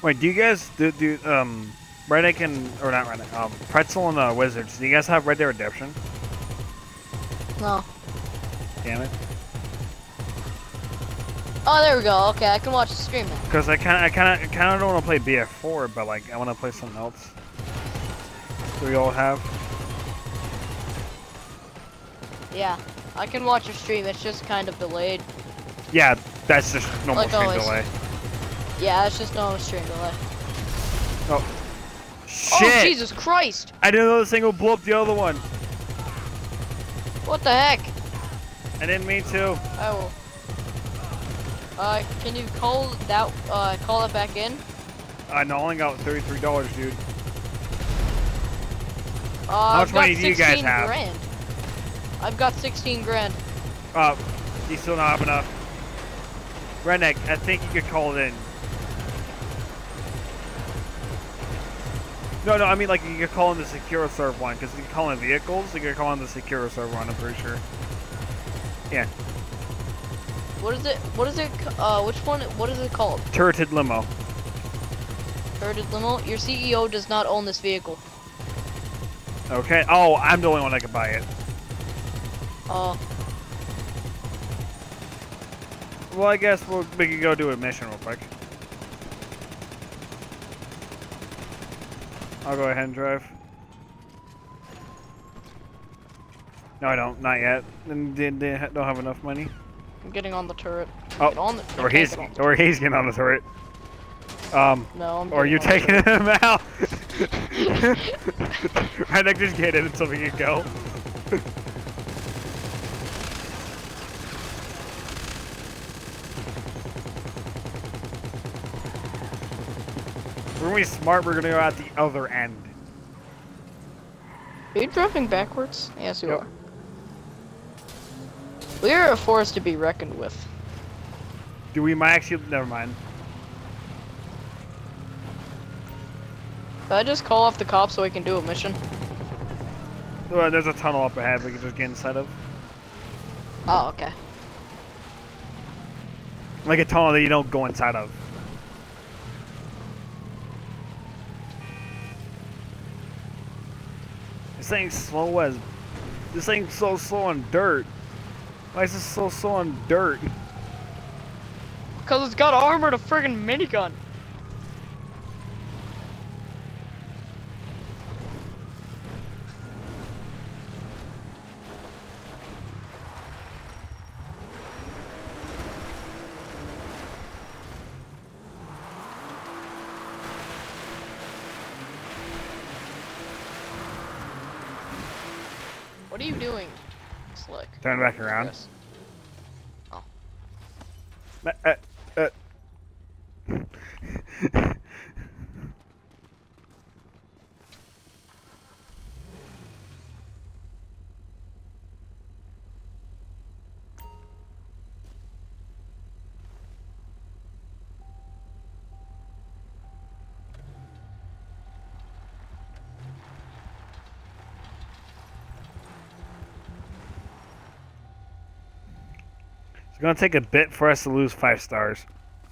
Wait, do you guys do Redneck and or not Redneck, Pretzel and Wizards? Do you guys have Red Dead Redemption? No. Damn it. Oh, there we go. Okay, I can watch the stream now. Because I kind of don't want to play BF4, but like I want to play something else. Do we all have? Yeah, I can watch your stream. It's just kind of delayed. Yeah, that's just normal Like stream always. delay. Yeah, it's just normal stream delay. Oh. Shit! Oh, Jesus Christ! I didn't know this thing would blow up the other one. What the heck? I didn't mean to. I will. Can you call that back in? I only got $33, dude. How much money do you guys have? Grand. I've got 16 grand. You still not have enough. Redneck, I think you could call it in. No, I mean like you could call in the secure serve one, because you can call in vehicles, you could call in the secure serve one, I'm pretty sure. Yeah. What is it? Which one? What is it called? Turreted limo. Turreted limo? Your CEO does not own this vehicle. Okay. Oh, I'm the only one that can buy it. Oh. Well, I guess we can go do a mission real quick. I'll go ahead and drive. No, I don't. Not yet. They don't have enough money. I'm getting on the turret. Oh, Get on the, or he's getting on the turret. No, I'm or you're taking turret. him out. Redneck, just get in until we can go. We're gonna be smart. We're gonna go out the other end. Are you driving backwards? Yes, you Yep. are. We are a force to be reckoned with. Do we might actually? Never mind. Did I just call off the cops so I can do a mission? Well, there's a tunnel up ahead we can just get inside of. Oh, okay. Like a tunnel that you don't go inside of. This thing's slow as. This thing's so slow on dirt. Why is this so slow on dirt? Because it's got armor to friggin' minigun. What are you doing, Slick? Turn back around. Yes. Oh. It's gonna take a bit for us to lose 5 stars.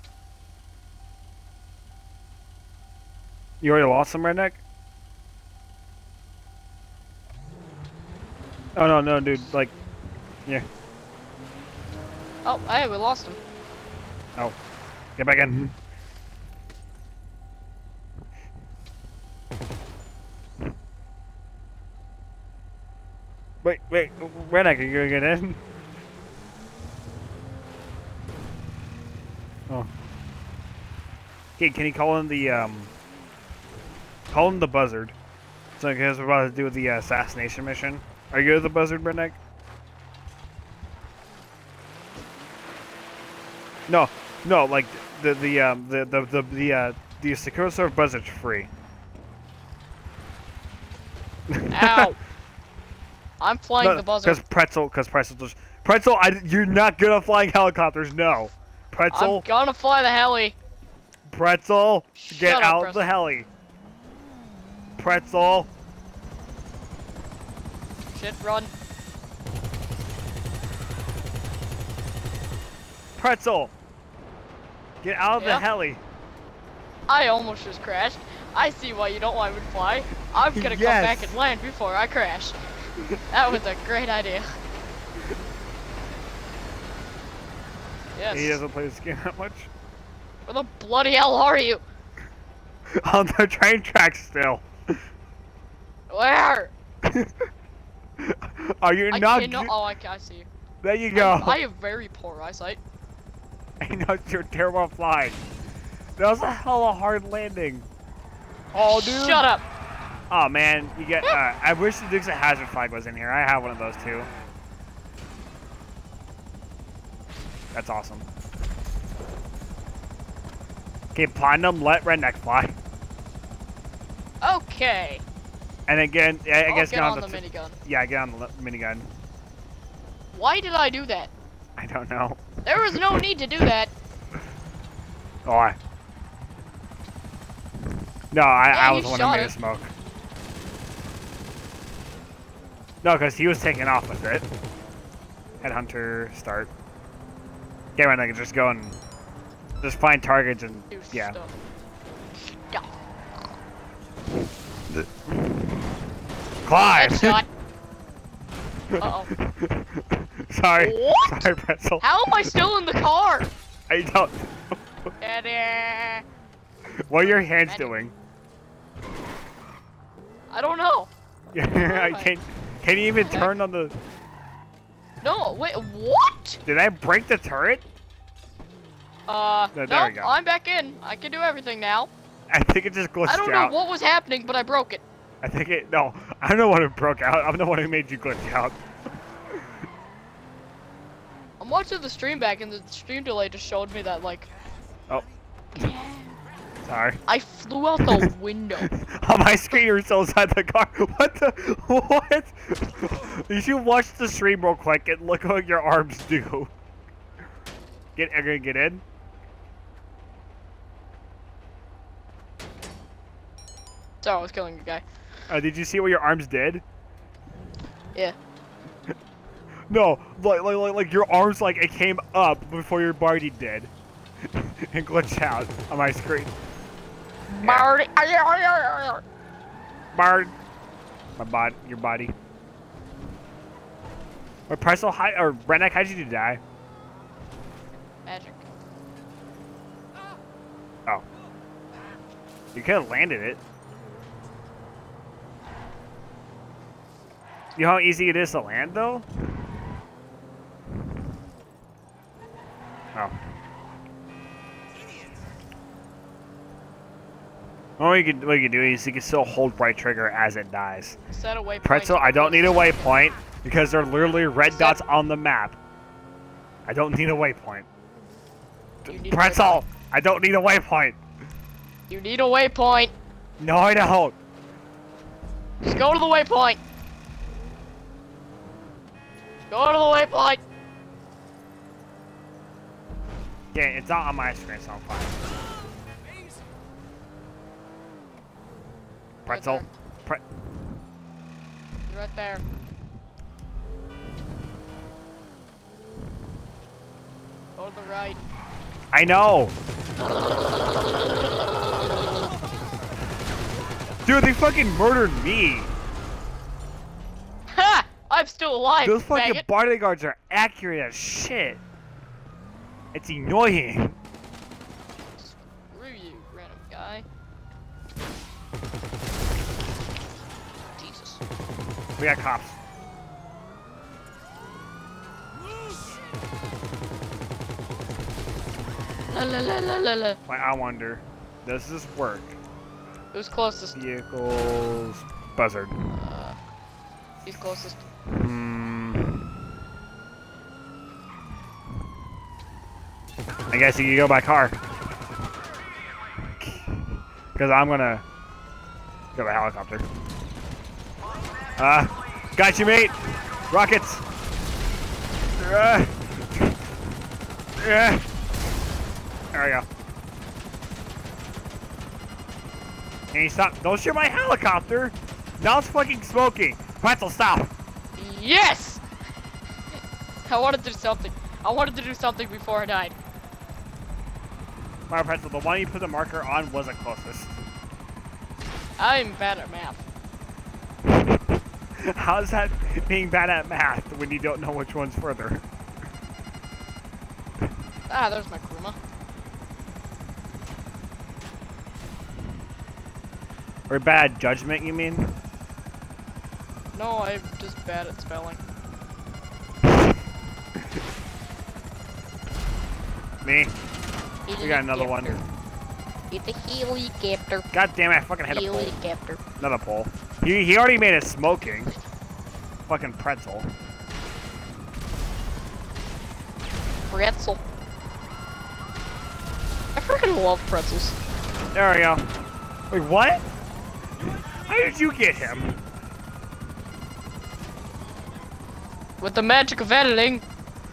You already lost some, Redneck? Oh no, dude. Like, yeah. Oh, hey, we lost him. Oh, get back in. Wait, Redneck, are you gonna get in? Oh. Okay, can you call in the buzzard? So because we're about to do the assassination mission. Are you the buzzard, Redneck? No, like the secure serve buzzard's free. Ow! I'm flying the buzzer. Because Pretzel, you're not good at flying helicopters, no. Pretzel. I'm gonna fly the heli. Pretzel, get Shut up, out Pretzel. the heli. Pretzel. Shit, run. Pretzel. Get out of the Yeah? heli. I almost just crashed. I see why you don't want me to fly. I'm gonna come back and land before I crash. That was a great idea. Yes. He doesn't play this game that much. Where the bloody hell are you? On the train tracks still. Where? Are you not? Oh, I see you. There you go. I have very poor eyesight. I know you're terrible at flying. That was a hella hard landing. Oh, dude. Shut up. Oh man, you get. I wish the Dukes of Hazzard flag was in here. I have one of those too. That's awesome. Okay, Platinum, let Redneck fly. Okay. And again, I guess get on the minigun. Yeah, get on the minigun. Why did I do that? I don't know. There was no need to do that. Oh, No, I was the one who made it smoke. No, because he was taking off with it. Headhunter, start. Okay, right now, I can just go and just find targets and yeah. Climb! Headshot. Uh-oh. Sorry. What? Sorry, Pretzel. How am I still in the car? I don't. What are your hands doing? I don't know. I can't. Can you even turn on the? No, wait, what? Did I break the turret? No, there we go. I'm back in. I can do everything now. I think it just glitched out. I don't know what was happening, but I broke it. I think it. No, I don't know what it broke out. I'm the one who made you glitch out. I'm watching the stream back, and the stream delay just showed me that, like. Oh. Sorry. I flew out the window. On my screen, you're still inside the car. What the? What? You should watch the stream real quick and look what your arms do. Get in. Sorry, I was killing a guy. Did you see what your arms did? Yeah. No, like your arms, like it came up before your body did, and glitched out on my screen. Marty. Bard. Your body. Or Pretzel, or Redneck, how'd you die? Magic. Oh. You could have landed it. You know how easy it is to land, though? Oh. What you can do is you can still hold right trigger as it dies. Set a waypoint. Pretzel, I don't need a waypoint because they're literally red dots on the map. I don't need a waypoint. Pretzel, I don't need a waypoint. You need a waypoint. No, I don't. Just go to the waypoint. Go to the waypoint. Yeah, it's not on my screen, so I'm fine. Pretzel. Right there. Go to the right. I know. Dude, they fucking murdered me. Ha! I'm still alive. Those fucking faggot. bodyguards are accurate as shit. It's annoying. Screw you, random guy. Jesus. We got cops. La la la la la la. I wonder, does this work? Who's closest? Vehicles. Buzzard. He's closest. I guess you can go by car. Because I'm gonna go by helicopter. Got you, mate. Rockets. There we go. Can you stop? Don't shoot my helicopter. Now it's fucking smoking. Pretzel, stop. Yes! I wanted to do something. I wanted to do something before I died. My pretzel, the one you put the marker on was the closest. I'm bad at math. How's that being bad at math when you don't know which one's further? Ah, there's my Kuruma. Or bad judgment, you mean? No, I'm just bad at spelling. Me? We got another one. It's a helicopter. God damn it, I fucking hit a pole. Helicopter. Another pole. He already made it smoking. Fucking pretzel. Pretzel. I freaking love pretzels. There we go. Wait, what? How did you get him? With the magic of editing.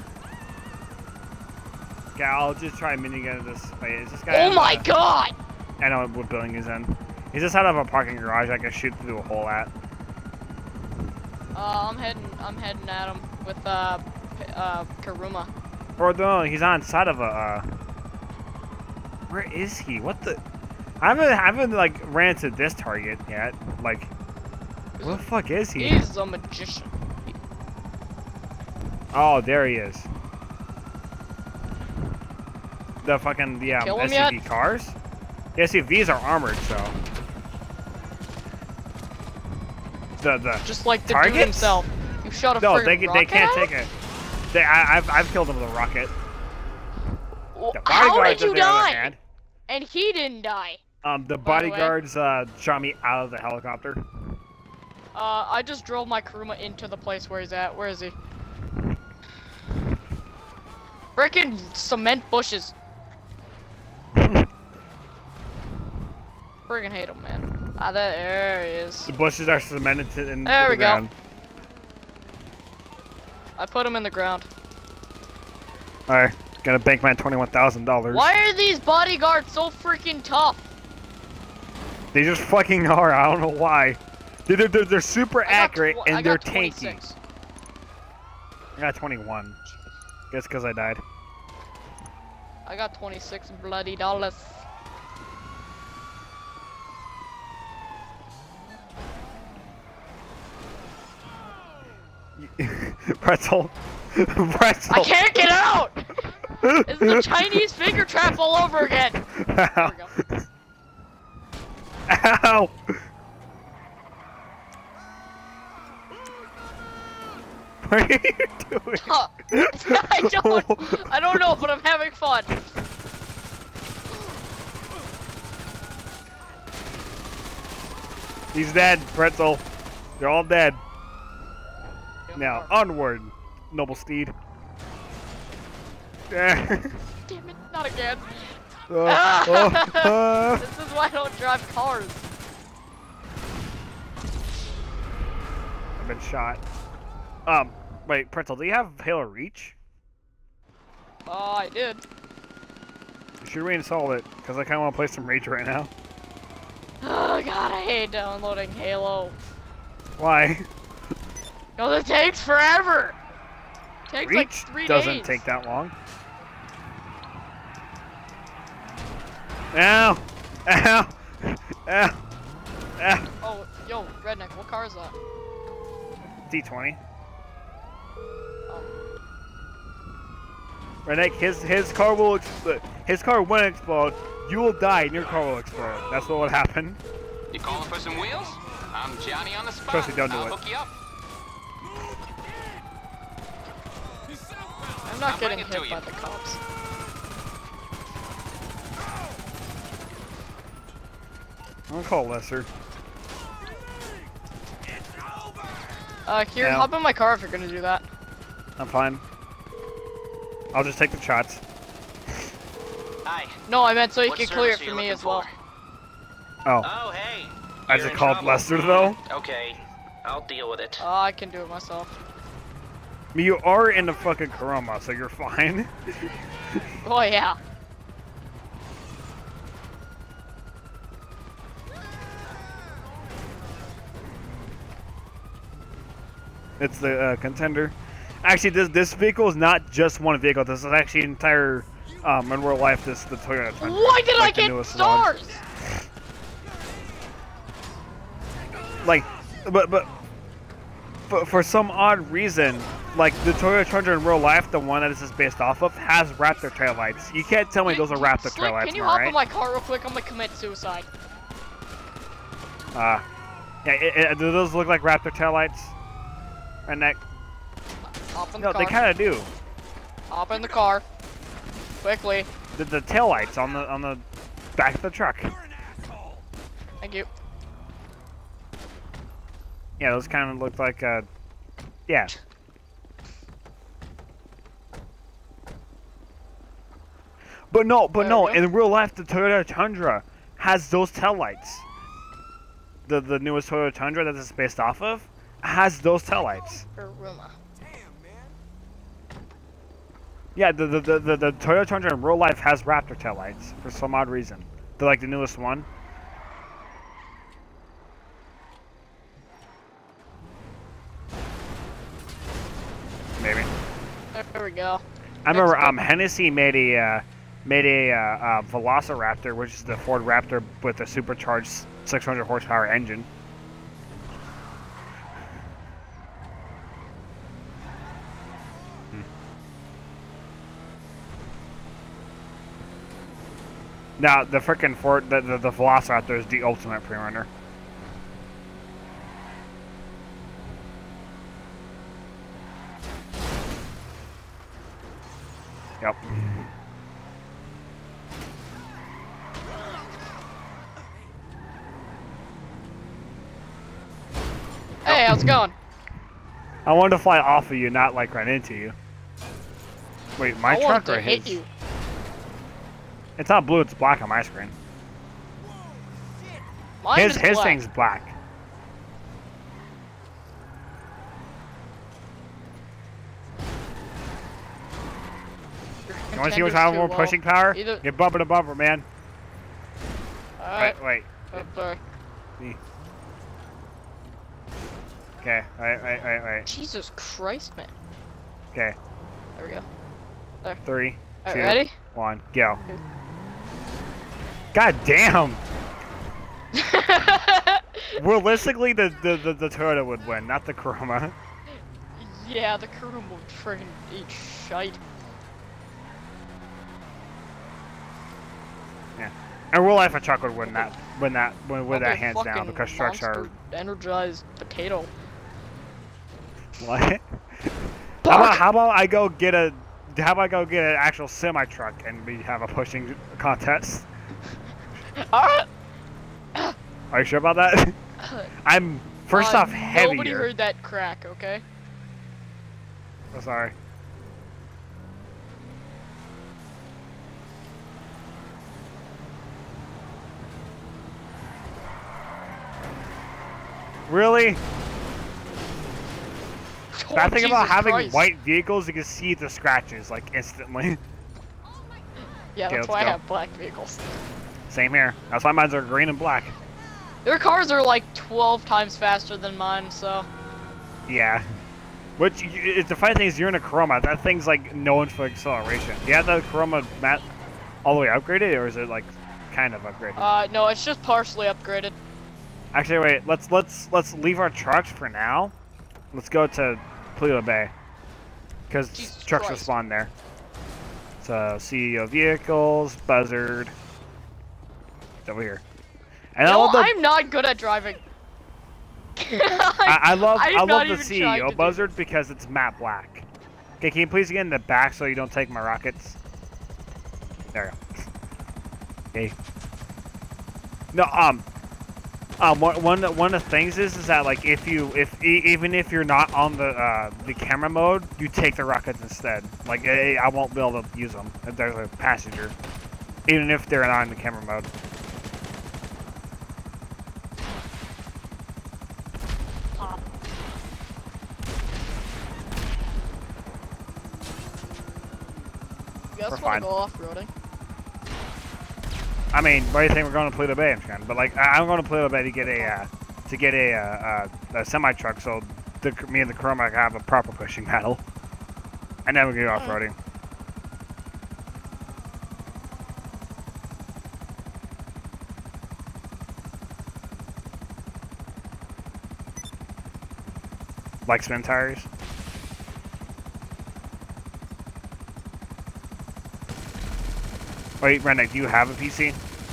Yeah, I'll just try minigun this. Wait, is this guy? Oh my god! I know what building he's in. He's just out of a parking garage I can shoot through a hole at. I'm heading at him with Kuruma. Or no, he's on side of a. Where is he? What the? I haven't like ran to this target yet. Like, where the fuck is he? He's a magician. Oh, there he is. The fucking SUV cars. The SUVs are armored, so. The just like the targets? dude himself. You shot a no, they rocket can't at take it. I've killed him with a rocket. How did you die? And he didn't die. The bodyguards shot me out of the helicopter. I just drove my Kuruma into the place where he's at. Where is he? Frickin' cement bushes. Friggin' hate him, man. Ah, there he is. The bushes are cemented in there the we ground. Go. I put him in the ground. Alright, gotta bank my $21,000. Why are these bodyguards so freaking tough? They just fucking are. I don't know why. They're super accurate and they're tanky. I got 21. Guess because I died. I got 26 bloody dollars. Pretzel. Pretzel. I can't get out! It's the Chinese finger trap all over again. There we go. Ow! What are you doing? I don't know, but I'm having fun. He's dead, Pretzel. They're all dead. Now, onward, noble steed. Damn it, not again. This is why I don't drive cars. I've been shot. Wait, Pretzel, do you have Halo Reach? I did. You should reinstall it, because I kind of want to play some Reach right now. Oh god, I hate downloading Halo. Why? Because it takes forever. It takes Reach like 3 days. doesn't take that long. Ow! Ow! Ow! Ow! Oh, yo, Redneck, what car is that? D20. Oh. Redneck, his car will explode. His car won't explode. You will die, and your car will explode. That's what would happen. You calling for some wheels? I'm Johnny on the spot. Trust me, don't do I'll it. hook you up. I'm not I'm getting bringing it hit to by the cops. I'm gonna call Lester. Kieran, hop in my car if you're gonna do that. I'm fine. I'll just take the shots. Hi. No, I meant so you What can clear it service are for you me looking as well. for? Oh. Oh, hey. I You're just in called trouble. Lester, though. Okay, I'll deal with it. I can do it myself. I mean, you are in the fucking Kuruma, so you're fine. Oh yeah. It's the contender. Actually, this vehicle is not just one vehicle. This is actually an entire, in real life, the Toyota Tundra. Why did like I get stars? Like, but for some odd reason, like the Toyota Tundra in real life, the one that this is based off of, has Raptor taillights. You can't tell me those are Raptor taillights, can you right? hop in my car real quick? I'm gonna commit suicide. Yeah, do those look like Raptor taillights? And that. Hop in the No, car. they kind of do. Hop in the car. Quickly. The taillights on the back of the truck. Thank you. Yeah, those kind of look like yeah. But no, in real life, the Toyota Tundra has those taillights. The newest Toyota Tundra that this is based off of has those taillights. Yeah, the Toyota Tundra in real life has Raptor taillights for some odd reason. They're like the newest one. Maybe. There we go. I remember Hennessy made a Velociraptor, which is the Ford Raptor with a supercharged 600 horsepower engine. Now the frickin' Ford, the Velociraptor is the ultimate pre-runner. Yep. Hey, how's it going? I wanted to fly off of you, not like run into you. Wait, my truck or his? Hit you. It's not blue, it's black on my screen. Mine is His black. thing's black. You want to see what's having more pushing power? You're bumper to bumper, man. Alright. Wait. Oh, sorry. Okay, wait. Jesus Christ, man. Okay. There we go. There. 3, 2, ready? 1, go. God damn! Realistically, the Toyota would win, not the Chroma. Yeah, the Chroma would friggin' eat shite. Yeah. In real life, a truck would win that hands down because trucks are energized potato. What? How about I go get an actual semi truck and we have a pushing contest? Alright. Are you sure about that? I'm first off heavier. Nobody heard that crack, okay? Oh, sorry. Really? Oh, Bad thing about having Christ. white vehicles, you can see the scratches like instantly. Yeah, Okay, that's why I have black vehicles. Same here. That's why mine are green and black. Their cars are like 12 times faster than mine, so. Yeah. Which, the funny thing is, you're in a Chroma. That thing's like known for acceleration. Do you have the Chroma mat all the way upgraded, or is it like kind of upgraded? No, it's just partially upgraded. Actually, wait. Let's leave our trucks for now. Let's go to Paleto Bay, because trucks Christ. respawn there. So CEO vehicles, Buzzard. It's over here. And No, I'm not good at driving. I love the CEO to Buzzard because it's matte black. Okay, can you please get in the back so you don't take my rockets? There you go. Okay. No, one of the things is that like even if you're not on the camera mode, you take the rockets instead. Like I won't be able to use them if there's a passenger, even if they're not in the camera mode. You guys We're wanna fine. go off-roading? I mean, why do you think we're going to Paleto Bay? But like, I'm going to Paleto Bay to get a semi truck, so me and the Chroma can have a proper pushing battle. I never get off-roading. Like spin tires. Wait, Redneck, do you have a PC?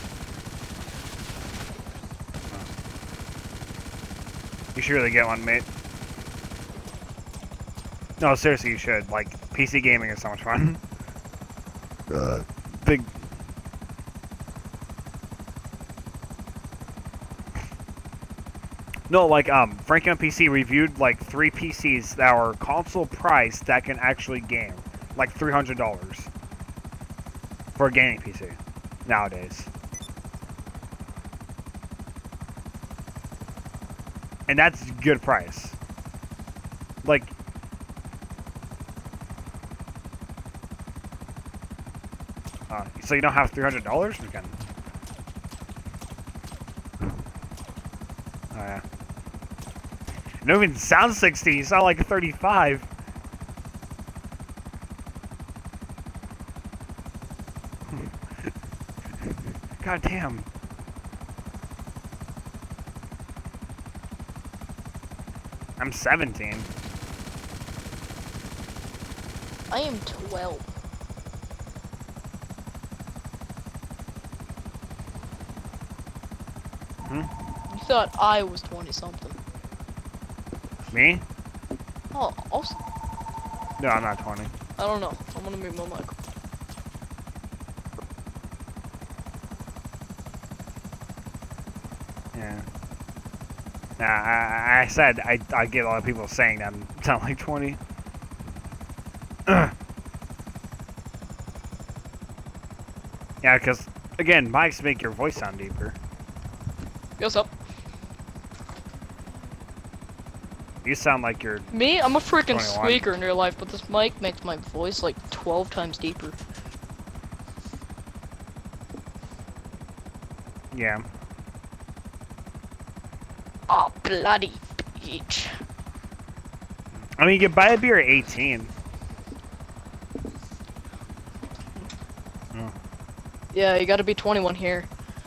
You should really get one, mate. No, seriously, you should. Like, PC gaming is so much fun. Big. No, like, Frankie on PC reviewed, like, 3 PCs that are console priced that can actually game. Like, $300. For a gaming PC. Nowadays. And that's a good price. Like... so you don't have $300? We can... Oh, yeah. You don't even sound 60, you sound like 35. God damn. I'm 17. I am 12. Hmm? You thought I was 20 something. Me? Oh, also, No, I'm not 20. I don't know. I'm gonna mute my mic. Yeah. Nah, I said I get a lot of people saying that I sound like 20. Yeah, because, again, mics make your voice sound deeper. What's up? You sound like you're... Me? I'm a freaking 21. squeaker in real life, but this mic makes my voice like 12 times deeper. Yeah. Oh, bloody bitch. I mean, you can buy a beer at 18. Yeah, you gotta be 21 here.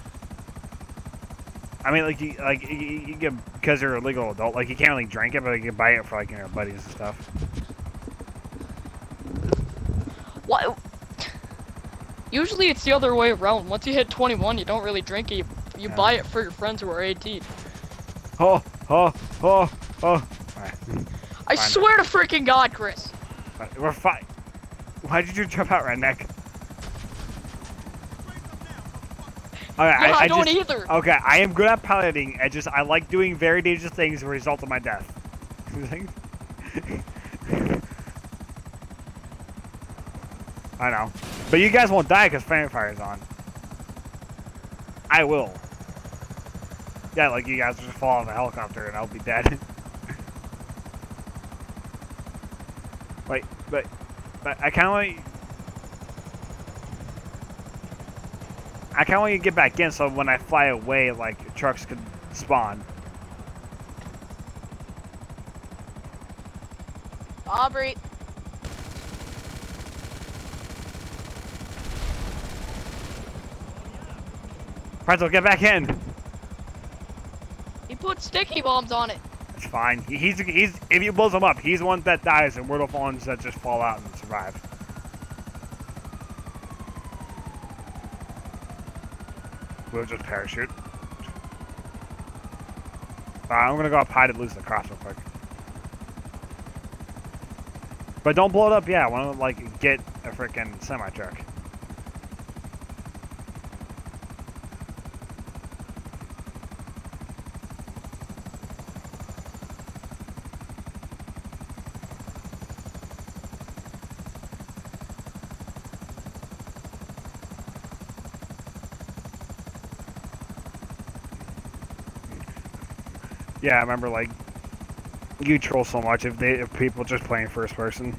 I mean, like you can, because you're a legal adult, like you can't really drink it, but you can buy it for like your buddies and stuff. What? Usually it's the other way around. Once you hit 21, you don't really drink it. You buy it for your friends who are 18. Oh. Right. I swear to freaking God, Chris. We're fine. Why did you jump out, Redneck? Okay, Yeah, I don't just, either. Okay, I am good at piloting. I like doing very dangerous things that result in my death. I know. But you guys won't die because friendly fire's on. I will. Yeah, like you guys just fall off a helicopter and I'll be dead. Wait, but I kind of like... I kind of want you to get back in so when I fly away, like, trucks could spawn. Aubrey. Prerzel, get back in! He put sticky bombs on it. It's fine. He's if you blows him up, he's the one that dies and we're the ones that just fall out and survive. We'll just parachute. I'm gonna go up high to lose the cross real quick. But don't blow it up, yeah. I wanna, like, get a freaking semi-truck. Yeah, I remember, like, you troll so much if people just playing first person.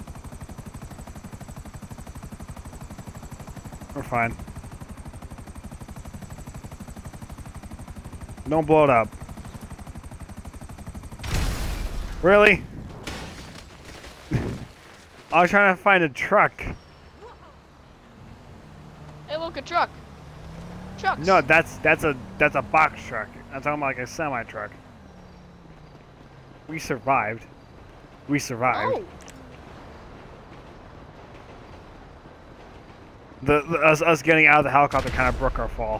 We're fine. Don't blow it up. Really? I was trying to find a truck. Hey, look, a truck. Trucks. No, that's a box truck. I'm talking about like a semi truck. We survived. We survived. Oh. Us getting out of the helicopter kind of broke our fall.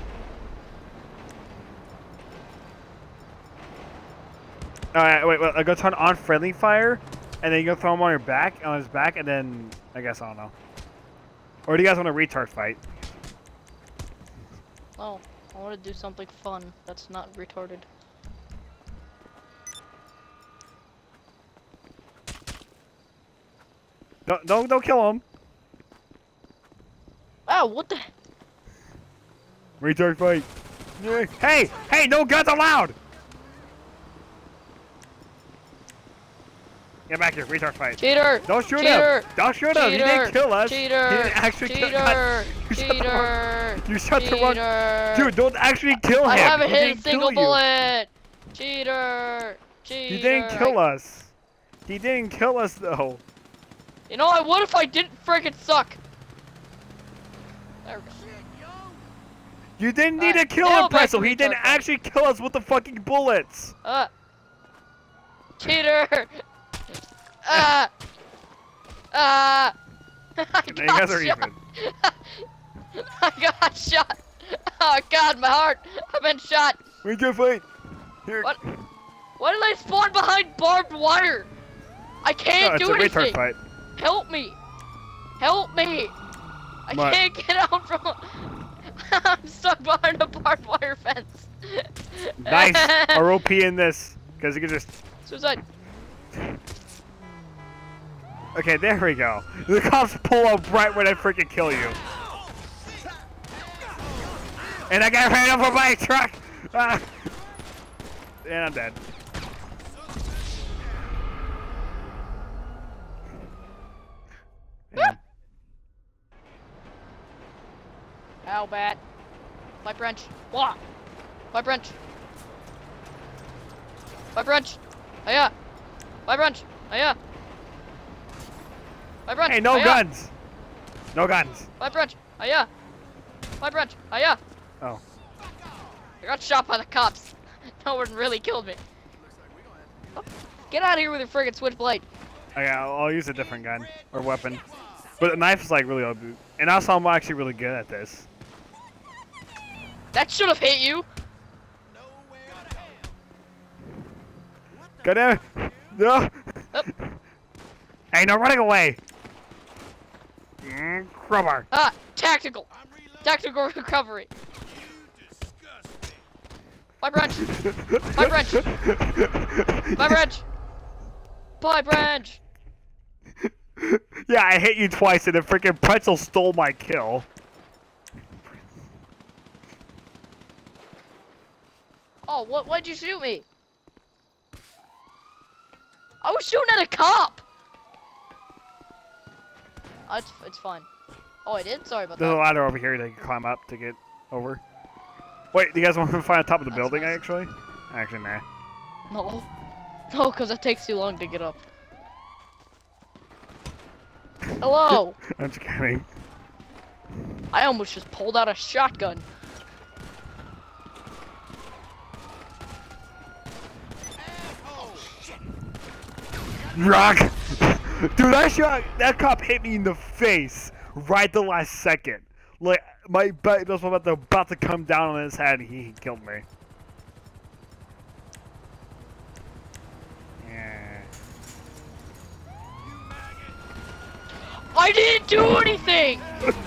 Alright, wait, I go turn on friendly fire, and then you go throw him on your back, on his back, and then I guess I don't know. Or do you guys want a retard fight? Oh, I want to do something fun that's not retarded. Don't kill him. Oh, what the? Retard fight. Hey, no guns allowed. Get back here, retard fight. Cheater! Don't shoot Cheater! him! Don't shoot him! He didn't kill us! Cheater! He didn't actually kill us! Cheater! You shot the wrong... Dude, don't actually kill him! I haven't He hit a didn't single kill you. bullet! Cheater! Cheater! He didn't kill us! He didn't kill us, though! You know, I would if I didn't frickin' suck! There we go. You didn't need to kill now him, back Pretzel! to He didn't retard fight. actually kill us with the fucking bullets! Cheater! I You guys are even. I got shot! Oh god, my heart! I've been shot! We can fight! Here. What? Why did I spawn behind barbed wire? I can't do it's a anything! retard fight. Help me! Help me! I What? can't get out from... I'm stuck behind a barbed wire fence. Nice! ROP in this. Because you can just... Suicide. Okay, there we go. The cops pull up right when I freaking kill you. And I got ran over by a truck! And I'm dead. Damn. Ow, bat. Pipe wrench. Wah! Pipe wrench. Pipe wrench. Hiya. Pipe wrench. Hiya. Pipe wrench. Hey, no Hiya. guns! No guns. Pipe wrench. Hiya. Pipe wrench. Hiya. Oh. I got shot by the cops. No one really killed me. Oh, get out of here with your friggin' switchblade. Okay, I'll use a different gun or weapon. But the knife is like really OP. And also I'm actually really good at this. That should have hit you. Go down! No! Oh. Hey, no running away! Crowbar. Ah, tactical. Tactical recovery. Pipe wrench. Pipe wrench. Pipe wrench. Pipe wrench. Yeah, I hit you twice and the freaking pretzel stole my kill. Oh, why'd you shoot me? I was shooting at a cop. Oh, it's fine. Oh, I did? Sorry about There's a that. ladder over here that you can climb up to get over. Wait, do you guys want to find the top of the That's building, nice. actually? Actually, nah. No. No, because it takes too long to get up. Hello! I'm just kidding. I almost just pulled out a shotgun. Rock! Dude, that cop hit me in the face right the last second. Like, my butt was about to come down on his head and he killed me. Yeah. I didn't do anything!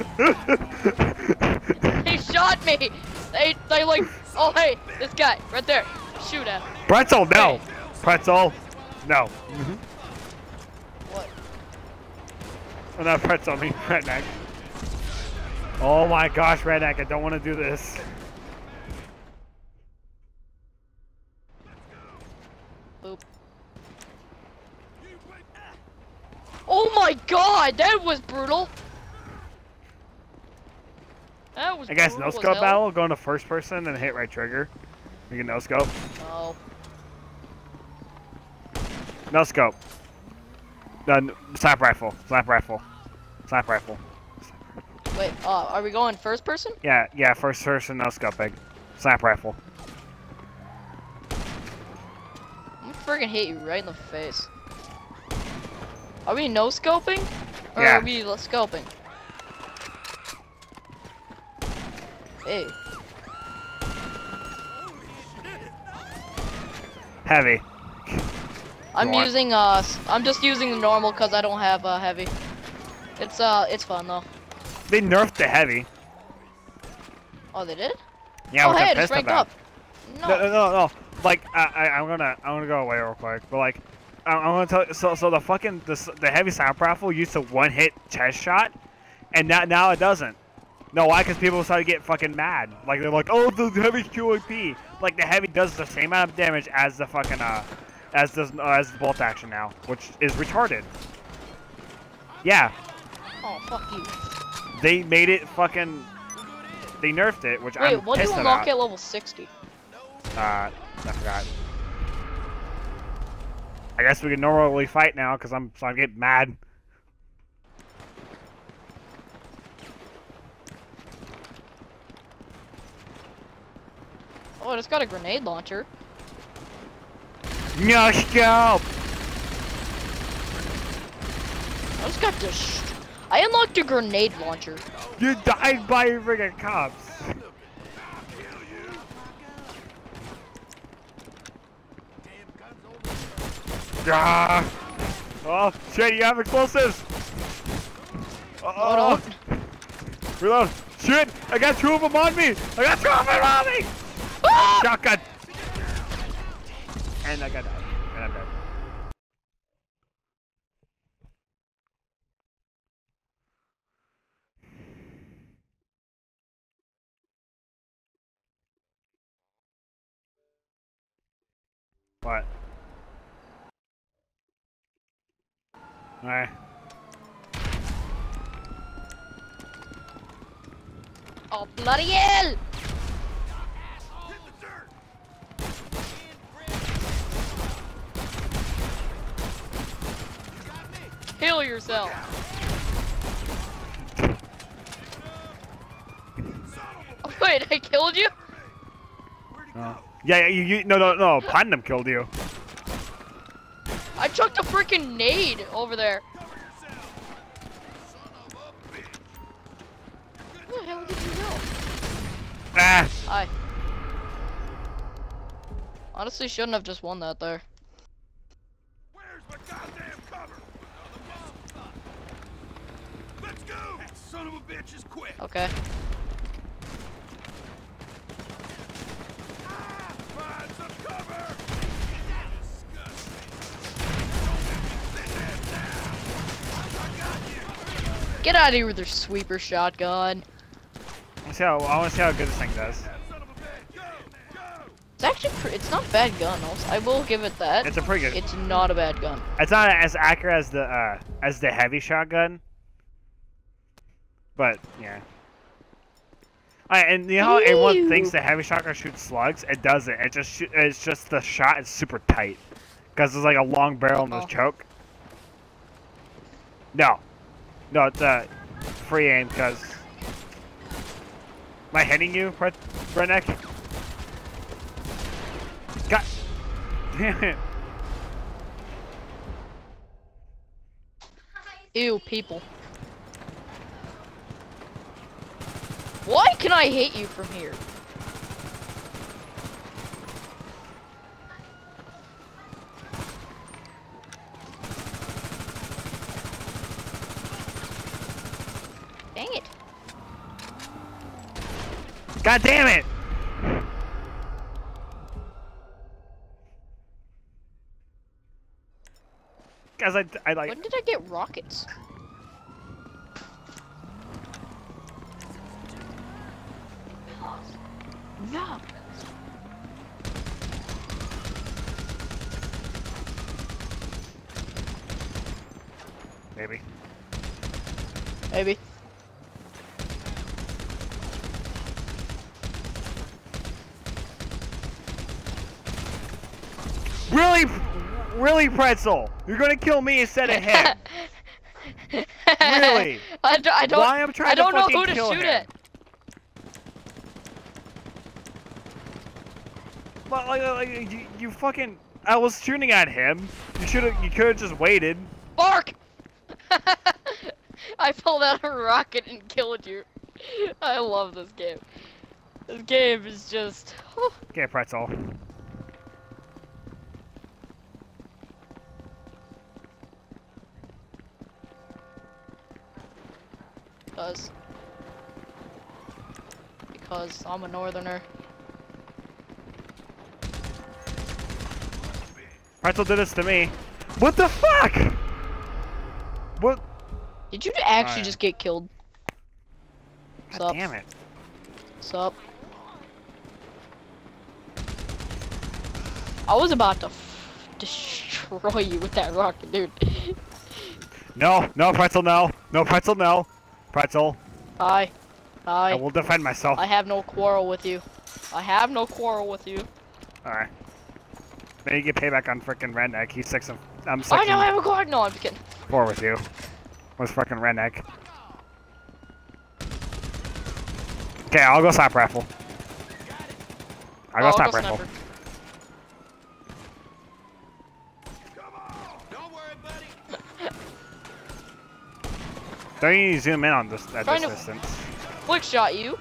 They shot me! They like, oh hey, this guy, right there. Shoot at him. Pretzel, no! Hey. Pretzel, no. What? Oh, not pretzel, I mean redneck. Oh my gosh, redneck, I don't want to do this. Boop. Oh my god, that was brutal! That was I guess brutal no as scope hell. battle, go into first person and hit right trigger. You can no scope. No. No scope. No, sniper rifle. Sniper rifle. Sniper rifle. Wait, are we going first person? Yeah, first person, no scoping. Sniper rifle. I'm gonna friggin' hit you right in the face. Are we no scoping? Or Yeah. are we scoping? Hey. Heavy. I'm just using the normal because I don't have heavy. It's fun though. They nerfed the heavy. Oh, they did? Yeah, Oh, which hey, I'm I just pissed ranked about. up. No. No. Like, I'm gonna go away real quick. But like, I'm gonna tell you. So the heavy sniper rifle used to one hit chest shot, and now it doesn't. No, why? Because people started to get fucking mad. Like they're like, oh, the heavy's QAP. Like the heavy does the same amount of damage as the fucking as the bolt action now, which is retarded. Yeah. Oh, fuck you. They made it fucking. They nerfed it, which I'm Wait, what do pissed you unlock about. at level 60? I forgot. I guess we can normally fight now because I'm getting mad. Oh, I just got a grenade launcher. No scope. I just got I unlocked a grenade launcher. You died by your friggin' cops. Ah. Oh shit! You have explosives. Oh, Reload. Shit! I got two of them on me. I got two of them on me. Ah! Shotgun. And I got died. And I'm dead. What? Alright. Oh, bloody hell! Kill yourself. Oh, wait, I killed you? Yeah, no. Platinum killed you. I chucked a freaking nade over there. Where the hell did you go? Ah! Hi. Honestly, shouldn't have just won that there. Where's my goddamn cover? Let's go! That son of a bitch is quick. Okay. Find some cover! Get out of here with your sweeper shotgun. I want to see how good this thing does. It's actually it's not a bad gun. I will give it that. It's a pretty good. It's not a bad gun. It's not as accurate as the heavy shotgun, but yeah. Alright, and you know how everyone thinks the heavy shotgun shoots slugs? It doesn't. It's just the shot is super tight because there's like a long barrel and there's choke. No, it's free aim because. Am I hitting you, redneck? God damn it. Ew, people. Why can I hit you from here? Dang it. God damn it! Guys, I like. When did I get rockets? No. Maybe. Maybe. Really, really, Pretzel? You're gonna kill me instead of him? Really? I don't. Why I'm trying I don't to know fucking who to kill shoot him? at. Well, like, you fucking. I was shooting at him. You could have just waited. Bark! I pulled out a rocket and killed you. I love this game. This game is just. Okay, Pretzel. Because I'm a northerner. Pretzel did this to me. What the fuck? What? Did you actually Alright. just get killed? God Sup? damn it. Sup? I was about to destroy you with that rocket, dude. No, no, Pretzel, no. No, Pretzel, no. Pretzel, Hi. Hi. I will defend myself. I have no quarrel with you. I have no quarrel with you. Alright. Then you get payback on frickin' Redneck. He's 6 and I'm 6 I know I and have a guard. No, I'm just kidding. 4 with you. With frickin' Redneck. Okay, I'll go sniper rifle. I'll go sniper rifle. sniper. Don't worry, buddy. Don't you need to zoom in on this at Trying this to- distance? Flick shot you.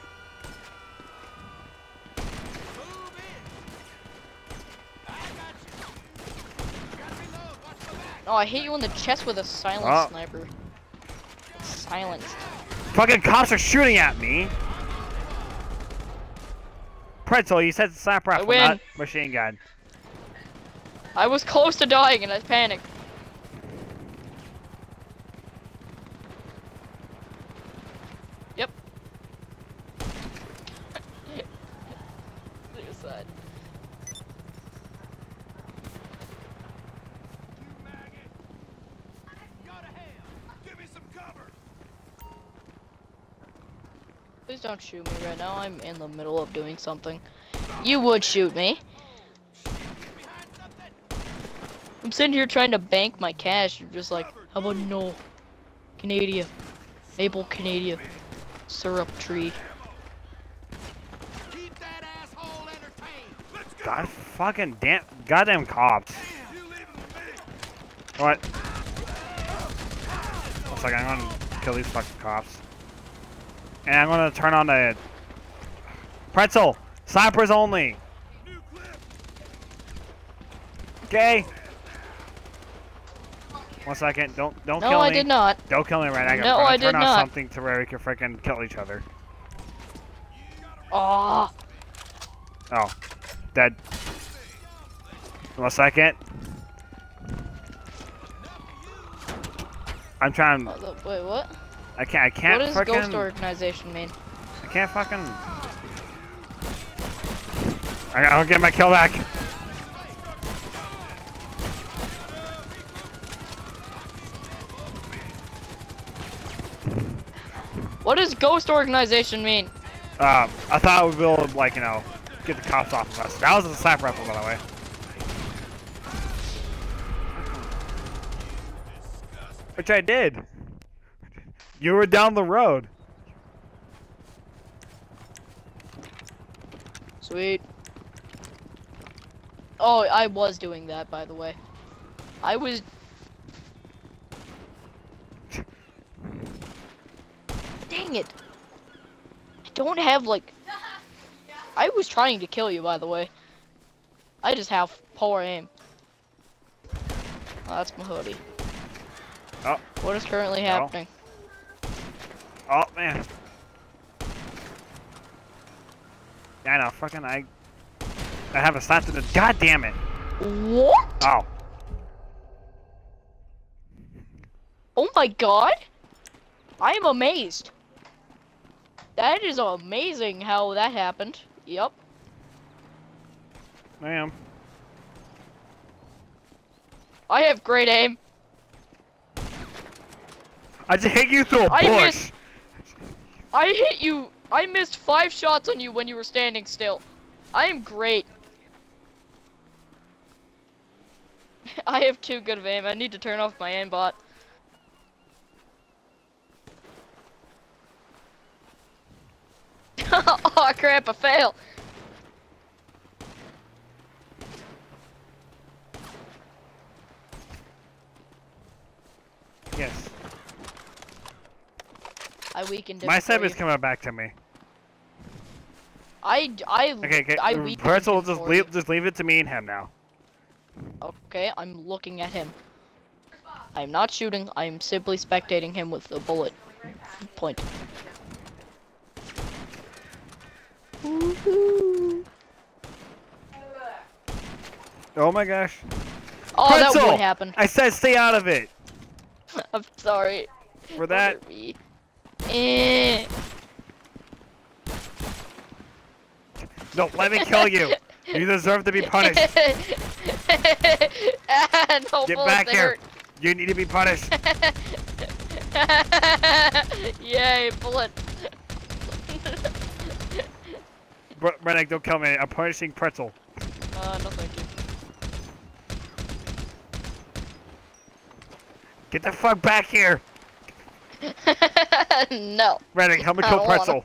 Move in. I got you. Gotta reload. Watch the back. Oh, I hit you in the chest with a silent Oh. sniper. Silenced. Fucking cops are shooting at me! Pretzel, you said sniper rifle, win. not machine gun. I was close to dying and I panicked. Yep. Suicide. You maggot. Go to hell. Give me some cover. Please don't shoot me right now. I'm in the middle of doing something. You would shoot me. Behind something. I'm sitting here trying to bank my cash. You're just like, how about no? Canada. Maple Canada. Syrup tree. Keep that asshole entertained. Let's go. God fucking damn, goddamn cops. You leave him with me. What? Looks like I'm gonna kill these fucking cops. And I'm gonna turn on the Pretzel! Snipers only! New clip. Okay? 1 second, don't No, kill me. I did not. Don't kill me right now. No, I'm I gonna did turn on not. something to where we can freaking kill each other. Oh, Oh. Dead. 1 second. I'm trying. wait, what? I can't What does freaking. ghost organization mean? I can't fucking. I'll get my kill back. What does ghost organization mean? I thought we would, like, you know, get the cops off of us. That was a sniper rifle, by the way. Which I did. You were down the road. Sweet. Oh, I was doing that, by the way. I was... Dang it. I don't have, like... I was trying to kill you, by the way. I just have poor aim. Oh, that's my hoodie. Oh. What is currently happening? Oh, man. Yeah, I know, fucking I have a slap to the. God damn it! What? Oh, Oh my god! I am amazed. That is amazing how that happened. Yep. I am. I have great aim. I just hit you through a I bush. missed. I hit you. I missed 5 shots on you when you were standing still. I am great. I have too good of aim. I need to turn off my aimbot. Oh crap! I fail. Yes. I weakened him. My for sub is you. coming back to me. I Okay, I weakened Prerzel, him just for you. leave it to me and him now. Okay, I'm looking at him. I'm not shooting. I'm simply spectating him with a bullet point. Woohoo. Oh my gosh. Oh, that Prerzel! would happen. I said stay out of it. I'm sorry. For that. Don't hurt me. Eh. No, let me kill you. You deserve to be punished. Ah, no Get bullets, back they here. hurt. You need to be punished. Yay, bullet. Rennick, don't kill me. I'm punishing Prerzel. No thank you. Get the fuck back here. No. Rennick, help me I kill don't wanna. Prerzel.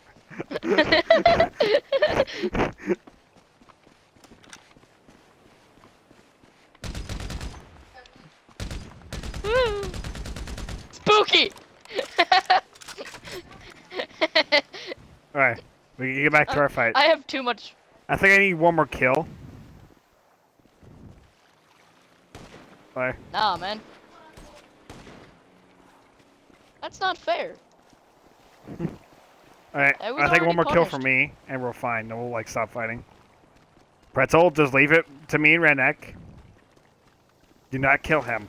Spooky! Alright, we can get back to our fight. I have too much. I think I need one more kill. Alright. Nah, man. That's not fair. Alright, I was I think one already more kill for punished. me, and we're fine. Then we'll, like, stop fighting. Prerzel, just leave it to me and Redneck. Do not kill him.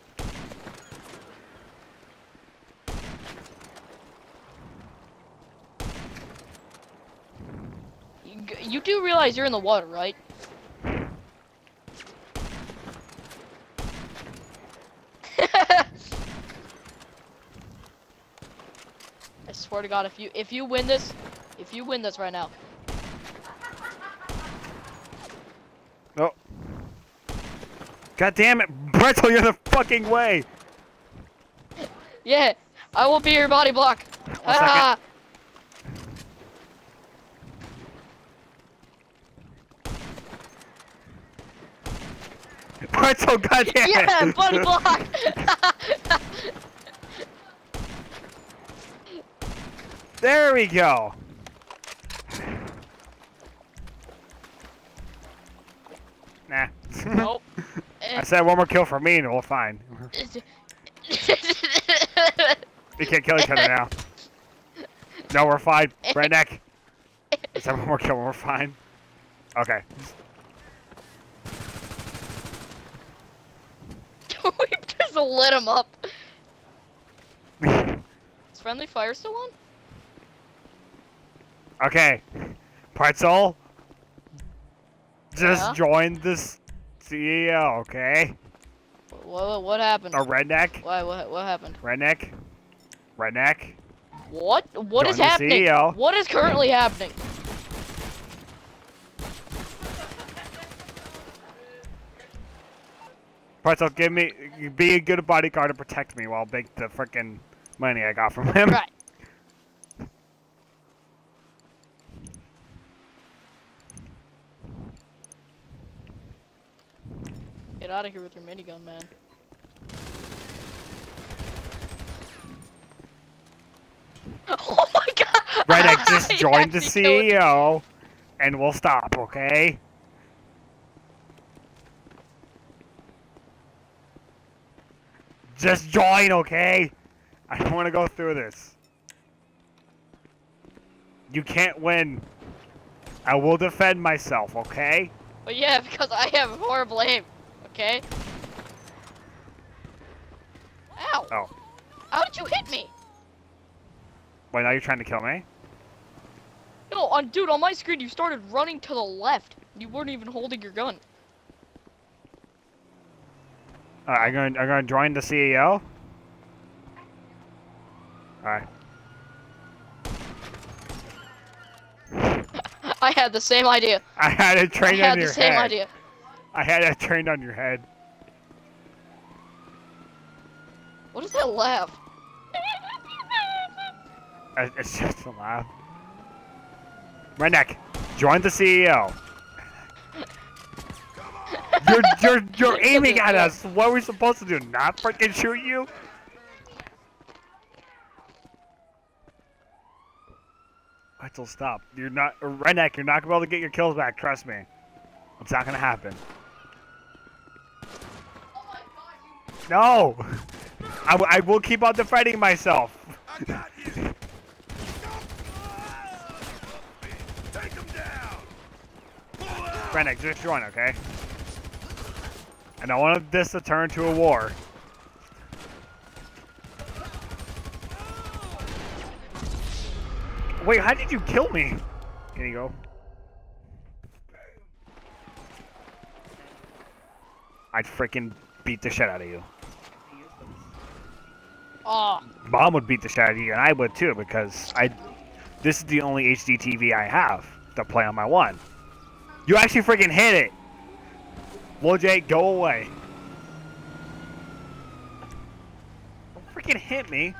You do realize you're in the water, right? I swear to God, if you win this right now. Oh. God damn it, Prerzel, you're the fucking way. Yeah, I will be your body block. One second. Ah! Prerzel, God damn it. Yeah, body block. There we go. Nah. Nope. I said one more kill for me and we're fine. We can't kill each other now. No, we're fine. Redneck. I said one more kill and we're fine. Okay. We just lit him up. Is friendly fire still on? Okay. Prerzel. Just Yeah? join this CEO, okay? What happened? Or Redneck. Why? What happened? Redneck. Redneck. What? What is Join the happening? CEO. What is currently happening? Prerzel, be a good bodyguard to protect me while I make the frickin' money I got from him. Right. Get out of here with your minigun, man. Oh my God! Redneck, just You join the actually killed- CEO, and we'll stop, okay? Just join, okay? I don't want to go through this. You can't win. I will defend myself, okay? But yeah, because I have horrible aim. Okay. Ow! Oh. How did you hit me? Wait, now you're trying to kill me? No, dude, on my screen you started running to the left. You weren't even holding your gun. I'm gonna join the CEO? Alright. I had the same idea. I had it I trained had on the your same head. idea. I had it trained on your head. What is that laugh? It's just a laugh. Redneck, join the CEO. You're aiming at us. What are we supposed to do? Not freaking shoot you? Pretzel, stop. You're not Redneck. You're not gonna be able to get your kills back. Trust me. It's not gonna happen. No. I will keep on defending myself. I got you. Take him down. Redneck, just join, okay? I don't want this to turn to a war. Wait, how did you kill me? Here you go. I'd freaking beat the shit out of you. Oh. Mom would beat the shit out of you, and I would too, because this is the only HD TV I have to play on my one. You actually freaking hit it! Lil J, go away. Don't freaking hit me.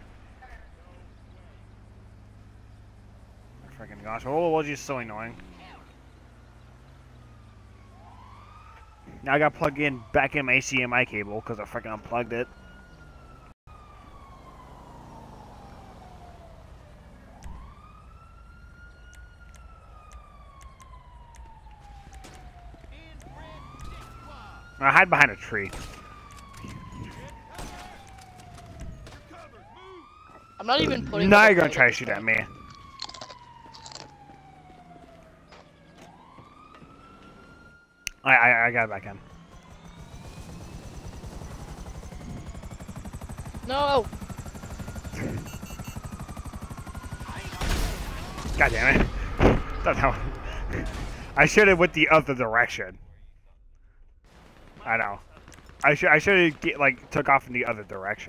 Oh, freaking gosh, oh, Lil J's so annoying. Now I gotta plug in back in my HDMI cable because I freaking unplugged it. I hide behind a tree. I'm not even putting. Now you're gonna try to shoot at me. I got it back in. No. God damn it! I should have went the other direction. I know. I should have like took off in the other direction.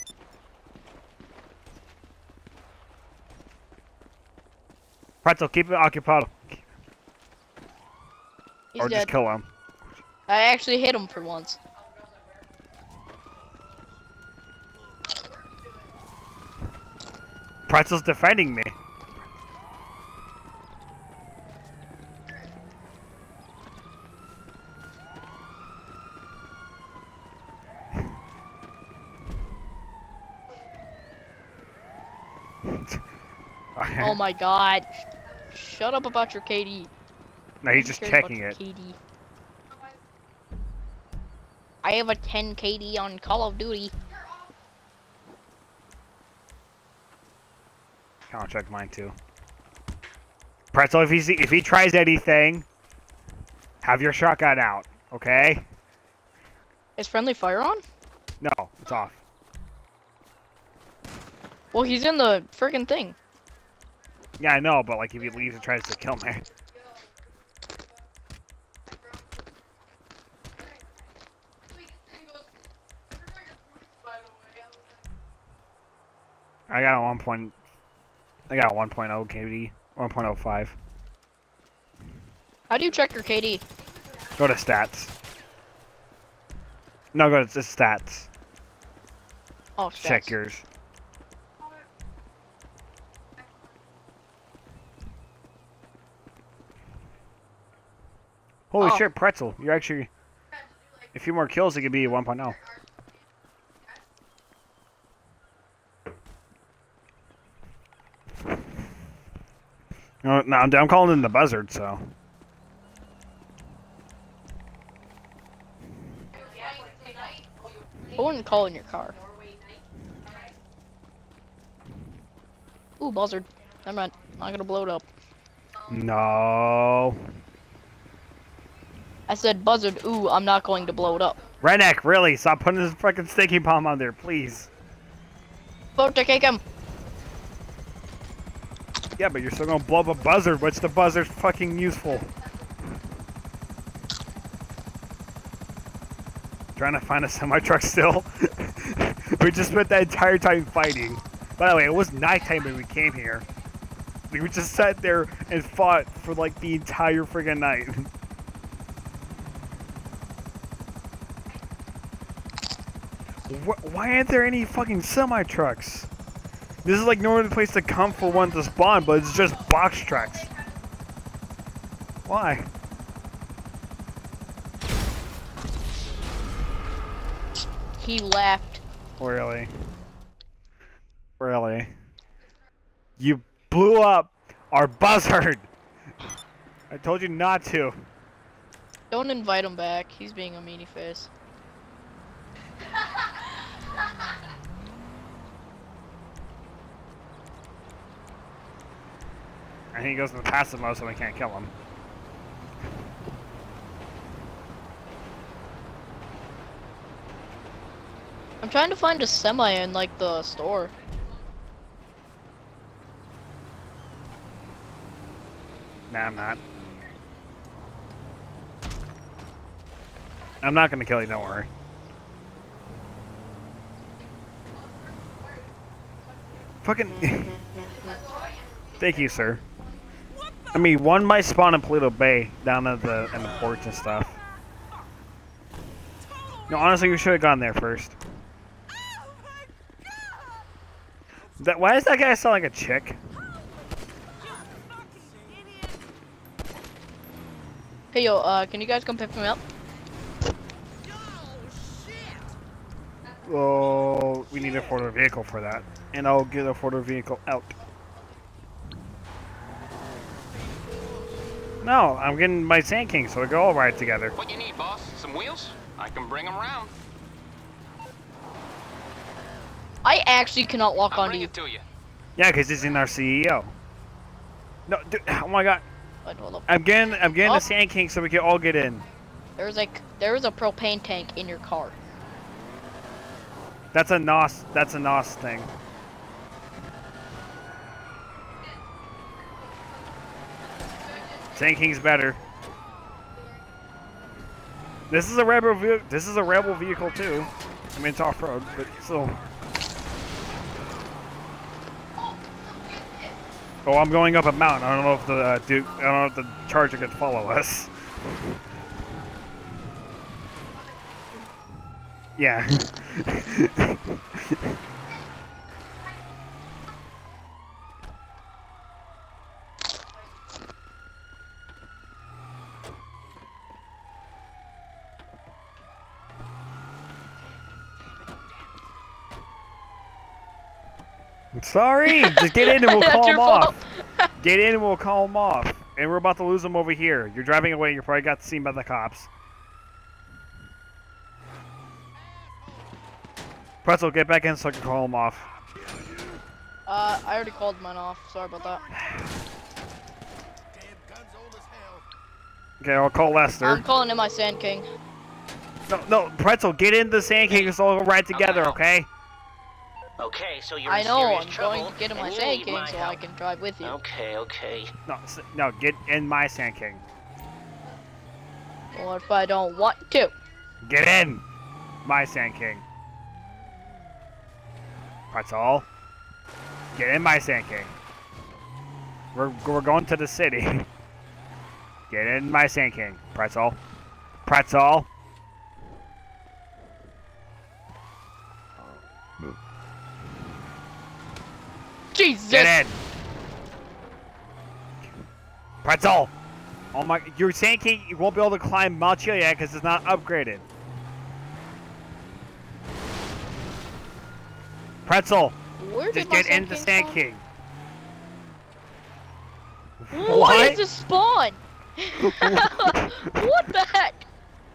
Pretzel, keep it occupied. He's Or dead. just kill him. I actually hit him for once. Pretzel's defending me. Oh my god. Shut up about your KD. No, he's just Who cares checking about it. your KD? I have a 10 KD on Call of Duty. I'll check mine too. Pretzel, if he tries anything, have your shotgun out, okay? Is friendly fire on? No, it's off. Well, he's in the friggin' thing. Yeah, I know, but like if he leaves and tries to kill me. I got a 1.0 KD, 1.05. How do you check your KD? Go to stats. No, go to just stats. Oh, Check stats. yours. Holy Oh. shit, Pretzel. You're actually... A few more kills, it could be a 1.0. No, I'm calling in the buzzard, so... I wouldn't call in your car. Ooh, buzzard. Never mind. I'm gonna blow it up. No. I said buzzard. Ooh, I'm not going to blow it up. Redneck, really? Stop putting this fucking sticky bomb on there, please. Vote to kick him. Yeah, but you're still gonna blow up a buzzard. What's the buzzard fucking useful? Trying to find a semi-truck still. We just spent that entire time fighting. By the way, it was nighttime when we came here. We just sat there and fought for like the entire friggin' night. Why aren't there any fucking semi-trucks? This is like normally the place to come for one to spawn, but it's just box trucks. Why? He left. Really? Really? You blew up our buzzard! I told you not to. Don't invite him back. He's being a meanie face. And he goes in the passive mode so we can't kill him. I'm trying to find a semi in like the store. Nah, I'm not. I'm not gonna kill you, don't worry. Fucking... Thank you, sir. I mean, one might spawn in Pluto Bay down at the ports and stuff. No, honestly, we should have gone there first. Why does that guy sound like a chick? Hey yo, can you guys come pick me up? Oh, we need a four-door vehicle for that. And I'll get a four-door vehicle out. No, I'm getting my Sand King so we can all ride together. What you need, boss? Some wheels? I can bring them around. I actually cannot walk I'll onto bring you. it to you. Yeah, because he's in our CEO. No, dude, oh my god. Wait, hold up. I'm getting Oh. the Sand King so we can all get in. There's a propane tank in your car. That's a NOS thing. Sand King's better. This is a rebel vehicle too. I mean, it's off-road, but still. Oh, I'm going up a mountain. I don't know if I don't know if the Charger can follow us. Yeah. Sorry, just get in and we'll call him off. Get in and we'll call him off. And we're about to lose him over here. You're driving away. You probably got seen by the cops. Pretzel, get back in so I can call him off. I already called mine off. Sorry about that. Okay, I'll call Lester. I'm calling in my Sand King. No, Pretzel, get in the Sand King so we'll ride together, okay? Okay, so you're I in know, serious I'm trouble, going to get in my and you Sand need King my so help. I can drive with you. Okay. No, get in my Sand King. Or if I don't want to. Get in my Sand King. Pretzel, get in my Sand King. We're going to the city. Get in my Sand King, Pretzel. Pretzel. Jesus! Get in. Pretzel. Oh my! Your Sand King, you won't be able to climb Mount Chiliad yet because it's not upgraded. Pretzel. Where did Just my get in the Sand King. Why is this spawn? What the heck?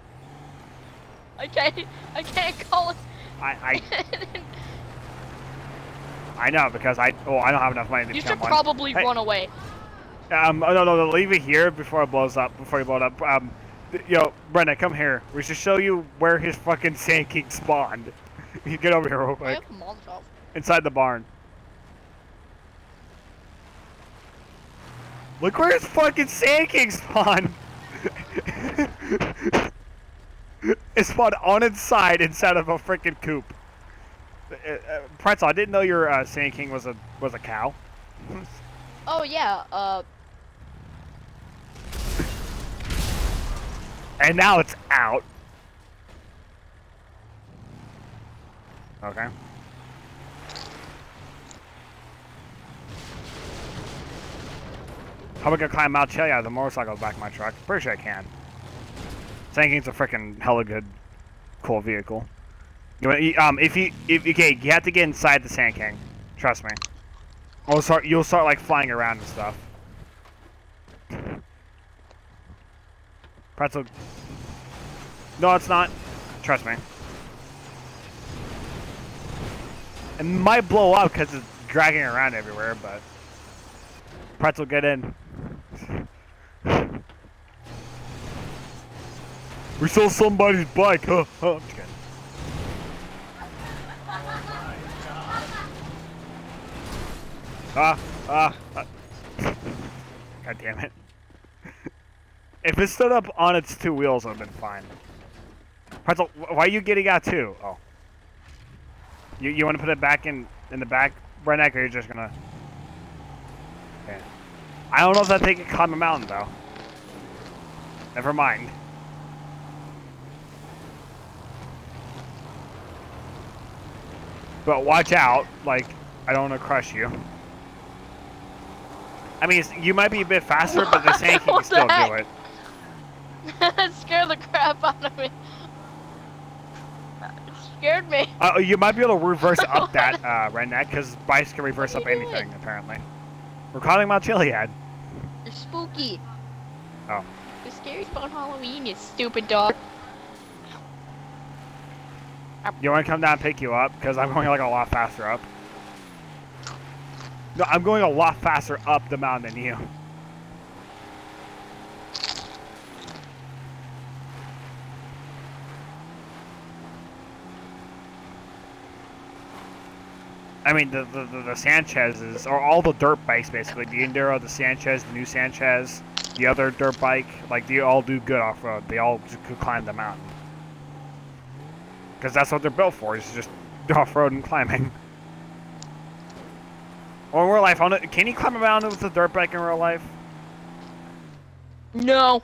I can't call it. I know because I don't have enough money to You become should one. probably Hey, run away. no, leave it here before it blows up. Before you blow it up. Yo, Brenda, come here. We should show you where his fucking Sand King spawned. You get over here real I quick. have a Molotov. Inside the barn. Look where his fucking Sand King spawned. It spawned on its side inside of a freaking coop. Pretzel, I didn't know your Sand King was a cow. Oh yeah, And now it's out. Okay. How am I gonna climb Mount Chili out of the motorcycle back of my truck? Pretty sure I can. Sand King's a freaking hella good, cool vehicle. You want, okay, you have to get inside the Sand King. Trust me. You'll start like flying around and stuff. Pretzel. No, it's not. Trust me. It might blow up because it's dragging around everywhere, but Pretzel, get in. We stole somebody's bike, huh? I'm just kidding. God damn it. If it stood up on its two wheels, it would have been fine. Pretzel, why are you getting out too? Oh. You want to put it back in the back, Redneck, or you're just gonna... Okay. I don't know if that thing can climb a mountain, though. Never mind. But watch out, like, I don't want to crush you. I mean, you might be a bit faster, but the Sand King can still do it. That scared the crap out of me. It scared me. You might be able to reverse up that, Redneck, because bikes can reverse up anything, apparently. We're calling Mount Chiliad. You're spooky. Oh. You're scary about Halloween, you stupid dog. You want to come down and pick you up? Because I'm going like a lot faster up. No, I'm going a lot faster up the mountain than you. I mean, the Sanchez's, or all the dirt bikes basically, the Enduro, the Sanchez, the new Sanchez, the other dirt bike, like they all do good off-road. They all could climb the mountain. Because that's what they're built for, is just off-road and climbing. Or in real life, can you climb a mountain with a dirt bike in real life? No.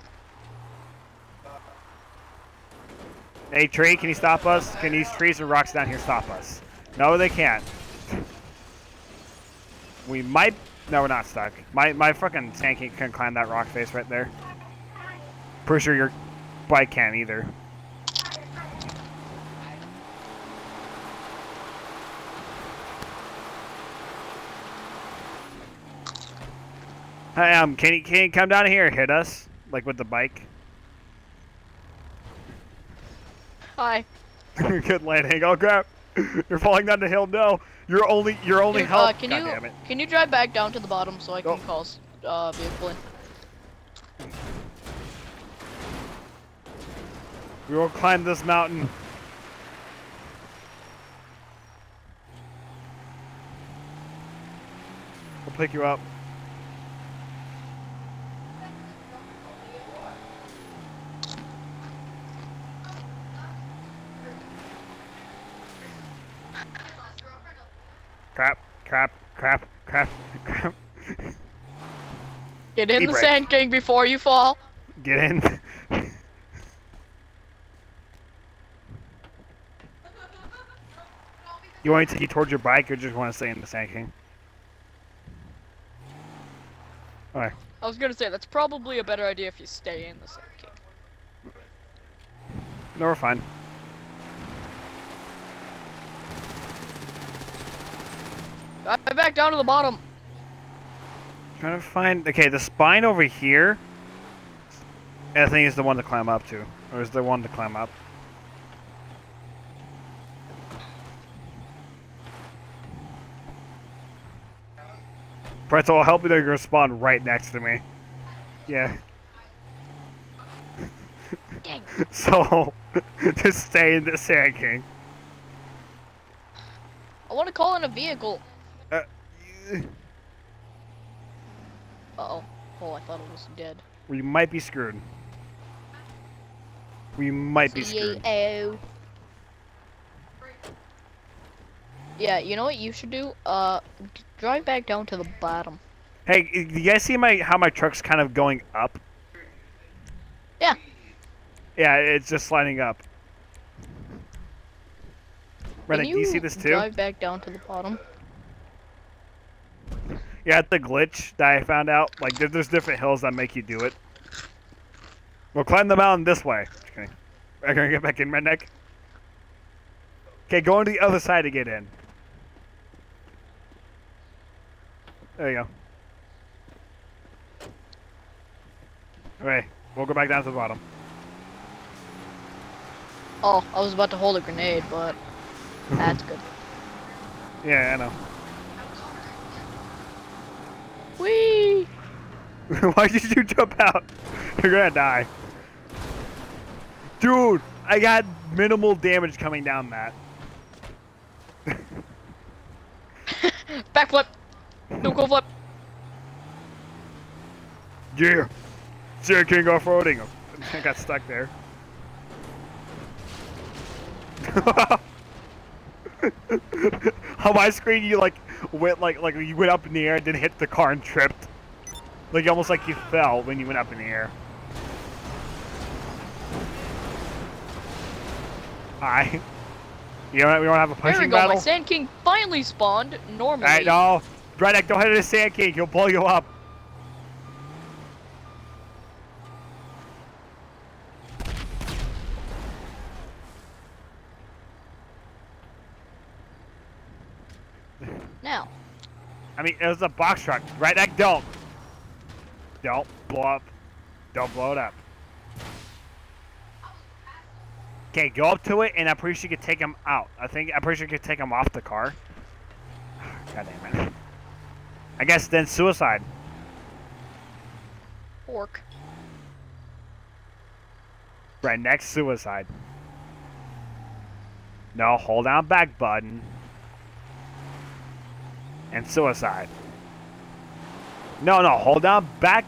Hey, tree, can you stop us? Can these trees and rocks down here stop us? No, they can't. We might... No, we're not stuck. My fucking Sand King can climb that rock face right there. Pretty sure your bike can't either. Hey, can you come down here and hit us? Like with the bike? Hi. Good landing. Oh crap. You're falling down the hill. No. You're only Dude, help. can God you damn it. can you drive back down to the bottom so I can call vehicle in? We will climb this mountain. We'll pick you up. Crap, crap, crap, crap, crap. Get in the E-brake. Sand King before you fall. Get in. You want me to take you towards your bike or just want to stay in the Sand King? Alright. I was gonna say that's probably a better idea if you stay in the Sand King. No, we're fine. Drive back down to the bottom. Trying to find... Okay, the spine over here, I think is the one to climb up to. Or is the one to climb up. Pretzel, I'll help you. They're going to spawn right next to me. Yeah. Dang. So, just stay in the Sand King. I want to call in a vehicle. You- Uh-oh. Oh, I thought it was dead. We might be screwed. We might be screwed. C-A-O. Yeah, you know what you should do? Drive back down to the bottom. Hey, you guys see how my truck's kind of going up? Yeah. Yeah, it's just sliding up. Redneck, Can do you see this too? drive back down to the bottom? Yeah, it's the glitch that I found out. Like, there's different hills that make you do it. We'll climb the mountain this way. Just kidding. We're gonna get back in, Redneck. Okay, go on to the other side to get in. There you go. Alright, we'll go back down to the bottom. Oh, I was about to hold a grenade, but that's good. Yeah, I know. Whee! Why did you jump out? You're gonna die. Dude, I got minimal damage coming down that. Backflip! No go flip! Yeah! Sand King off-roading. I got stuck there. On my screen, you went you went up in the air and then hit the car and tripped. Like almost like you fell when you went up in the air. Hi. You don't have a punching There we go, battle? my Sand King finally spawned normally. Alright, no. Redneck, don't hit the Sand King. He'll blow you up. Now. I mean, it was a box truck. Redneck, don't. Don't blow up. Don't blow it up. Okay, go up to it, and I'm pretty sure you can take him out. I'm pretty sure you can take him off the car. God damn it. I guess then suicide. Fork. Right, next suicide. No, hold down back button. And suicide. No, hold down back.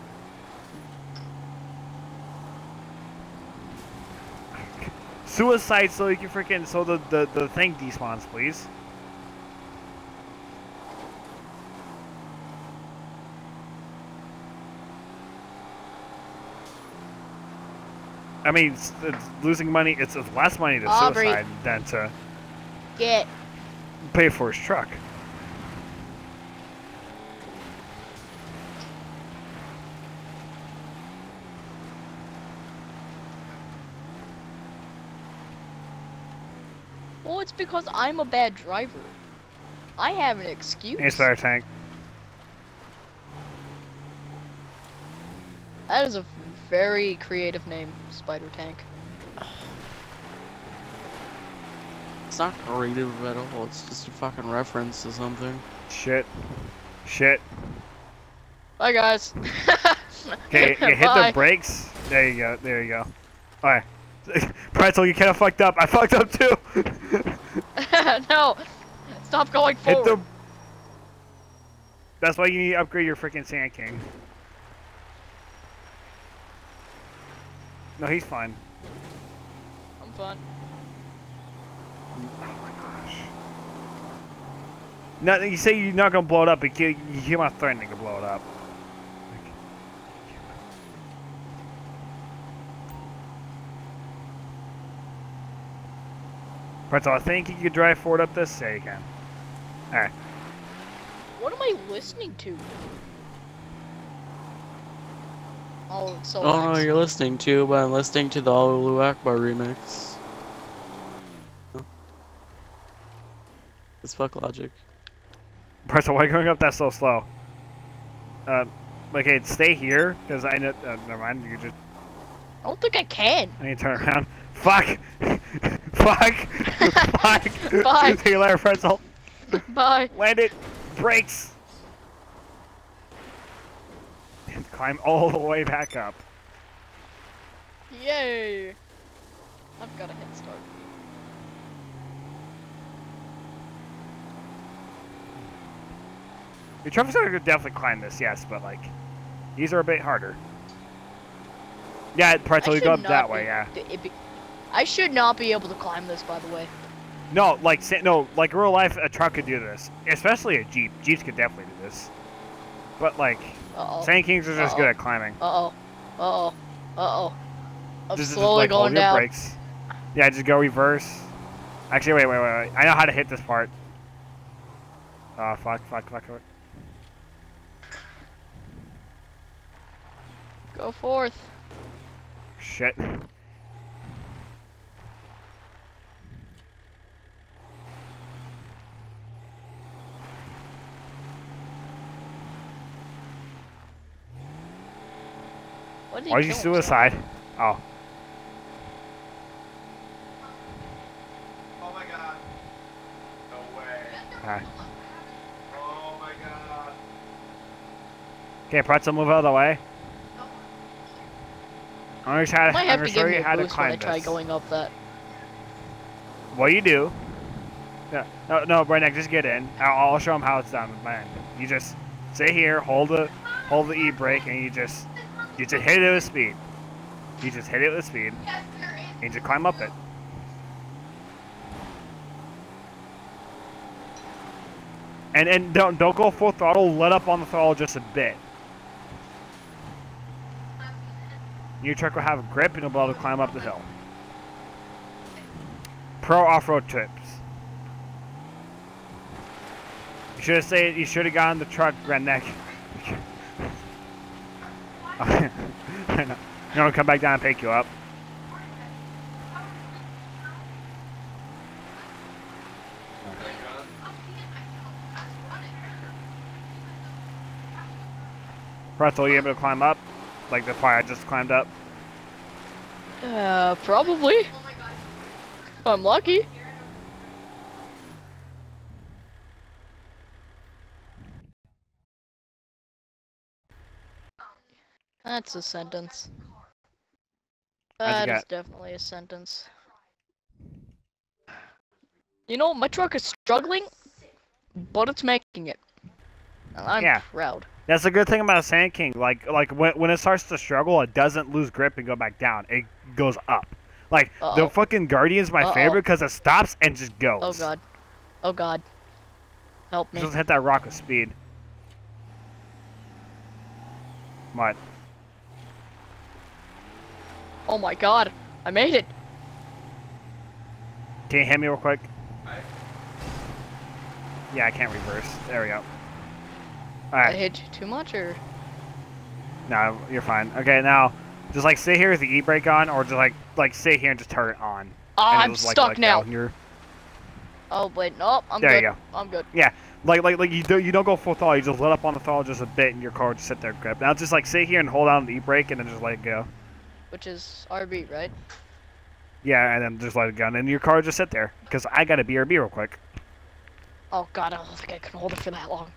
Suicide so you can freaking, so the thing despawns, please. I mean, it's losing money, it's less money to Aubrey. suicide than to Get. pay for his truck. Well, it's because I'm a bad driver. I have an excuse. Hey, Spider Tank. That is a very creative name, Spider Tank. It's not creative at all, it's just a fucking reference to something. Shit. Shit. Bye, guys. Okay, you hit Bye. the brakes. There you go. There you go. Alright. Pretzel, you kind of fucked up. I fucked up too. No. Stop going Hit forward. the. That's why you need to upgrade your freaking Sand King. No, he's fine. I'm fine. Oh my gosh. No, you say you're not gonna blow it up, but you keep on threatening to blow it up. Pretzel, I think you could drive forward up this. Yeah, you can. Alright. What am I listening to? Oh, it's so Oh no, nice. you're listening to, but I'm listening to the Alulu Akbar remix. It's fuck logic. Pretzel, why are you going up that so slow? Okay, stay here, because I know. Never mind, you just. I don't think I can. I need to turn around. Fuck! Fuck! Fuck! Bye. See you later, Pretzel. Bye. Land it! Brakes! And climb all the way back up. Yay. I've got a head start. Your trucks are gonna definitely climb this, yes, but like, these are a bit harder. Yeah, Pretzel, you go up that way, yeah. I should not be able to climb this, by the way. No, like real life, a truck could do this, especially a Jeep. Jeeps could definitely do this. But like, Uh-oh. Sand Kings are just good at climbing. Uh-oh. Uh-oh. Uh-oh. I'm Just slowly like, hold going your down. brakes. Yeah, just go reverse. Actually, wait. I know how to hit this part. Oh, fuck. Go forth. Shit. What did he Why'd you kill himself? suicide? Oh. Oh my god. No way. Alright. Oh my god. Okay, pretzel, move out of the way. I'm I might have gonna to show give me you a how to boost when I climb try this. going up that. What you do? No, Brennan, just get in. I'll show him how it's done with my end. You just sit here, hold the E brake, and you just hit it with speed. You just hit it with speed, and you just climb up it. And don't go full throttle. Let up on the throttle just a bit. Your truck will have a grip, and you'll be able to climb up the hill. Pro off-road trips. You should have gotten the truck, redneck. You know, come back down and pick you up. Pretzel, you able to climb up? Like the part I just climbed up? Probably. If I'm lucky. That's a sentence. How'd you That is get? definitely a sentence. You know, my truck is struggling, but it's making it. And I'm Yeah. proud. That's a good thing about a Sand King. Like when it starts to struggle, it doesn't lose grip and go back down. It goes up. Like the Uh-oh. fucking Guardian's my Uh-oh. favorite because it stops and just goes. Oh god. Oh god. Help me. Just hit that rock with speed. What? Oh my god. I made it. Can you hit me real quick? Yeah, I can't reverse. There we go. I Alright. hit you too much or? No, you're fine. Okay, now just like stay here with the e-brake on, or just like stay here and just turn it on. Oh, And I'm just, like, stuck let go, now. and you're- Oh wait, no, I'm There good. you go. I'm good. Yeah, like you don't go full throttle. You just let up on the throttle just a bit, and your car will just sit there and grip. Now just like sit here and hold on the e-brake, and then just let it go. Which is RB, right? Yeah, and then just let it go, and then your car will just sit there. Because I got a BRB real quick. Oh god, I don't think I can hold it for that long.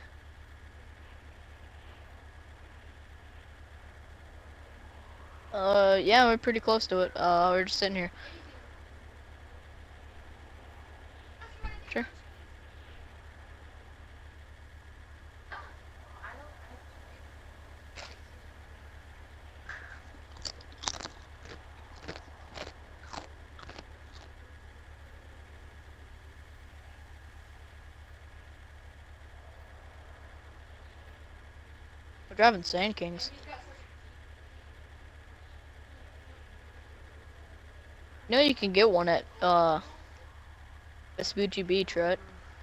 Yeah, we're pretty close to it. We're just sitting here. Sure. We're driving Sand Kings. You know you can get one at, Vespucci Beach, right?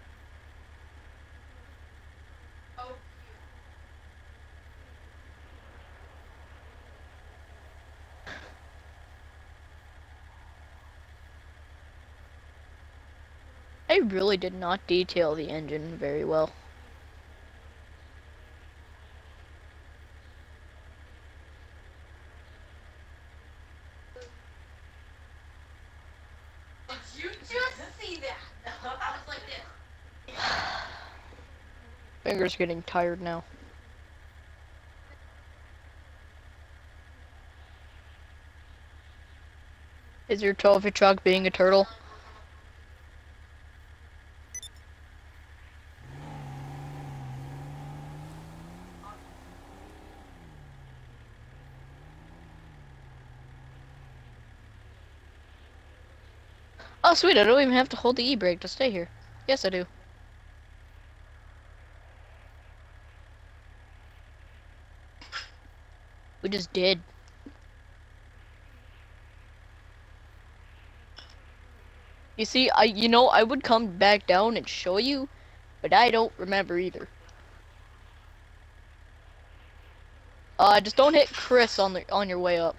I really did not detail the engine very well. Did you just see that? I was like this. Fingers getting tired now. Is your trophy truck being a turtle? Oh sweet, I don't even have to hold the e-brake to stay here. Yes I do. We just did. You see, I would come back down and show you, but I don't remember either. Just don't hit Chris on your way up.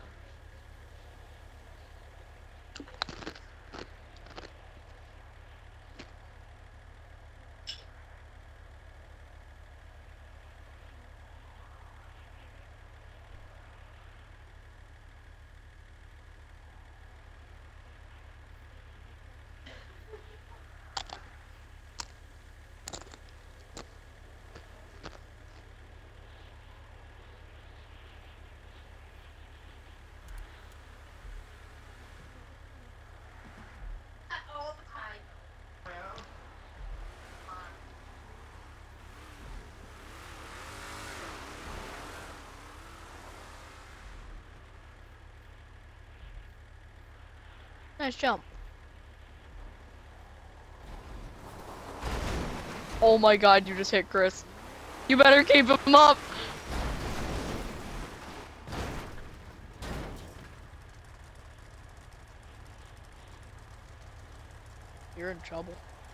All the time. Nice jump. Oh my god, you just hit Chris. You better keep him up. You're in trouble.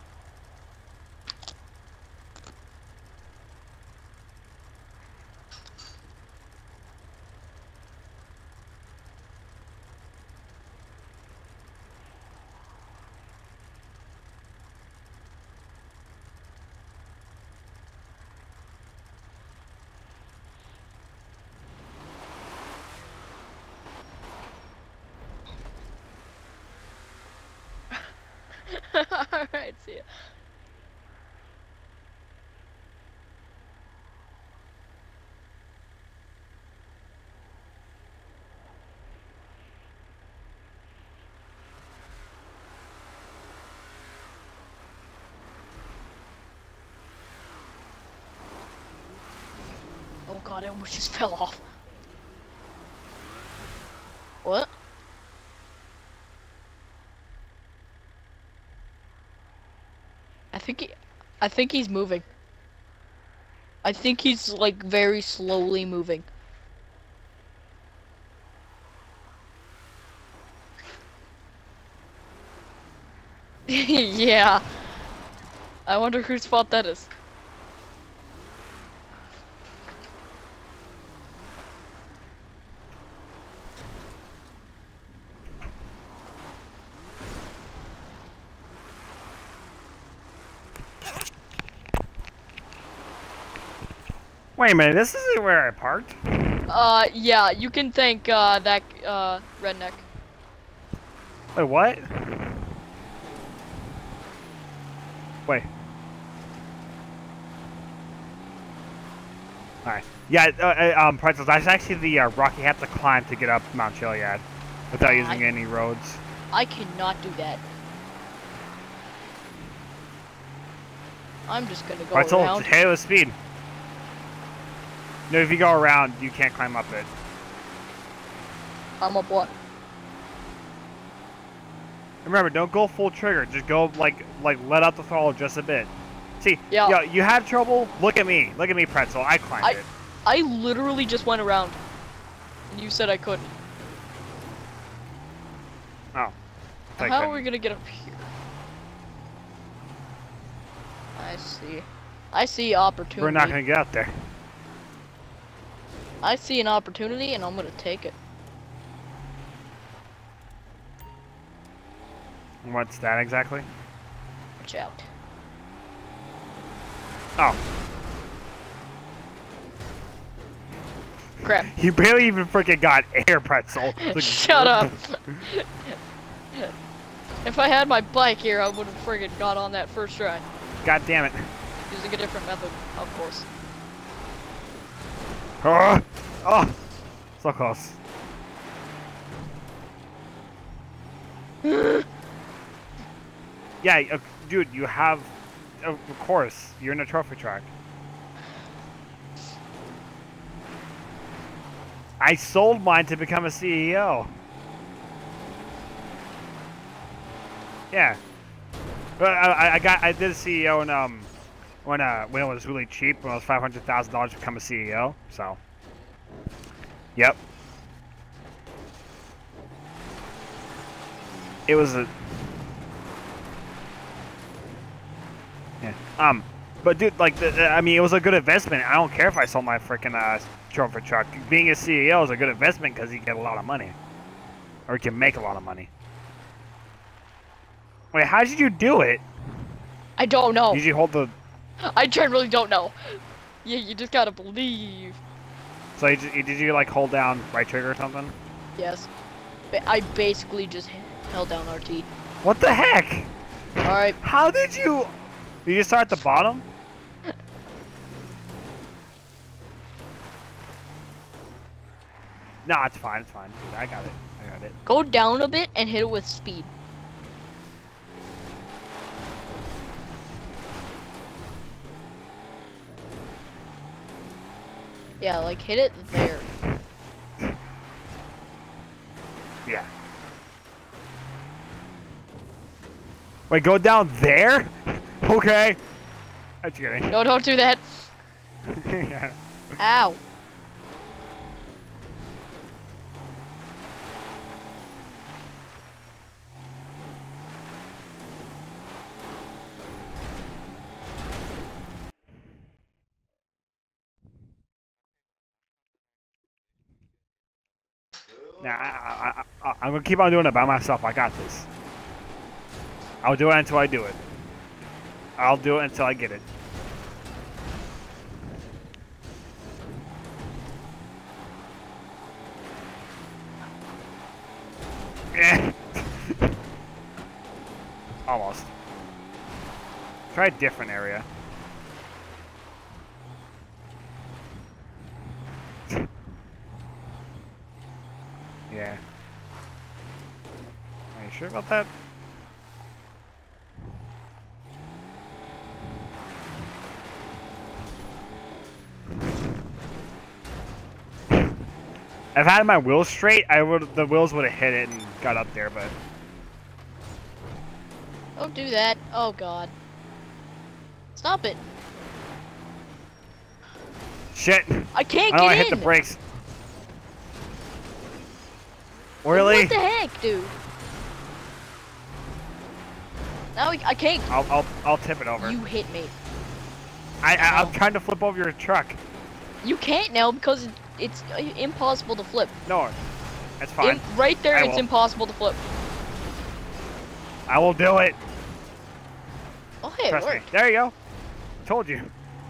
Alright, see ya. Oh god, I almost just fell off. What? I think he's moving. I think he's like very slowly moving. Yeah. I wonder whose fault that is. Wait a minute, this isn't where I parked. Yeah, you can thank, that, redneck. Wait, what? Wait. Alright. Yeah, pretzels. That's actually the rock you have to climb to get up Mount Chiliad without using any roads. I cannot do that. I'm just gonna go Pretzel, around. halo with speed. No, if you go around, you can't climb up it. I'm up what? Remember, don't go full trigger. Just go like let out the throttle just a bit. See, Yeah. yo, you had trouble. Look at me, Pretzel. I climbed it. I literally just went around. And you said I couldn't. Oh. How are we gonna get up here? I see opportunity. We're not gonna get up there. I see an opportunity and I'm gonna take it. What's that exactly? Watch out. Oh. Crap. You barely even freaking got air, Pretzel. Shut up. If I had my bike here, I would have friggin' got on that first try. God damn it. Using a different method, of course. Oh, so close. Yeah, dude, you have, of course, you're in a trophy track. I sold mine to become a CEO. Yeah. I did a CEO when it was really cheap, when it was $500,000 to become a CEO. So. Yep. It was a. But dude, like, I mean, it was a good investment. I don't care if I sold my freaking chauffeur truck. Being a CEO is a good investment because you get a lot of money, or you can make a lot of money. Wait, how did you do it? I don't know. Did you hold the? I generally don't know. Yeah, you just gotta believe. So did you like hold down right trigger or something? Yes. I basically just held down RT. What the heck? Alright. How did you? Did you start at the bottom? No, it's fine. It's fine. Dude, I got it. I got it. Go down a bit and hit it with speed. Yeah, like hit it there. Yeah. Wait, go down there? Okay. I'm just kidding. No, don't do that. Yeah. Ow. Nah, I'm gonna keep on doing it by myself. I got this. I'll do it until I do it. I'll do it until I get it. Eh. Almost. Try a different area. Yeah. Are you sure about that? If I had my wheels straight, the wheels would have hit it and got up there, but Don't do that. Oh god. Stop it. shit. I can't I know I get hit in. the brakes. Really? What the heck, dude? Now I can't. I'll tip it over. You hit me. I'm trying to flip over your truck. You can't now because it's impossible to flip. No, that's fine. Right there, I it's will. impossible to flip. I will do it. Oh, hey, it Trust me. worked. There you go. Told you.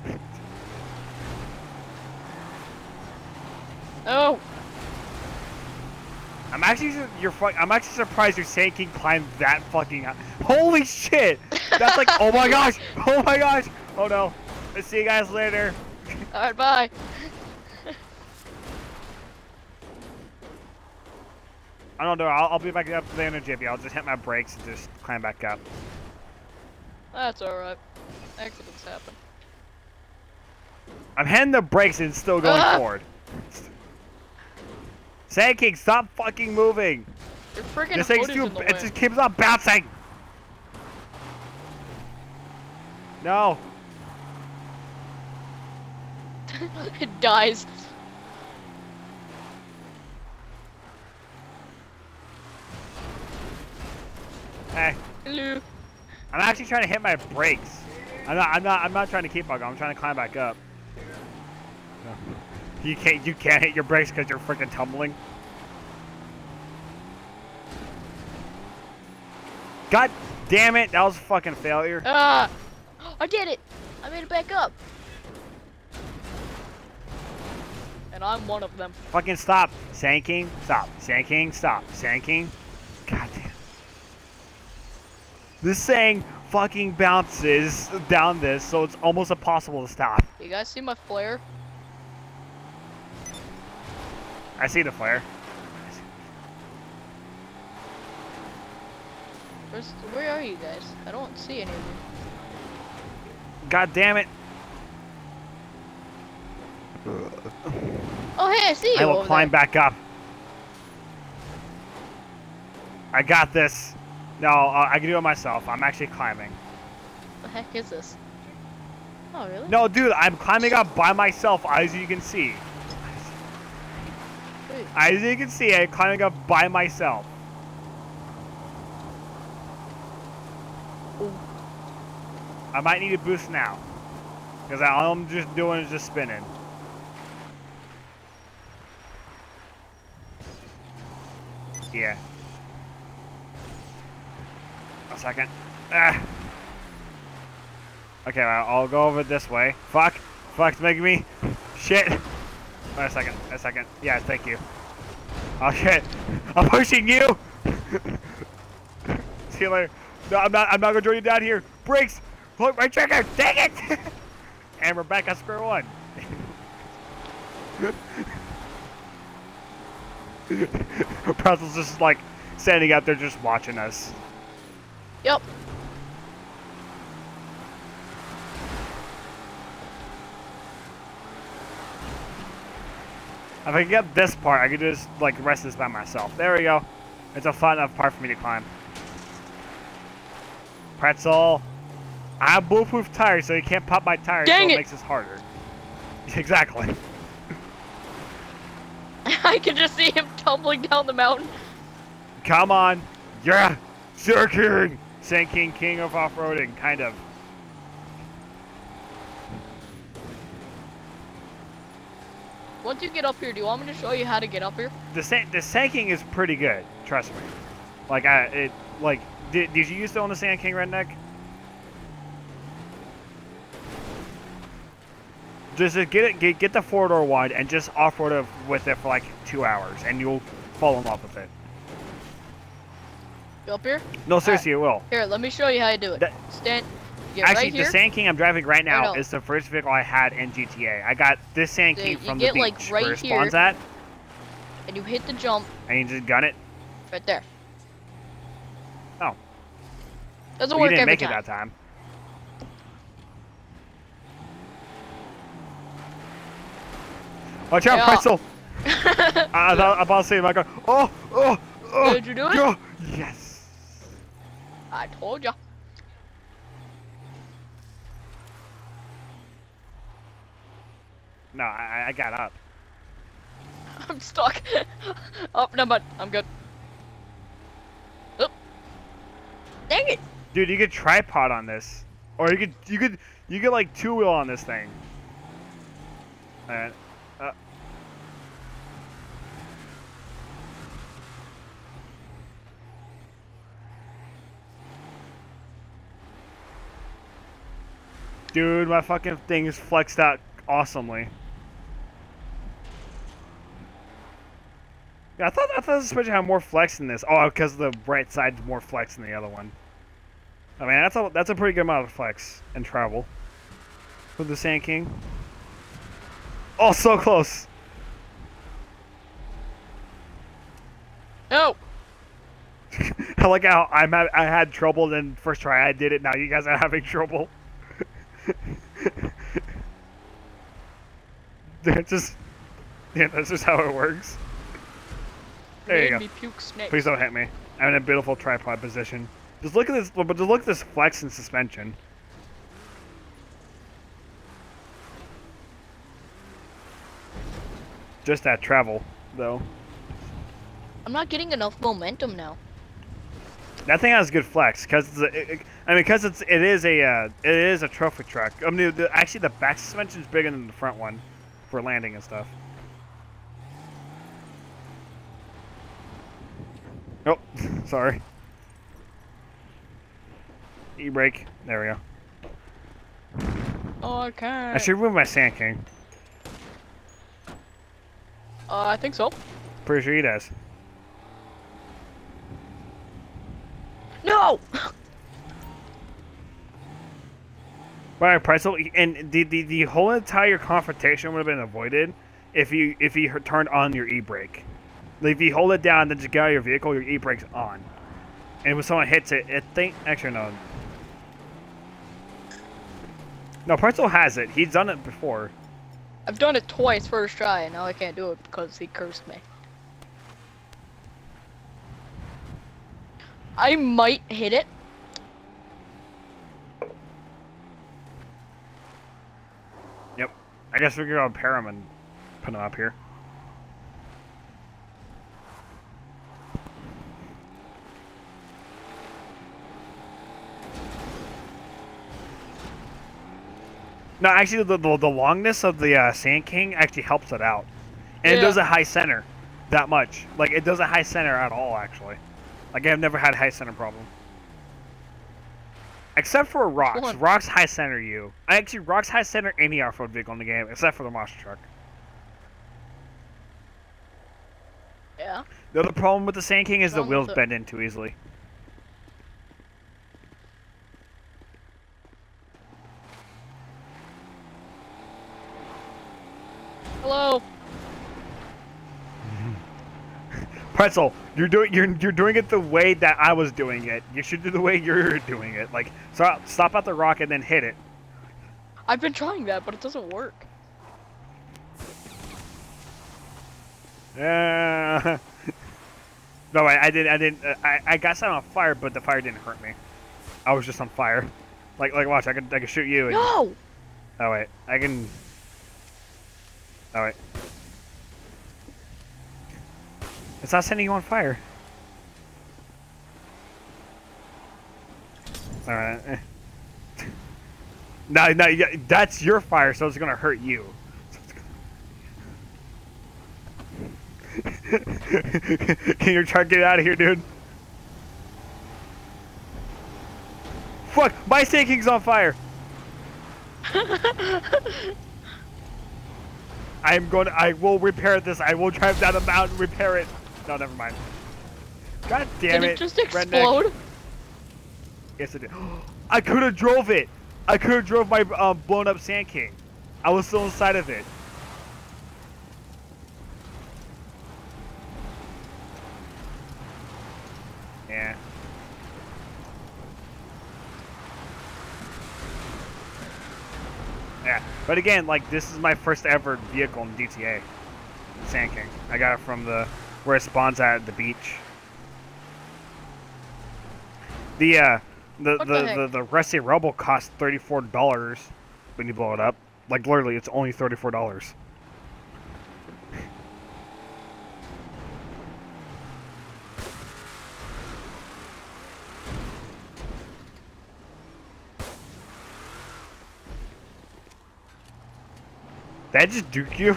Oh, I'm actually surprised your Sand King climbed that fucking high. Holy shit! That's like, oh my gosh! Oh my gosh! Oh no. Let's see you guys later. alright, bye. I don't know. I'll be back up there in a jiffy. I'll just hit my brakes and just climb back up. That's alright. Accidents happen. I'm hitting the brakes and it's still going forward. Sand King, stop fucking moving! Your freaking This hood thing's is too. in the It way. just keeps on bouncing. No. It dies. Hey, Hello. I'm actually trying to hit my brakes. I'm not trying to keep on going. I'm trying to climb back up. You can't hit your brakes because you're freaking tumbling. God damn it! That was a fucking failure. Ah! I did it! I made it back up. And I'm one of them. Fucking stop. Sand King, stop. Sand King, stop. Sand King. God damn. This thing fucking bounces down this, so it's almost impossible to stop. You guys see my flare? I see the flare. Where are you guys? I don't see any of you. God damn it. Oh, hey, I see you. I will over climb there. back up. I got this. No, I can do it myself. I'm actually climbing. What the heck is this? Oh, really? No, dude, I'm climbing up by myself, as you can see. Wait. As you can see, I'm climbing up by myself. I might need a boost now. Because all I'm just doing is just spinning. Yeah. A second. Ah. Okay, I'll go over this way. Fuck. Fuck's making me. Shit. Wait a second. A second. Yeah, thank you. Oh shit. I'm pushing you. See you later. No, I'm not gonna join you down here. Brakes. Look, my trigger. Dang it. And we're back at square one. Pretzel's just like standing out there just watching us. Yep. If I can get this part, I could just like rest this by myself. There we go. It's a fun enough part for me to climb. Pretzel. I have bulletproof tires, so you can't pop my tires, Dang so it it. makes this harder. Exactly. I can just see him tumbling down the mountain. Come on. Yeah. Sir King. Sand King, king of off-roading, kind of. Once you get up here, do you want me to show you how to get up here? The Sand King is pretty good, trust me. Like did you used to own the Sand King, Redneck? Just get the 4-door wide and just off-road with it for like 2 hours, and you'll fall in love with it. You up here? No, seriously, it will. Here, let me show you how to do it. Stand. Get Actually, right here. the Sand King I'm driving right now no. is the first vehicle I had in GTA. I got this Sand King You from the get, beach like, right where it spawns here. at, And you hit the jump and you just gun it. right there. Oh. Doesn't Well, work you didn't every make time. it that time. Watch out, Yeah. Pretzel! I thought about to say, my God. Oh! Did you do it? Yeah. Yes. I told ya. No, I got up. I'm stuck. Oh, no, but I'm good. Oh. Dang it! Dude, you could tripod on this, or you could like 2-wheel on this thing. And dude, my fucking thing is flexed out awesomely. Yeah, I thought the suspension had more flex in this. Oh, because the right side's more flex than the other one. I mean, that's a pretty good amount of flex and travel with the Sand King. Oh, so close. No! I like how I had trouble, then first try I did it. Now you guys are having trouble. That's just how it works. There you Made go. me puke snake. Please don't hit me. I'm in a beautiful tripod position. Just look at this. But just look at this flex and suspension. Just that travel, though. I'm not getting enough momentum now. That thing has good flex because it is a trophy truck. I mean, actually the back suspension is bigger than the front one for landing and stuff. Oh, sorry. E-brake. There we go. Oh, I can't. I should remove my Sand King. I think so. Pretty sure he does. No! Right, Pretzel, and the whole entire confrontation would have been avoided if you turned on your e-brake. Like if you hold it down, then just get out of your vehicle, your e-brake's on. And when someone hits it, actually no. No, Pretzel has it. He's done it before. I've done it twice first try, and now I can't do it because he cursed me. I might hit it. Yep. I guess we're gonna pair him and put him up here. No, actually, the longness of the Sand King actually helps it out, and it Yeah. doesn't high center that much. Like it doesn't high center at all, actually. Like I've never had high center problem, except for rocks. one? Rocks high center you. Actually, rocks high center any off-road vehicle in the game, except for the monster truck. Yeah. The other problem with the Sand King is the Wrong wheels with it? bend in too easily. Hello. Pretzel, you're doing it the way that I was doing it. You should do the way you're doing it. Like, stop at the rock and then hit it. I've been trying that, but it doesn't work. No, wait, I didn't. I got set on fire, but the fire didn't hurt me. I was just on fire. Like, watch, I can shoot you. And, No. oh wait, I can. Oh wait. It's not setting you on fire. All right. No, that's your fire, so it's gonna hurt you. Can your truck get out of here, dude? Fuck! My Sand King's on fire! I will repair this. I will drive down the mountain and repair it. No, never mind. God damn Did it. it just redneck. explode? Yes, it did. I could have drove it. I could have drove my blown up Sand King. I was still inside of it. Yeah. Yeah, but again, like this is my first ever vehicle in GTA, Sand King. I got it from where it spawns at the beach. The What the heck? the Rusty Rebel costs $34 when you blow it up. Like literally, it's only $34. Did I just duke you?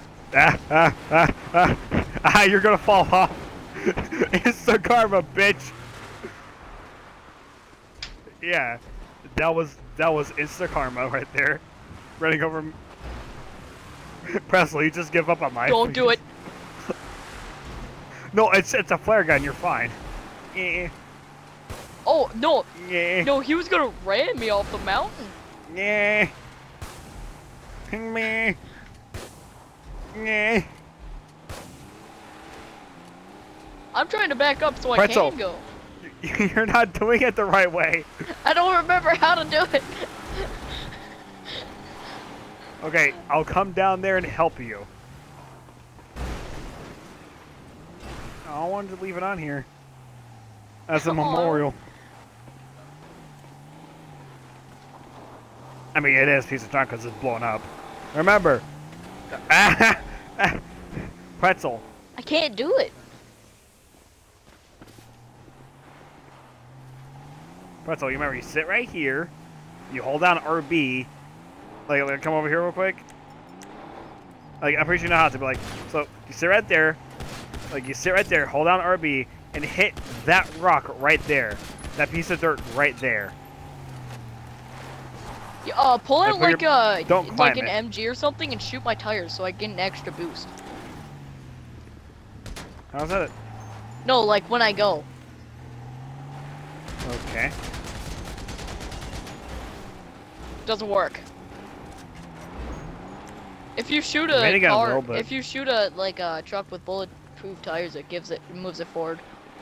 You're gonna fall off. It's the karma, bitch. Yeah, that was insta karma right there. Running over. Presley, just give up on my. Don't do it. No, it's a flare gun. You're fine. Yeah. Oh no. Yeah. No, he was gonna ram me off the mountain. Yeah. Me. Yeah. I'm trying to back up so I Pretzel. can go. You're not doing it the right way. I don't remember how to do it. Okay, I'll come down there and help you. I wanted to leave it on here as a Come on. memorial. I mean, it is a piece of junk because it's blown up. Remember, Pretzel. I can't do it. Pretzel, you remember, you sit right here, you hold down RB, like come over here real quick. Like, I'm pretty sure you know how to, but like, so you sit right there, like you sit right there, hold down RB, and hit that rock right there, that piece of dirt right there. Pull out Like, like don't like climb an it. MG or something and shoot my tires so I get an extra boost. How's that? No, like when I go. Okay. Doesn't work. If you shoot Made a it a car, little bit. if you shoot a truck with bulletproof tires, it moves it forward.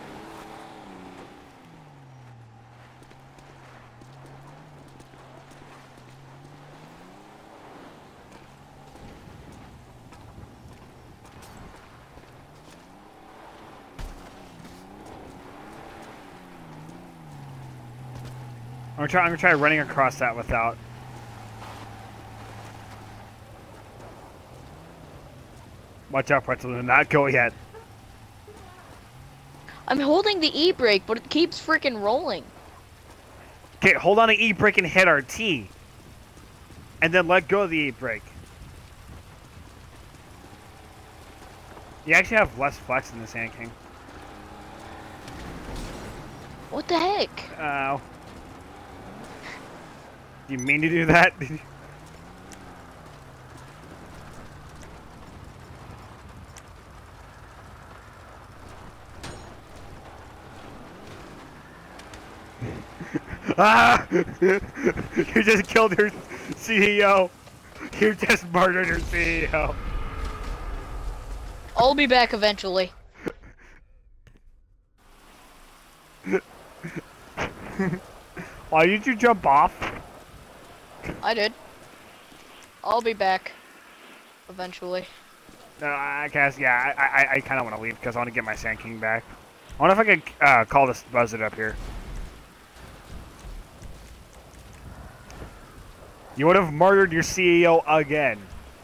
I'm gonna try running across that without. Watch out, Pretzel, do not go yet. I'm holding the e-brake, but it keeps freaking rolling. Okay, hold on to E-brake and hit RT. and then let go of the E brake. You actually have less flex in the Sand King. What the heck? Oh. You mean to do that? Ah! You just killed your CEO. You just murdered your CEO. I'll be back eventually. Why did you jump off? I did. I'll be back eventually. No, I guess, yeah, I kind of want to leave because I want to get my Sand King back. I wonder if I could call this buzzard up here. You would have murdered your CEO again.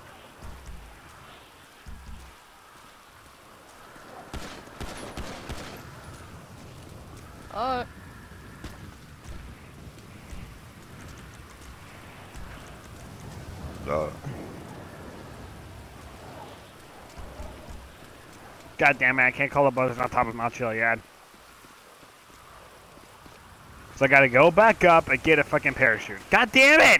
God damn it, I can't call the buzzard on top of Mount Chiliad. So I gotta go back up and get a fucking parachute. God damn it!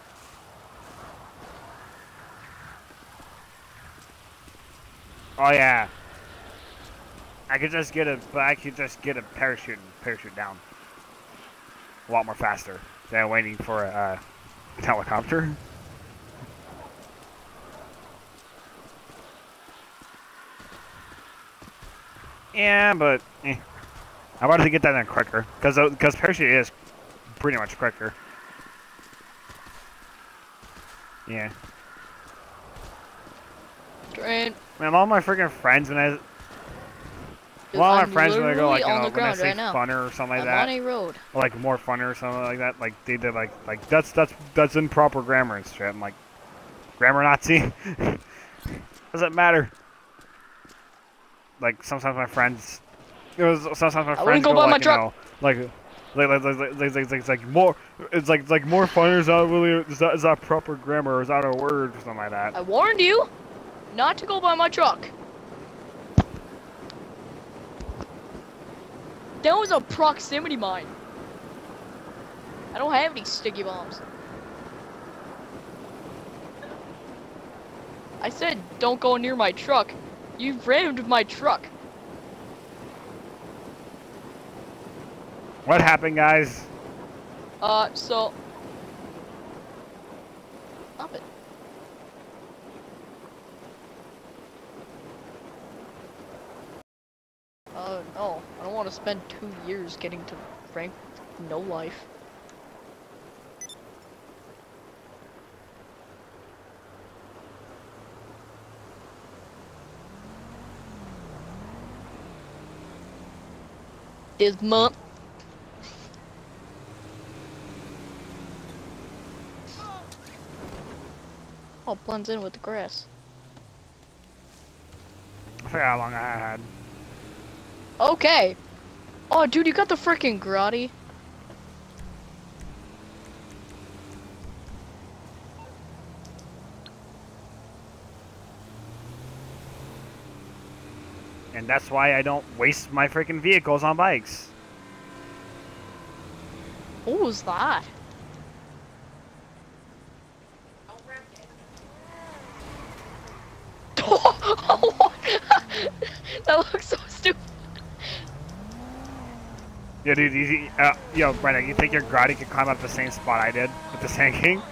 Oh yeah. I could just get a parachute and parachute down. A lot more faster than waiting for a helicopter. Yeah, but I wanted to get that in quicker because parachute is pretty much quicker. Yeah. Train. Man, all my freaking friends when I go like, you know, when I say funner or something like that, I'm on a road. or like more funner or something like that, like they did like that's improper grammar and shit. I'm like, grammar Nazi. Doesn't matter. Like sometimes my friends, sometimes my friends go like, you know, like more. It's like more funner is not really is that proper grammar or is that a word or something like that. I warned you not to go by my truck. That was a proximity mine. I don't have any sticky bombs. I said don't go near my truck. You rammed my truck. What happened, guys? So... Stop it. No. I don't want to spend 2 years getting to rank no life. This month. Oh, it blends in with the grass. I forgot how long I had. Okay. Oh, dude, you got the freaking grotty. And that's why I don't waste my freaking vehicles on bikes. What was that? That looks so stupid. Yeah, dude, yo, Brennan, you think your grotty can climb up the same spot I did with the Sand King?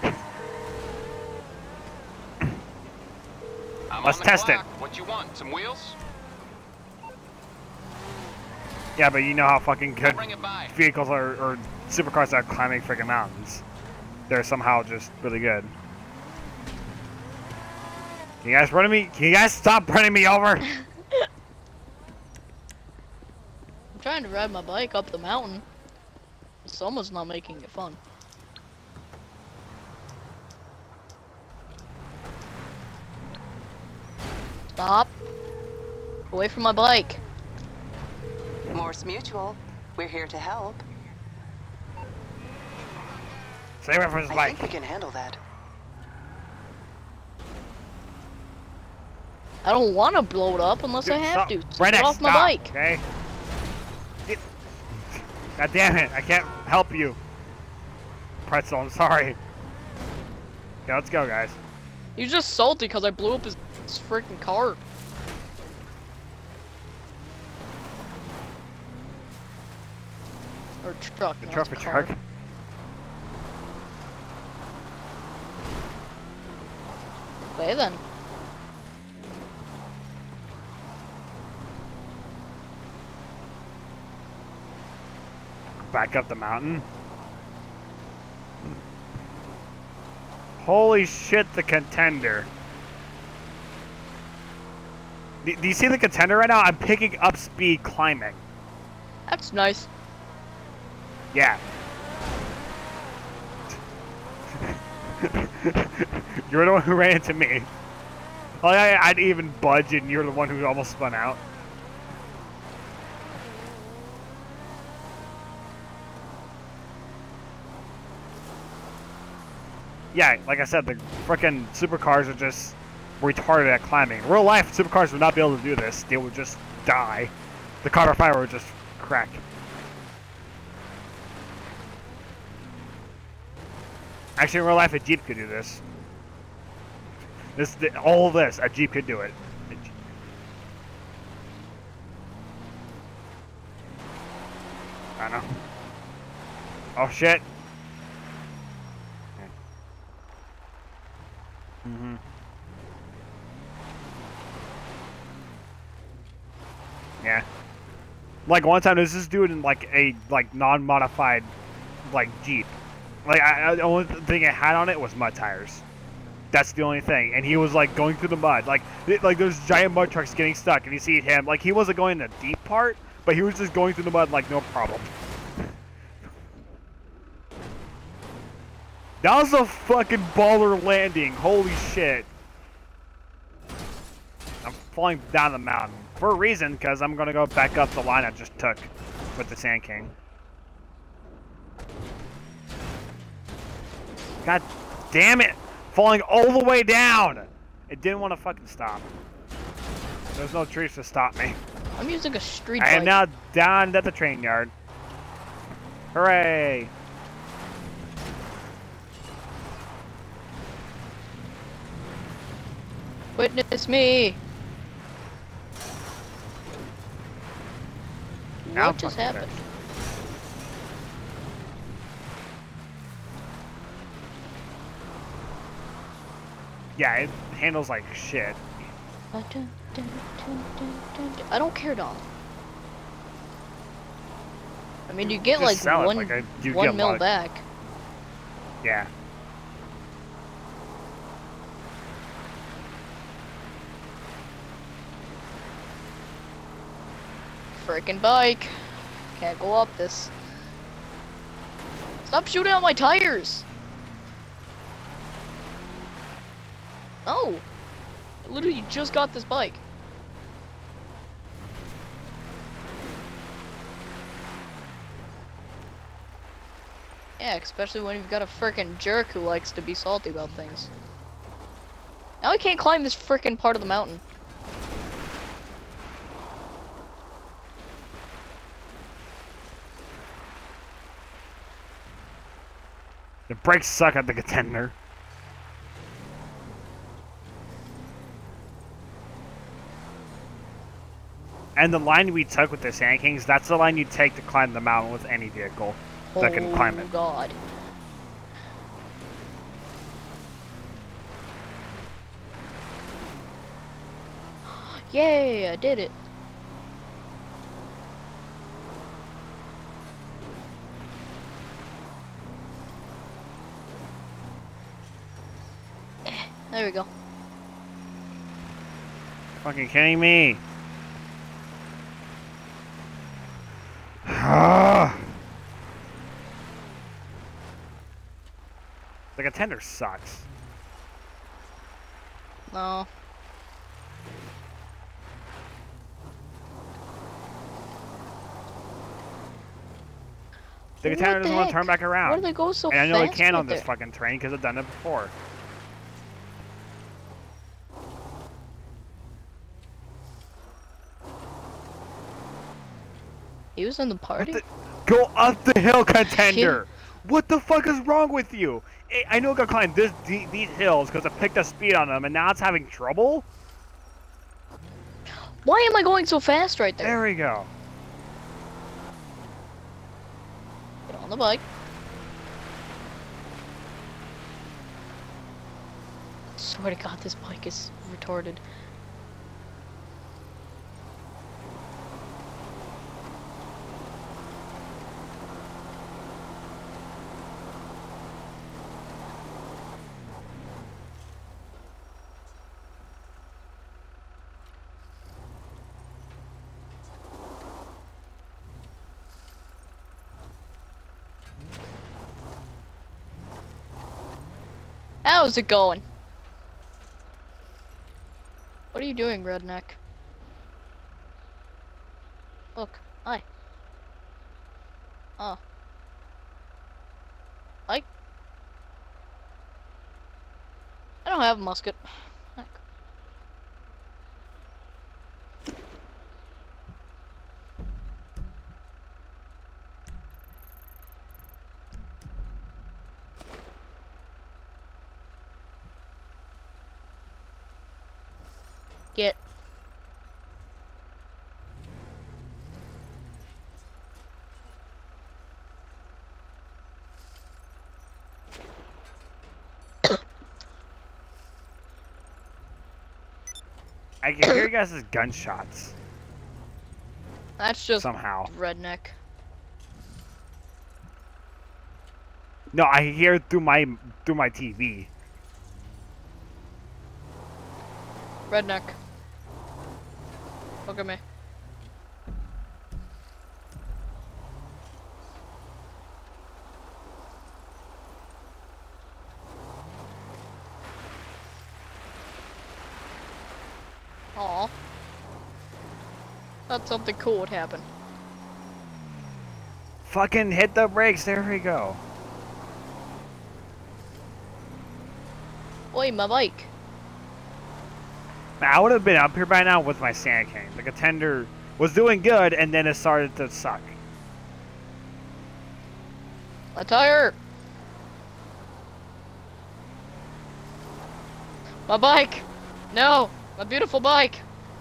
Let's test it. What you want? Some wheels? Yeah, but you know how fucking good Bring it by. vehicles are, or supercars are climbing freaking mountains. They're somehow just really good. Can you guys running me? Can you guys stop running me over? I'm trying to ride my bike up the mountain. Someone's not making it fun. Stop. Away from my bike. Morse Mutual, we're here to help. Stay away from his I bike. think we can handle that. I don't want to blow it up unless I Dude, have stop. to. So Right get next, off my stop, bike. Okay. God damn it! I can't help you. Pretzel, I'm sorry. Okay, let's go, guys. He's just salty because I blew up his freaking car. Or truck. The not trophy car. truck. Okay then. Back up the mountain. Holy shit, the contender. Do you see the contender right now? I'm picking up speed climbing. That's nice. Yeah. You're the one who ran into me. Oh, I'd even budge and you're the one who almost spun out. Yeah, like I said, the frickin' supercars are just retarded at climbing. In real life, supercars would not be able to do this. They would just die. The car fire would just crack. Actually, in real life, a Jeep could do this. All this, a Jeep could do it. I know. Oh shit. Mm-hmm. Yeah. Like one time, there's this dude in like a non-modified Jeep. The only thing it had on it was mud tires. That's the only thing, and he was like going through the mud, like there's giant mud trucks getting stuck, and you see him like he wasn't going in the deep part, but he was just going through the mud like no problem. That was a fucking baller landing. Holy shit. I'm falling down the mountain. For a reason, because I'm going to go back up the line I just took with the Sand King. God damn it. Falling all the way down. It didn't want to fucking stop. There's no trees to stop me. I'm using a street I bike. am now down at the train yard. Hooray. Witness me. Now What just fucking happened? Yeah, it handles like shit. I don't care, dog. I mean, you get Just like sell it, one, like, you get a 1 lot mil of- back. Yeah. Frickin' bike. Can't go up this. Stop shooting at my tires! Oh! I literally just got this bike. Yeah, especially when you've got a frickin' jerk who likes to be salty about things. Now I can't climb this frickin' part of the mountain. The brakes suck at the contender. And the line we took with the Sand Kings, that's the line you take to climb the mountain with any vehicle that can climb it. Oh god. Yay, I did it. There we go. Fucking kidding me? The contender sucks. No. The What contender the doesn't want to heck? turn back around. Why do they go so And I know fast it can on with this it? fucking train because I've done it before. He was in the party? Go up the hill, contender! What the fuck is wrong with you? I know I gotta climb these hills because I picked up speed on them and now it's having trouble? Why am I going so fast right there? There we go. Get on the bike. Swear to God, this bike is retarded. How's it going? What are you doing, redneck? Look, hi. Oh. Like? I don't have a musket. Heck. Get. I can hear you guys' gunshots. That's just somehow. redneck. No, I hear it through my TV. Redneck. Look at me. Aw. Thought something cool would happen. Fucking hit the brakes, there we go. Oi, my bike. I would have been up here by now with my sand cane. The contender was doing good, and then it started to suck. My tire. My bike. No, my beautiful bike.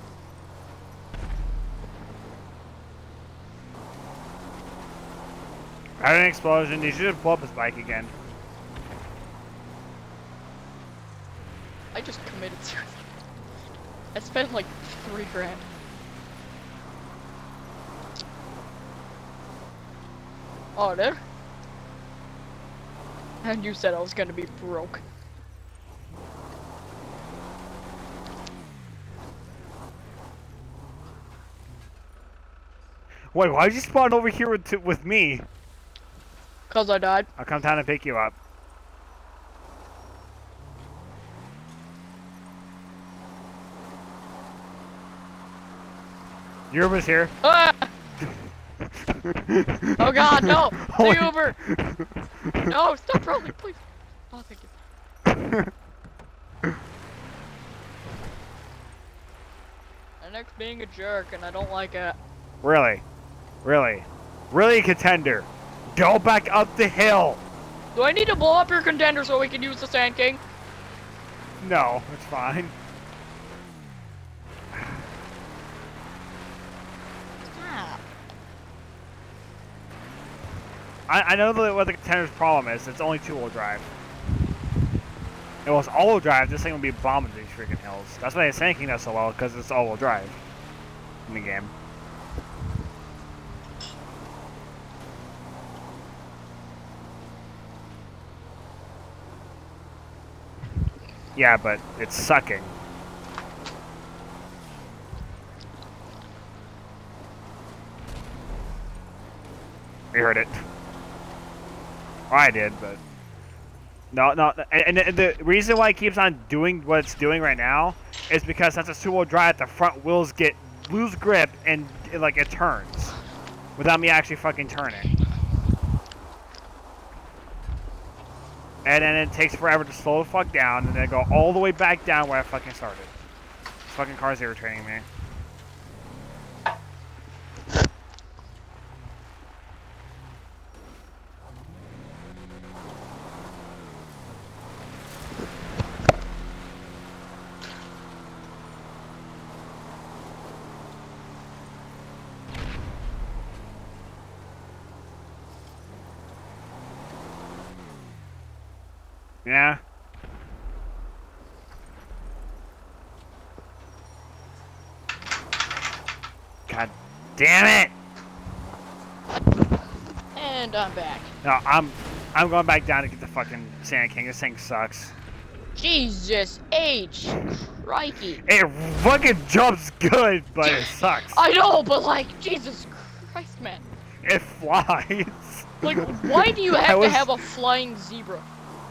I had an explosion. He should have blown up his bike again. I just committed suicide. I spent like $3 grand. Oh, there? And you said I was gonna be broke. Wait, why'd you spawn over here with me? Cause I died. I'll come down and pick you up. Your Uber's here. Ah! Oh God, no! Holy- The Uber! No, stop rolling, please. Oh, thank you. Redneck's being a jerk, and I don't like it. Really? Really? Really, contender? Go back up the hill! Do I need to blow up your contender so we can use the Sand King? No, it's fine. Stop. I know what the contender's problem is. It's only two-wheel drive. If it was all-wheel drive, this thing would be bombing these freaking hills. That's why it's sinking us so well, because it's all-wheel drive in the game. Yeah, but it's sucking. You heard it. Well, I did, but no. And the reason why it keeps on doing what it's doing right now is because that's a two-wheel drive. The front wheels lose grip and it turns without me actually fucking turning. And then it takes forever to slow the fuck down, and then go all the way back down where I fucking started. This fucking car's irritating me. Yeah. God damn it! And I'm back. No, I'm going back down to get the fucking Sand King. This thing sucks. Jesus H. Crikey. It fucking jumps good, but it sucks. I know, but like, Jesus Christ, man. It flies. Like, why do you have was- to have a flying zebra?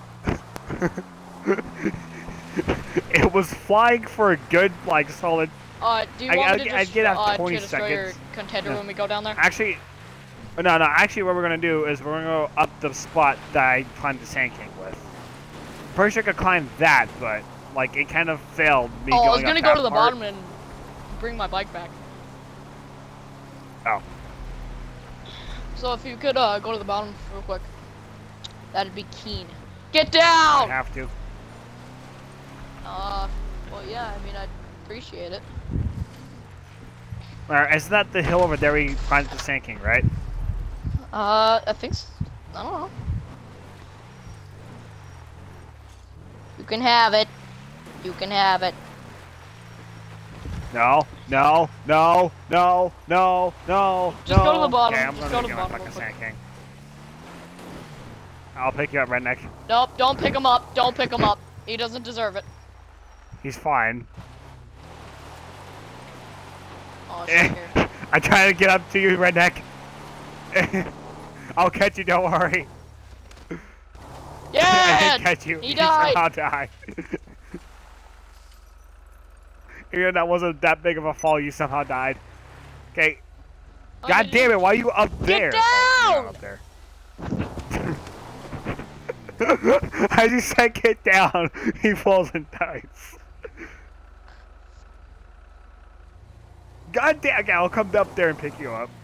It was flying for a good, like, solid. Do you want me to I just get out to 20 destroy your seconds. contender No. when we go down there? Actually, no. Actually, what we're gonna do is we're gonna go up the spot that I climbed the Sand King with. Pretty sure I could climb that, but like it kind of failed me Oh, going I was gonna up go that to the part. bottom and bring my bike back. Oh. So if you could go to the bottom real quick, that'd be keen. Get I down! have to. Well, yeah, I mean, I'd appreciate it. Isn't that the hill over there we climbed the Sand King, right? I think I don't know. You can have it. You can have it. No. Just go to the bottom. Okay, I'm Just gonna go to get the my bottom fucking real quick. Sand King. I'll pick you up, redneck. Nope, don't pick him up. Don't pick him up. He doesn't deserve it. He's fine. Oh, shit here. I'm trying to get up to you, redneck. I'll catch you, don't worry. I Yeah! didn't catch you. He died. I'll die. Even that wasn't that big of a fall, you somehow died. Okay. God damn it, why are you up there? down! Oh, you're not up there. As you said get down, he falls and dies. God damn, okay, I'll come up there and pick you up.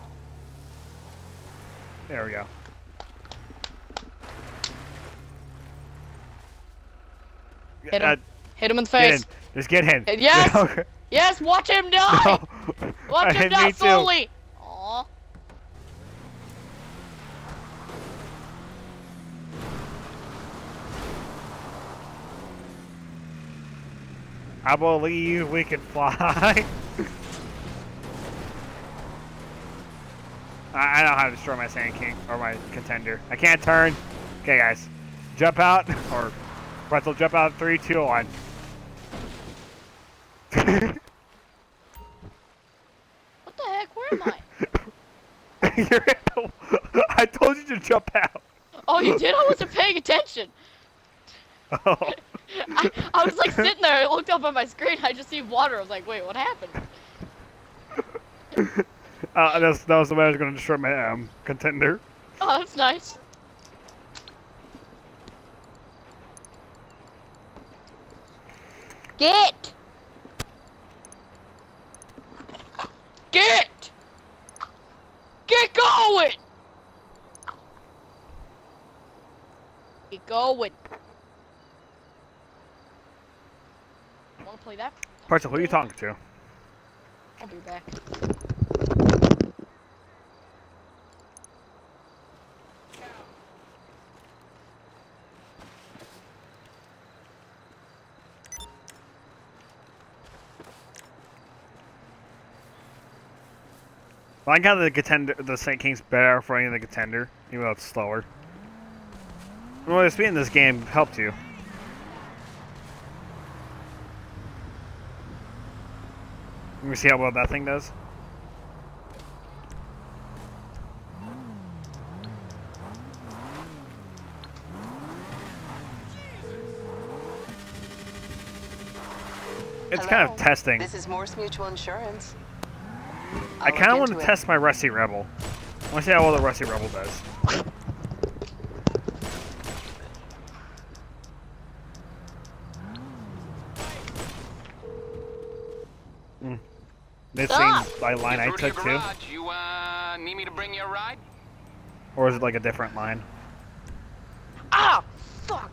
There we go. Hit him. Hit him in the Get face. in. Just get in. Yes! Okay. Yes, watch him die! No. Watch him Me die too. slowly! Aw. I believe we can fly. I know how to destroy my Sand King, or my contender. I can't turn. Okay, guys. Jump out, or Pretzel, jump out. 3, 2, 1. What the heck? Where am I? I told you to jump out. Oh, you did? I wasn't paying attention. Oh. I was like sitting there. I looked up on my screen. I just see water. I was like, wait, what happened? That was the way I was going to destroy my contender. Oh, that's nice. Get! Get! Get going! Get going. Wanna play that? Pretzel, who are you talking to? I'll be back. I like how the contender, the Sand King's better for any of the contender, even though it's slower. Well, the speed in this game helped you. Let me see how well that thing does. It's kind of Hello. testing. This is Morse Mutual Insurance. I kind of want to test my Rusty Rebel. I want to see how well the Rusty Rebel does. This Stop. seems like a line I Get through took to your too. garage. You need me to bring you a ride? Or is it like a different line? Ah! Fuck!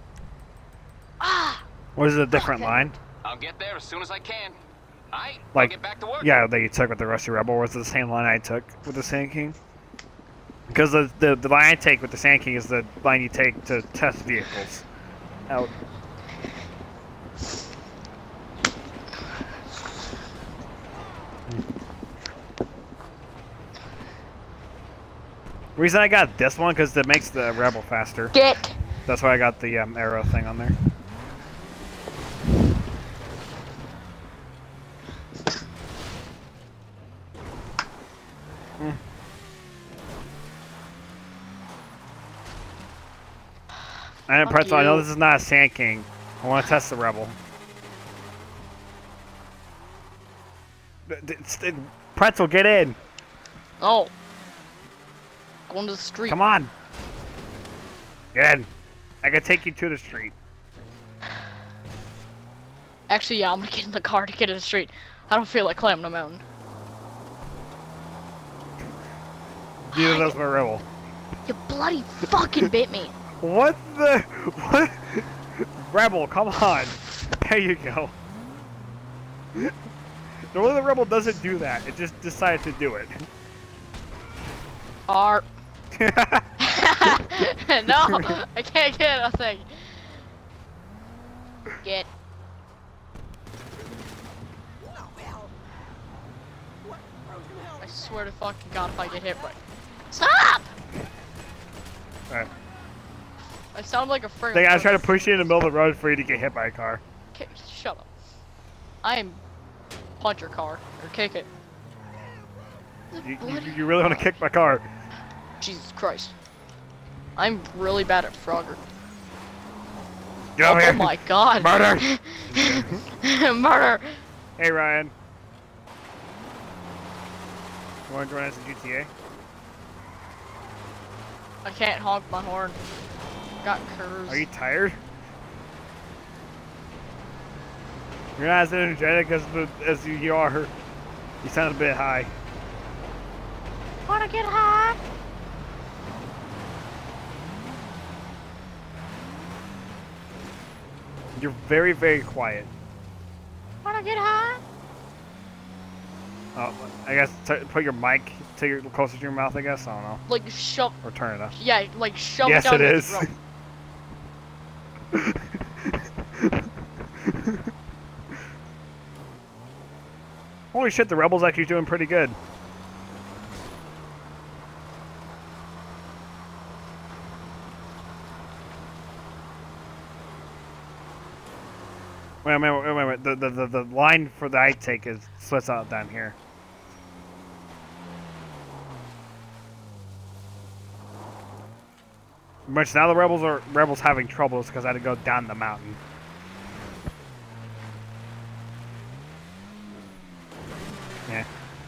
Ah! Or is it a different Okay. line? I'll get there as soon as I can. I'll Like, get back to work. yeah, that you took with the Rusty Rebel, or was it the same line I took with the Sand King? Because the line I take with the Sand King is the line you take to test vehicles. Out. Reason I got this one because it makes the rebel faster. Get. That's why I got the arrow thing on there. And Fuck Pretzel, I know you. this is not a Sand King. I want to test the rebel. Pretzel, get in! Oh. Going to the street. Come on! Get in! I can take you to the street. Actually, yeah, I'm gonna get in the car to get to the street. I don't feel like climbing a mountain. Neither does my rebel. You bloody fucking bit me. What the? What? Rebel, come on. There you go. Normally the rebel doesn't do that. It just decided to do it. R. No, I can't get a thing. Get. I swear to fucking God if I get hit by. Stop! Alright. I sound like a friggin' I was trying to push you in the middle of the road for you to get hit by a car. Okay, shut up. I'm punch your car or kick it. You really want to kick my car? Jesus Christ. I'm really bad at Frogger. Get over here! Oh my God. Murder! Murder! Hey Ryan. You want to join us in GTA? I can't honk my horn. Got curves. Are you tired? You're not as energetic as you are. You sound a bit high. Wanna get high? You're very, very quiet. Wanna get high? I guess put your mic closer to your mouth, I guess. I don't know. Like shove. Or turn it up. Yeah, like shove Yes, it down it your is. throat. Holy shit, the rebels actually doing pretty good. Wait a minute, wait a minute. The line for the I take is splits out down here. Which now the rebels having troubles because I had to go down the mountain. Yeah.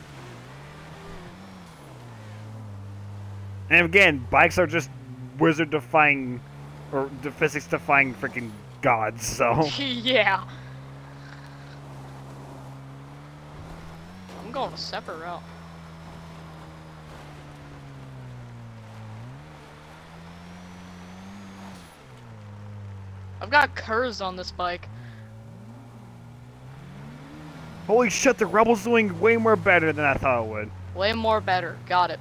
And again, bikes are just wizard defying or the physics defying freaking gods, so Yeah. I'm going a separate route. I've got curves on this bike. holy shit, the rebels doing way more better than I thought it would. Way more better. Got it.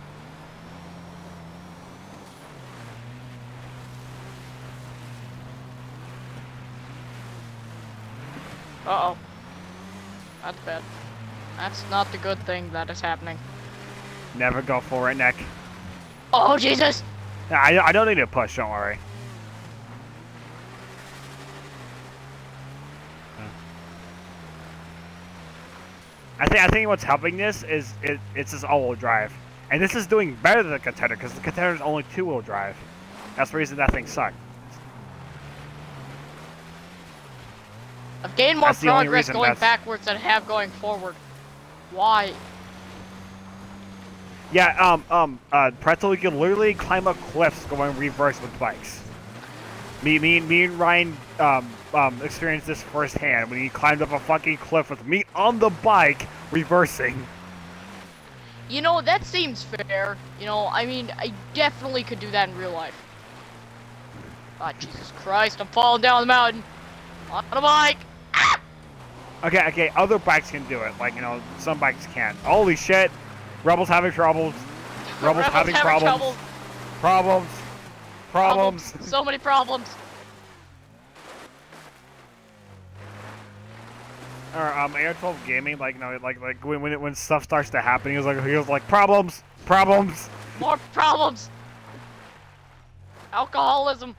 Uh-oh. That's bad. That's not the good thing that is happening. Never go for it, neck. Oh, Jesus! I don't need to push, don't worry. I think what's helping this is it's this all-wheel drive, and this is doing better than the contender because the contender is only two-wheel drive. That's the reason that thing sucked. I've gained more That's the only progress reason going that's- backwards than I have going forward. Why? Yeah, Pretzel, you can literally climb up cliffs going reverse with bikes. Me and Ryan experienced this firsthand when he climbed up a fucking cliff with me on the bike reversing. You know, that seems fair. You know, I mean, I definitely could do that in real life. Ah, Jesus Christ, I'm falling down the mountain. On a bike! Ah! Okay, other bikes can do it. Like, you know, some bikes can't. Holy shit! Rebels having troubles. Rebels having problems. trouble. Problems. So many problems. or AR12 gaming, like like when stuff starts to happen, he was like problems. More problems. Alcoholism.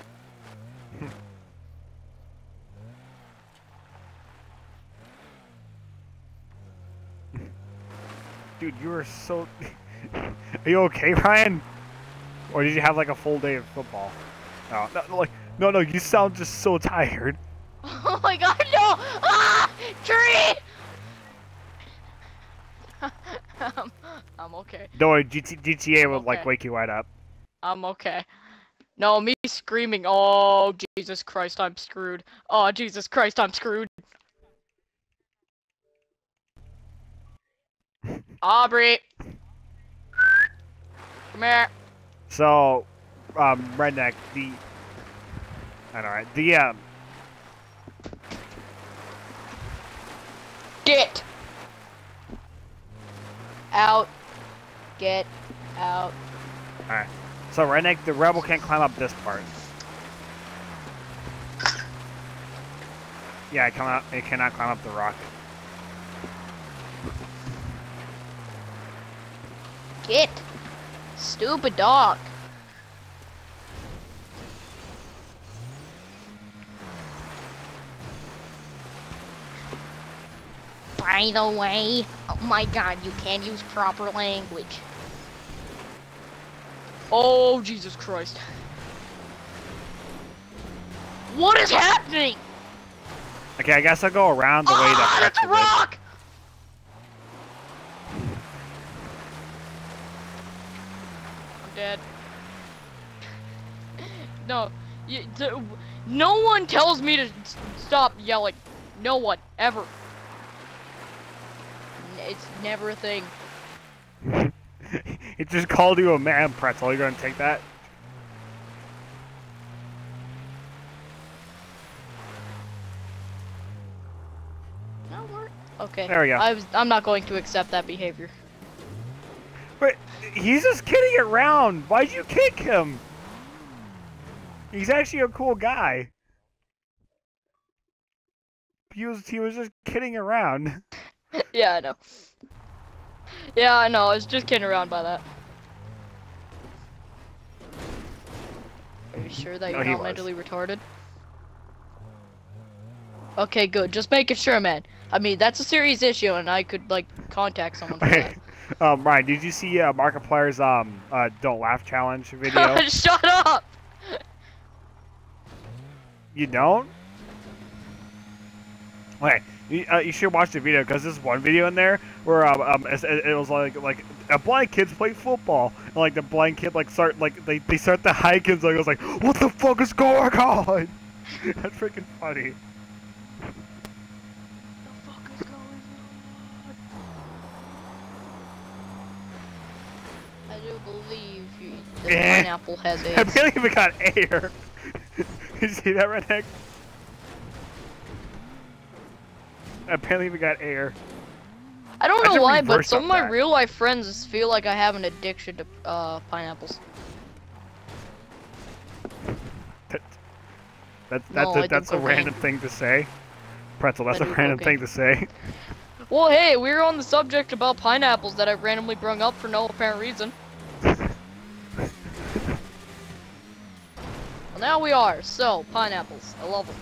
Dude, you were so. Are you okay, Ryan? Or did you have like a full day of football? No, you sound just so tired. Oh my god, no! Ah! Tree! I'm okay. Don't worry, GTA will Okay. like wake you right up. I'm okay. No, me screaming, oh, Jesus Christ, I'm screwed. Oh, Jesus Christ, I'm screwed. Aubrey! Come here. So, redneck, I know, right? Get out. Get out. Alright. So, redneck, the rebel can't climb up this part. Yeah, it cannot climb up the rock. Get. Stupid dog. By the way, oh my god, you can't use proper language. Oh, Jesus Christ. What is happening? Okay, I guess I'll go around the way that That's a Pretzel did. rock! I'm dead. No, no one tells me to stop yelling. No one, ever. It's never a thing. It just called you a man, Pretzel. You gonna take that? No, okay. There we go. I'm not going to accept that behavior. But he's just kidding around. Why'd you kick him? He's actually a cool guy. He was just kidding around. Yeah, I know. Yeah, I know. I was just kidding around by that. Are you sure that No, you're he not was. mentally retarded? Okay, good. Just making sure, man. I mean, that's a serious issue, and I could like contact someone for that. Ryan, did you see Markiplier's Don't Laugh Challenge video? Shut up! You don't? Okay, you should watch the video because there's one video in there where it was like a blind kid's play football and like the blind kid like they start to hike and like, it was like, what the fuck is going on? That's freaking funny. I do believe the pineapple has I AIDS. barely even got air. You see that, redneck? I barely even got air. I don't I know should why, but reverse some of up my that. real life friends feel like I have an addiction to pineapples. No, I do That's a cocaine. random thing to say. Pretzel, that's I a do random cocaine. thing to say. Well, hey, we were on the subject about pineapples that I randomly brung up for no apparent reason. Well, now we are. So, pineapples. I love them.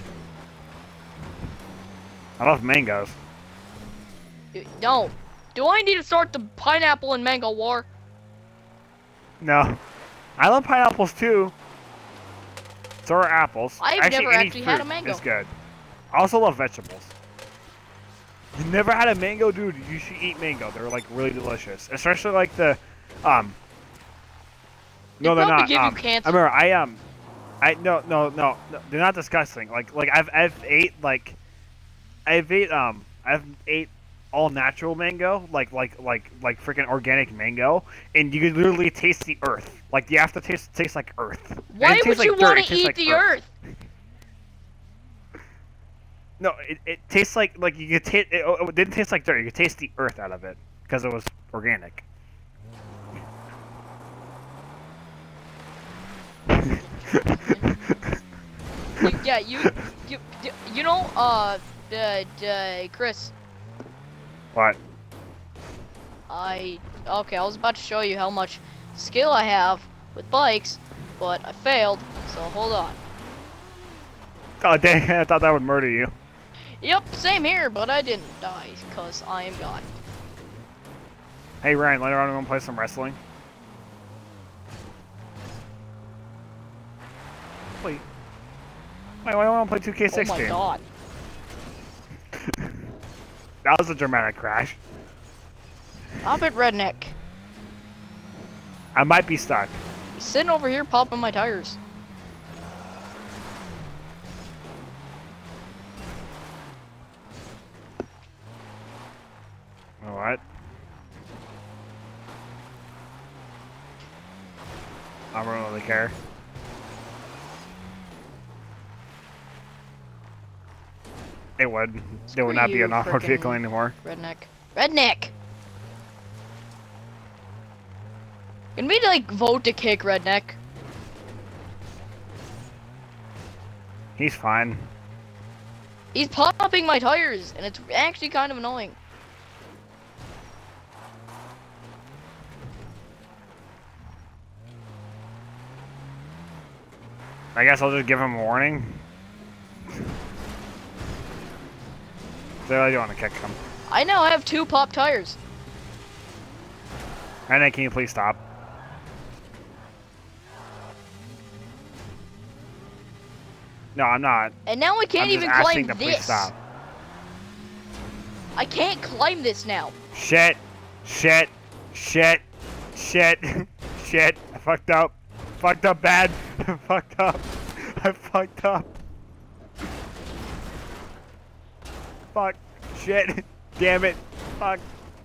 I love mangoes. No. Do I need to start the pineapple and mango war? No. I love pineapples too. So are apples. I've never any actually had a fruit mango. is good. I also love vegetables. You never had a mango, dude? You should eat mango. They're like really delicious, especially like the No, They they're probably not. give you cancer. I remember no, they're not disgusting. Like I've ate all natural mango, like freaking organic mango, and you can literally taste the earth. Like the aftertaste tastes like earth. Why It tastes would you like dirt, want it to tastes eat like the earth? No, it tastes like you could taste. It didn't taste like dirt. You could taste the earth out of it because it was organic. You know, Chris. What? Okay, I was about to show you how much skill I have with bikes, but I failed, so hold on. Oh, dang, I thought that would murder you. Yep, same here, but I didn't die, because I am God. Hey, Ryan, later on we're going to play some wrestling. Wait, why do I want to play 2K16? Oh my God. That was a dramatic crash. Stop it, redneck. I might be stuck. He's sitting over here popping my tires. What? I don't really care. It would. There would Screw not be you, an off-road vehicle frickin' anymore. Redneck. Redneck! Can we, like, vote to kick Redneck? He's fine. He's popping my tires, and it's actually kind of annoying. I guess I'll just give him a warning. So I do want to kick him. I now have 2 pop tires. And then can you please stop? No, I'm not. And now I can't I'm just even asking climb to please this. stop. I can't climb this now. Shit. Shit. Shit. Shit. Shit. I fucked up. Fucked up bad. Fucked up. I fucked up. Fuck. Shit. Damn it. Fuck.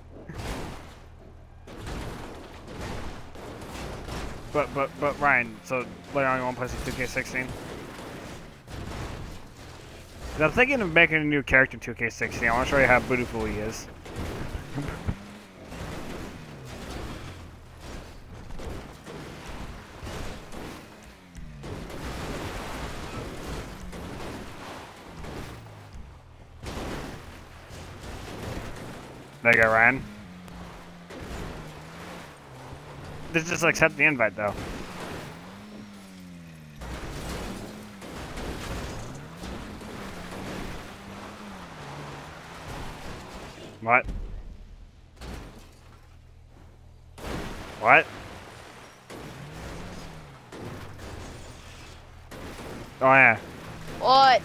But Ryan, so later on you want to play some 2K16? I'm thinking of making a new character in 2K16. I want to show you how beautiful he is. There you go, Ryan. Just accept the invite, though. What? What? Oh yeah. What?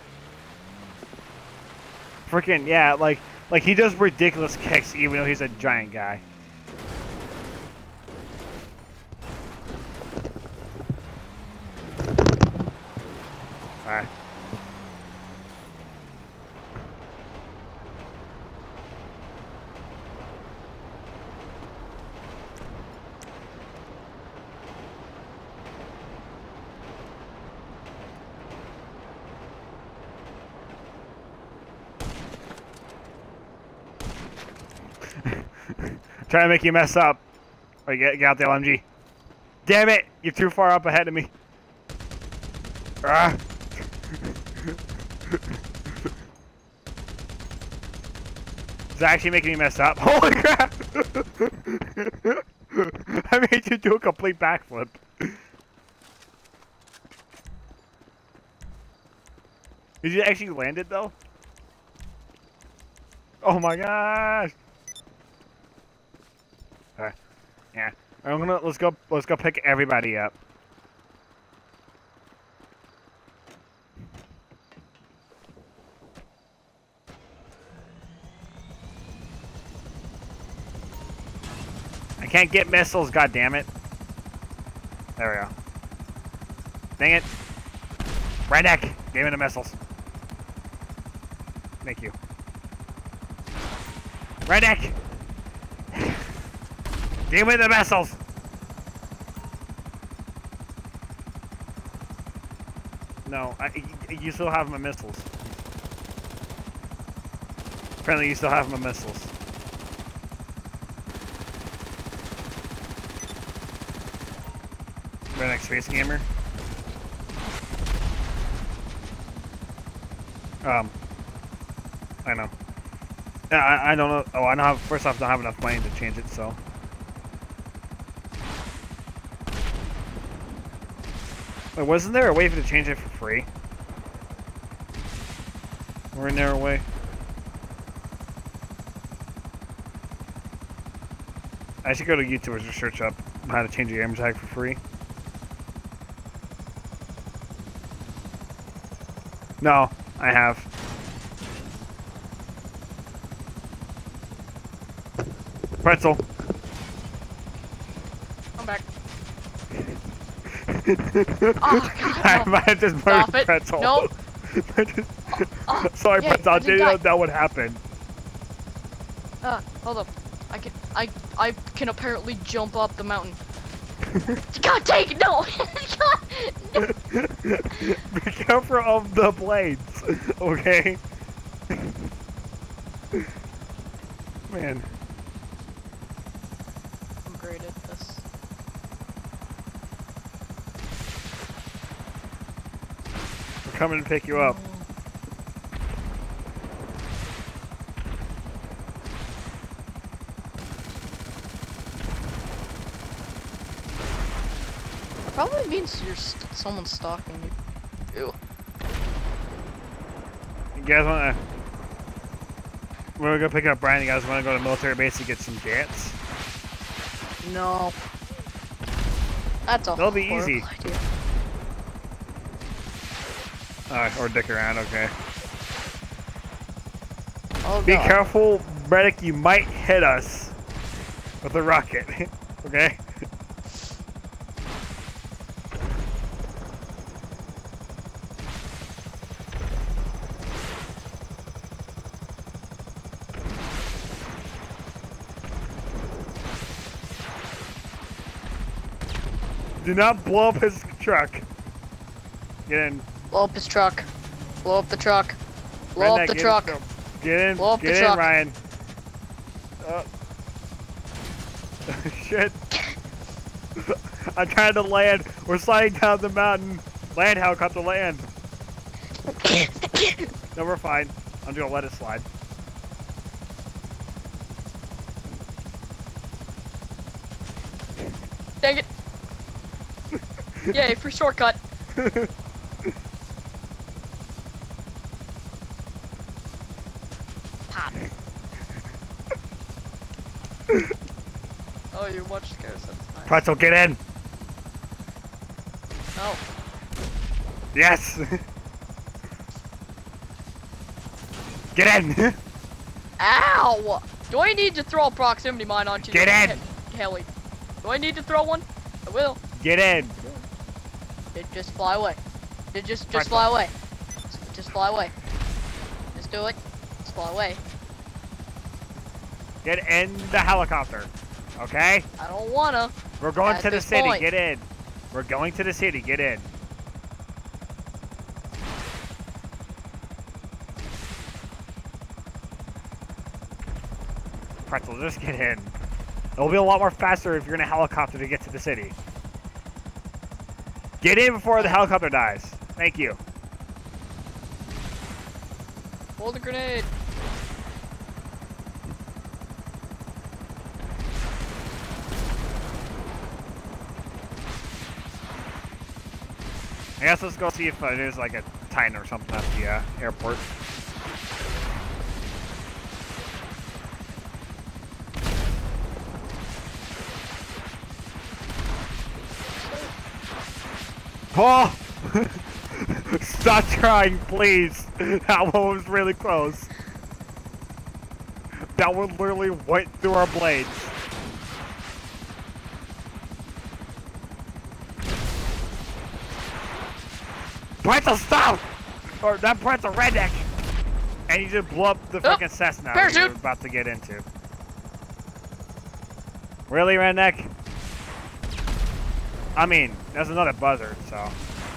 Freaking yeah, like he does ridiculous kicks even though he's a giant guy. Alright. Trying to make you mess up. Oh, get out the LMG. Damn it! You're too far up ahead of me. Ah. It's actually making me mess up. Holy crap! I made you do a complete backflip. Did you actually land it though? Oh my gosh! Alright. Yeah. Let's go pick everybody up. I can't get missiles, goddammit. There we go. Dang it. Redneck! Give me the missiles. Thank you. Redneck! Give me the missiles! No, you still have my missiles. Apparently you still have my missiles. Redneck Space Gamer. I know. Yeah, I don't know. Oh, I don't have. First off, I don't have enough money to change it, so. Wait, wasn't there a way to change it for free? Or a narrow way? I should go to YouTube and just search up how to change your gamer tag for free. No, I have. Pretzel. I'm back. Oh, God, I no. might have just Stop murdered it. Pretzel. No. Sorry, yeah, Pretzel. I I didn't didn't know die. that would happen. Hold up. I can apparently jump up the mountain. God dang it, no! God, no. Be careful of the blades, okay? Man. I'm great at this. We're coming to pick you up. Probably means someone's stalking you. Ew. You guys wanna... We're gonna pick up Brian. You guys wanna go to military base to get some jets? No. That's a That'll be horrible easy. idea. Or dick around, okay. Oh, Be God. careful, Reddick, you might hit us with a rocket, okay? Do not blow up his truck. Get in. Blow up his truck. Blow up the truck. Blow Redneck, up the get truck. In. Get in. Blow up Get the in, truck. Ryan. Shit. I'm trying to land. We're sliding down the mountain. Land, helicopter, land. No, we're fine. I'm gonna let it slide. Dang it. Yay, free shortcut. Pop. Oh, you're much scared, so that's nice. Pretzel, get in. No. Yes. Get in. Ow! Do I need to throw a proximity mine onto Get your in. heli? Do I need to throw one? I will. Get in. Just fly away. Just Pretzel. fly away. Just fly away. Just do it. Just fly away. Get in the helicopter. Okay? I don't wanna. We're going At to the this city. point. Get in. We're going to the city. Get in. Pretzel, just get in. It'll be a lot more faster if you're in a helicopter to get to the city. Get in before the helicopter dies. Thank you. Hold the grenade. I guess let's go see if there's like a Titan or something at the airport. Oh! Stop trying, please. That one was really close. That one literally went through our blades. Pretzel, stop! Or that Pretzel, redneck! And you just blew up the freaking Cessna we parachute! were about to get into. Really, redneck? I mean, there's another buzzard, so.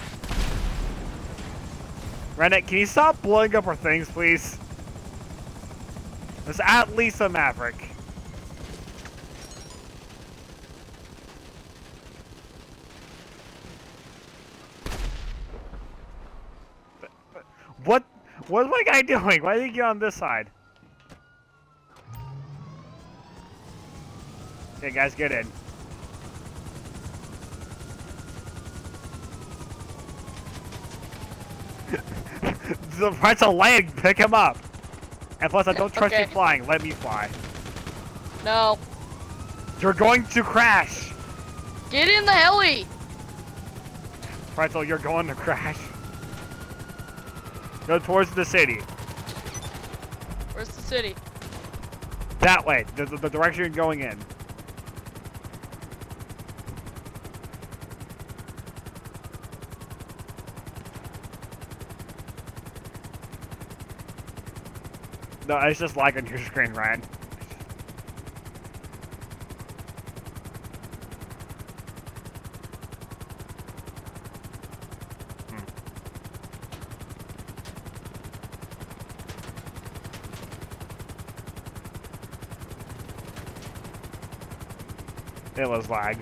Redneck, can you stop blowing up our things, please? There's at least a Maverick. What? What's my guy doing? Why did he get on this side? Okay, guys, get in. The pretzel land, pick him up. And plus, I don't trust you flying. Let me fly. No. You're going to crash. Get in the heli. Pretzel, you're going to crash. Go towards the city. Where's the city? That way. The direction you're going in. No, it's just lag on your screen, Ryan. It was lag.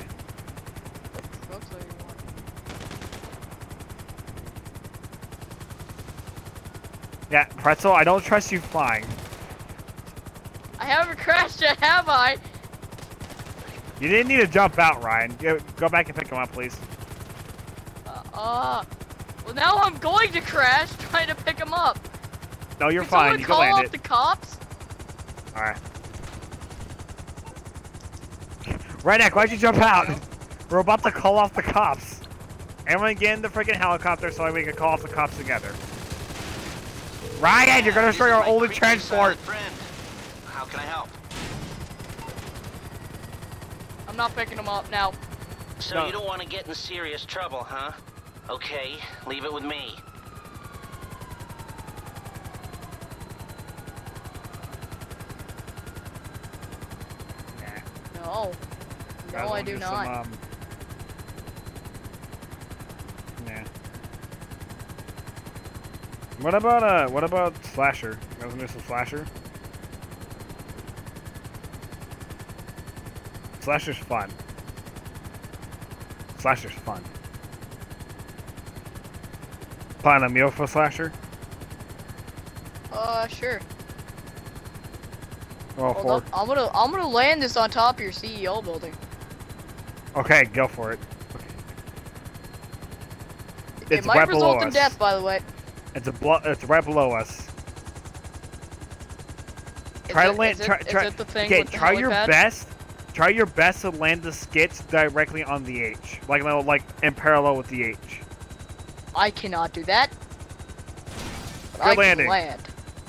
Yeah, Pretzel, I don't trust you flying. I haven't crashed yet, have I? You didn't need to jump out, Ryan. Go back and pick him up, please. Well, now I'm going to crash trying to pick him up. No, you're Can fine. You can land call off it. the cops? Alright. Redneck, why'd you jump out? We're about to call off the cops. Everyone get in the freaking helicopter so we can call off the cops together. Ryan, you're gonna destroy our only transport. Friend. How can I help? I'm not picking him up now. So No. you don't want to get in serious trouble, huh? Okay, leave it with me. No. No, I do not. Yeah. What about Slasher? You guys want to do some Slasher? Slasher's fun. Slasher's fun. Plan a meal for Slasher? Sure. Well, Hold up. I'm gonna land this on top of your CEO building. Okay, go for it. Okay. It It's might right below result in us. death, by the way. It's right below us. Is Try to it- land. is Try. it the thing Okay, with the try your helipad? best. Try your best to land the skits directly on the H, like in parallel with the H. I cannot do that. But You're I landing. can land.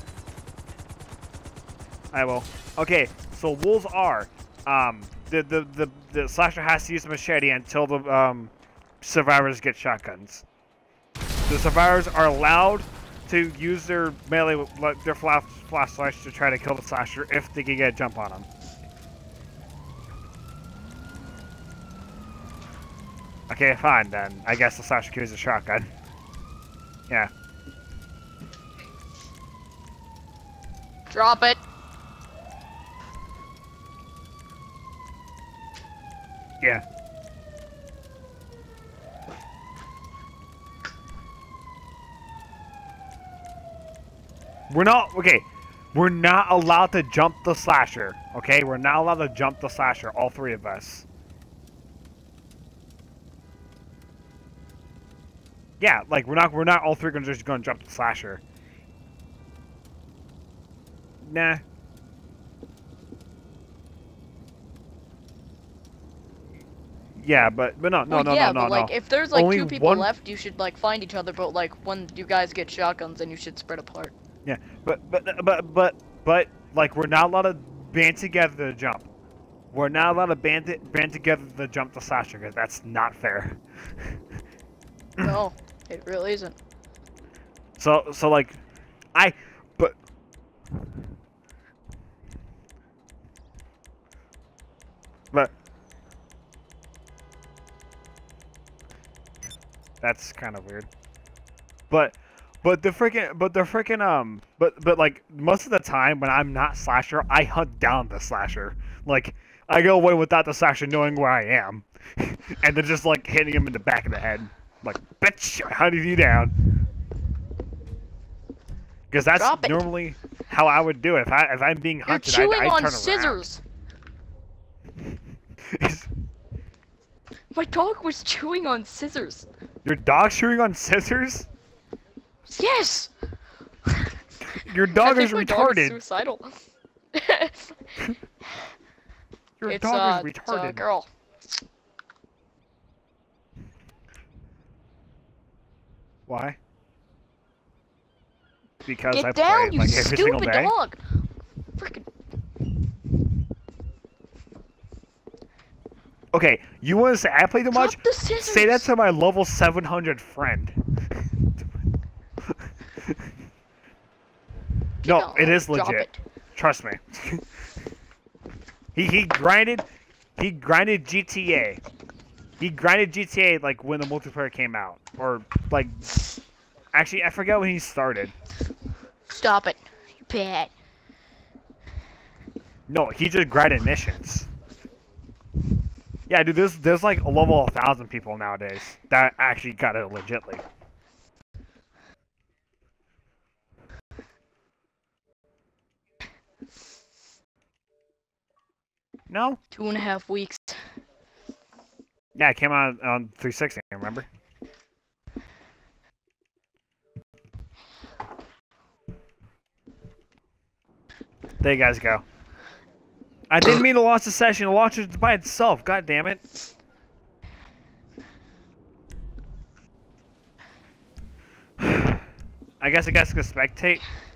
I will. Okay, so rules are, the Slasher has to use the machete until the survivors get shotguns. The survivors are allowed to use their melee, their flashlights to try to kill the Slasher if they can get a jump on him. Okay, fine then. I guess the Slasher can use a shotgun. Yeah. Drop it. Yeah. We're not, okay, we're not allowed to jump the Slasher, okay? We're not allowed to jump the Slasher, all three of us. Yeah, like, we're not all three just gonna jump the Slasher. Nah. Yeah, but no, like, if there's like Only two people one- left, you should like find each other. But like when you guys get shotguns, then you should spread apart. Yeah, but like we're not allowed to band together to jump. We're not allowed to band together to jump the Slasher because that's not fair. No, it really isn't. So like, but that's kind of weird. But like most of the time when I'm not Slasher, I hunt down the Slasher. Like I go away without the Slasher knowing where I am, and then just like hitting him in the back of the head, like bitch, I hunted you down. Because that's Drop it. normally how I would do it. If I'm being You're hunted, chewing I'd on turn scissors. around. My dog was chewing on scissors. Your dog's chewing on scissors? Yes. Your dog I is think my dog is retarded. suicidal. Your It's dog is it's a retarded. girl. Why? Because Get I down, play it you like every single stupid day. dog! Freaking. Okay, you want to say I play too much? Drop the scissors. Say that to my level 700 friend. No, it is Drop legit. it. Trust me. he grinded GTA. He grinded GTA like when the multiplayer came out, or like actually I forget when he started. Stop it. You bad. No, he just grinded missions. Yeah, dude, there's like a level 1,000 people nowadays that actually got it legitly. No? 2.5 weeks. Yeah, it came out on 360, remember? There you guys go. I didn't mean to launch the session. It launched it by itself. God damn it. I guess I can spectate.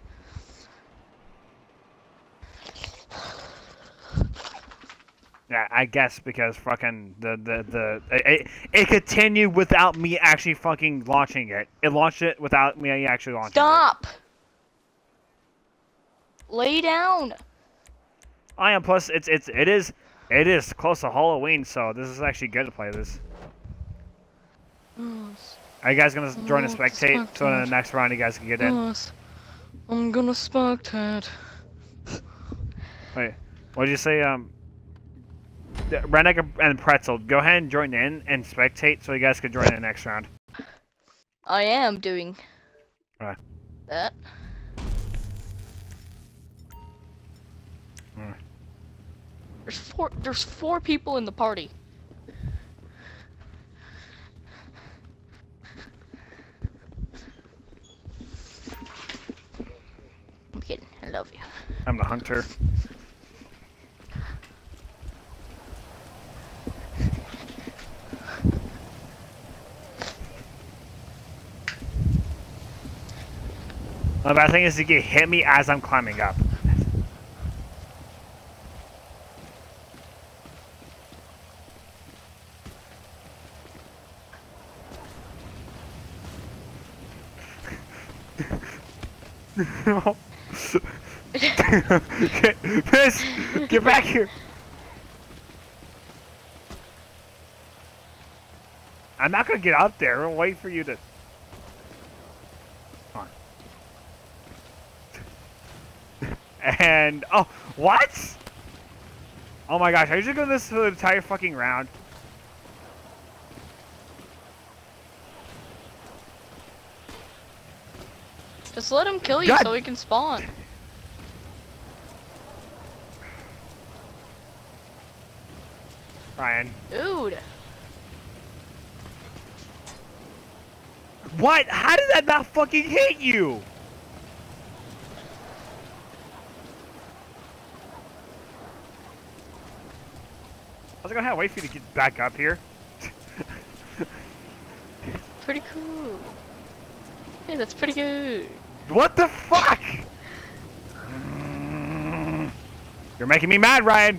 Yeah, I guess because fucking it continued without me actually fucking launching it. It launched it without me actually launching Stop! Lay down! I am. Plus, it is close to Halloween, so this is actually good to play this. Are you guys gonna join the spectate so in the next round you guys can get in? Yes. I'm gonna spectate. Wait, what did you say? Redneck and Pretzel, go ahead and join in and spectate so you guys can join in the next round. I am doing Alright. that. Alright. There's four people in the party. I'm kidding. I love you. I'm the hunter. The bad thing is you can hit me as I'm climbing up. No. Piss! Get back here! I'm not gonna get up there. I'll wait for you to. Come on. And oh, what? Oh my gosh! Are you just gonna listen to the entire fucking round? Just let him kill you God. so he can spawn. Ryan. Dude. What? How did that not fucking hit you? I was gonna wait for you to get back up here. Pretty cool. Hey, that's pretty good. What the fuck? You're making me mad, Ryan.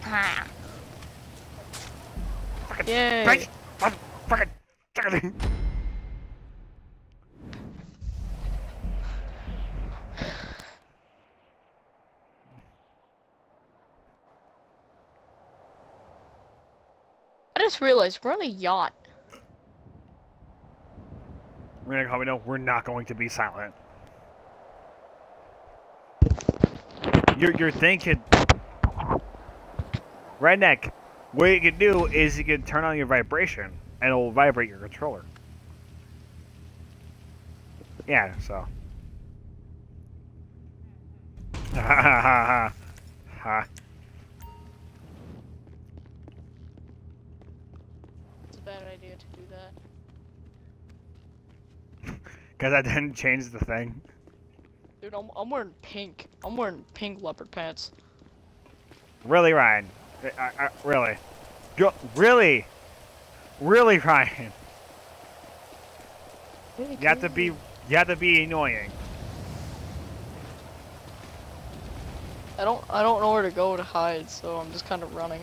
Fucking Yay. bitch. Fucking. I just realized we're on a yacht. We're gonna call me no. We're not going to be silent. You're thinking, Redneck. What you can do is you can turn on your vibration, and it will vibrate your controller. Yeah, so. Ha ha ha ha. It's a bad idea to do that. Because I didn't change the thing. Dude, I'm wearing pink. I'm wearing pink leopard pants. Really, Ryan? Really? Really? Really, Ryan? Really You have to be annoying. I don't know where to go to hide, so I'm just kind of running.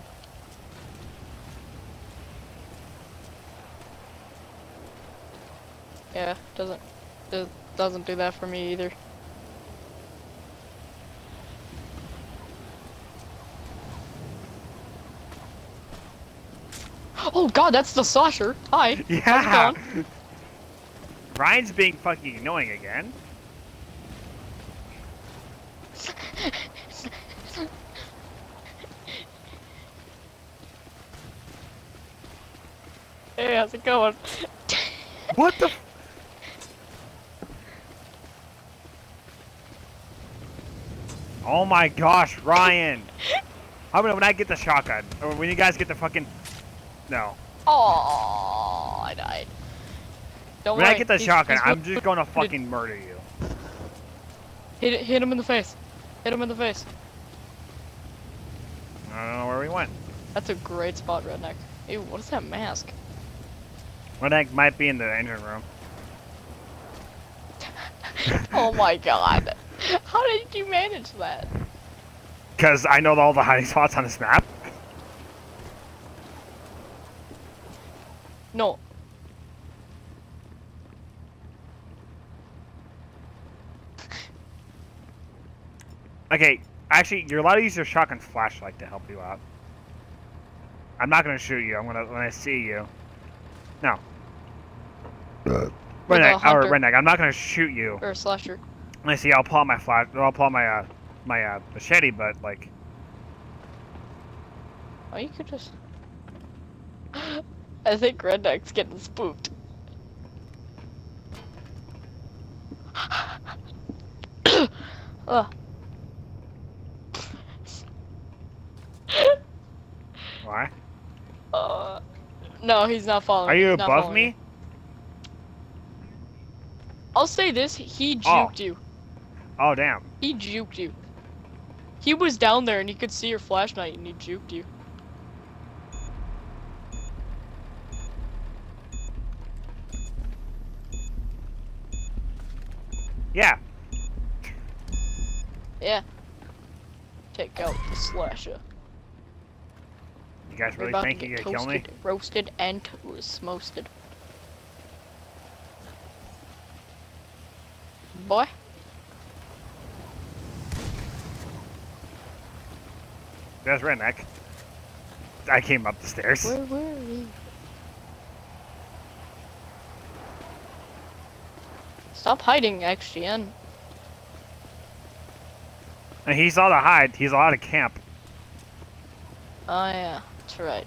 Yeah, it doesn't do that for me either. Oh god, that's the slasher. Hi. How's it Yeah. going? Ryan's being fucking annoying again. Hey, how's it going? What the? Oh my gosh, Ryan! How about when I get the shotgun, or when you guys get the fucking? No. Oh, I died. Don't When worry. I get the he's shotgun, I'm wounded. just gonna fucking murder you. Hit him in the face. Hit him in the face. I don't know where we went. That's a great spot, Redneck. Ew, what is that mask? Redneck might be in the engine room. Oh my god. How did you manage that? Because I know all the hiding spots on this map. No. Okay, actually, you're allowed to use your shotgun flashlight to help you out. I'm not gonna shoot you. I'm gonna when I see you. No. Redneck, hunter. Redneck, I'm not gonna shoot you. Or a slasher. When I see you, I'll pull out my flash. I'll pull out my machete, but like. Oh, you could just. I think Redneck's getting spooked. Ugh. Why? No, he's not following. Are you He's not above following me? you. I'll say this: he juked you. Oh damn. He juked you. He was down there and he could see your flashlight and he juked you. Yeah. Yeah. Take out the slasher. You guys You're really about think to you get gonna kill me? toasted, roasted, and smosted. Boy. There's Redneck. I came up the stairs. Where were we? Stop hiding, XGN. And he's allowed to hide. He's allowed to camp. Oh yeah, that's right.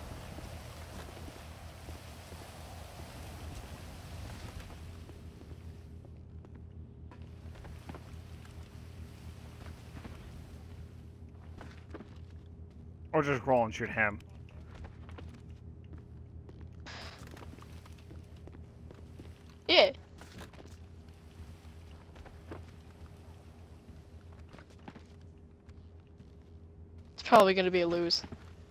Or just roll and shoot him. Yeah. It's probably gonna be a lose.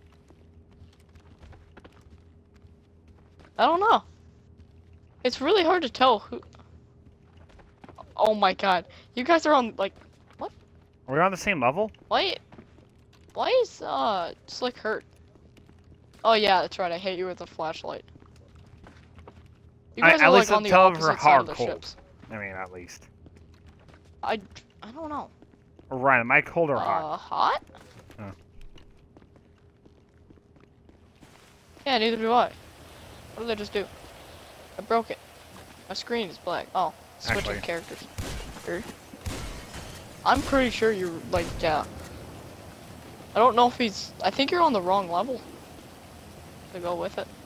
I don't know. It's really hard to tell who. Oh my god. You guys are on, like, what? Are we on the same level? Why is, Slick hurt? Oh yeah, that's right, I hit you with a flashlight. You guys At are, least like, on the tell if we're opposite side hot of the or cold. ships. I mean, at least. I don't know. Or Ryan, am I cold or hot? Hot? Oh. Yeah, neither do I. What did I just do? I broke it. My screen is black. Oh, switching Actually. characters. Here. I'm pretty sure you're, like, yeah. I don't know if he's... I think you're on the wrong level to go with it.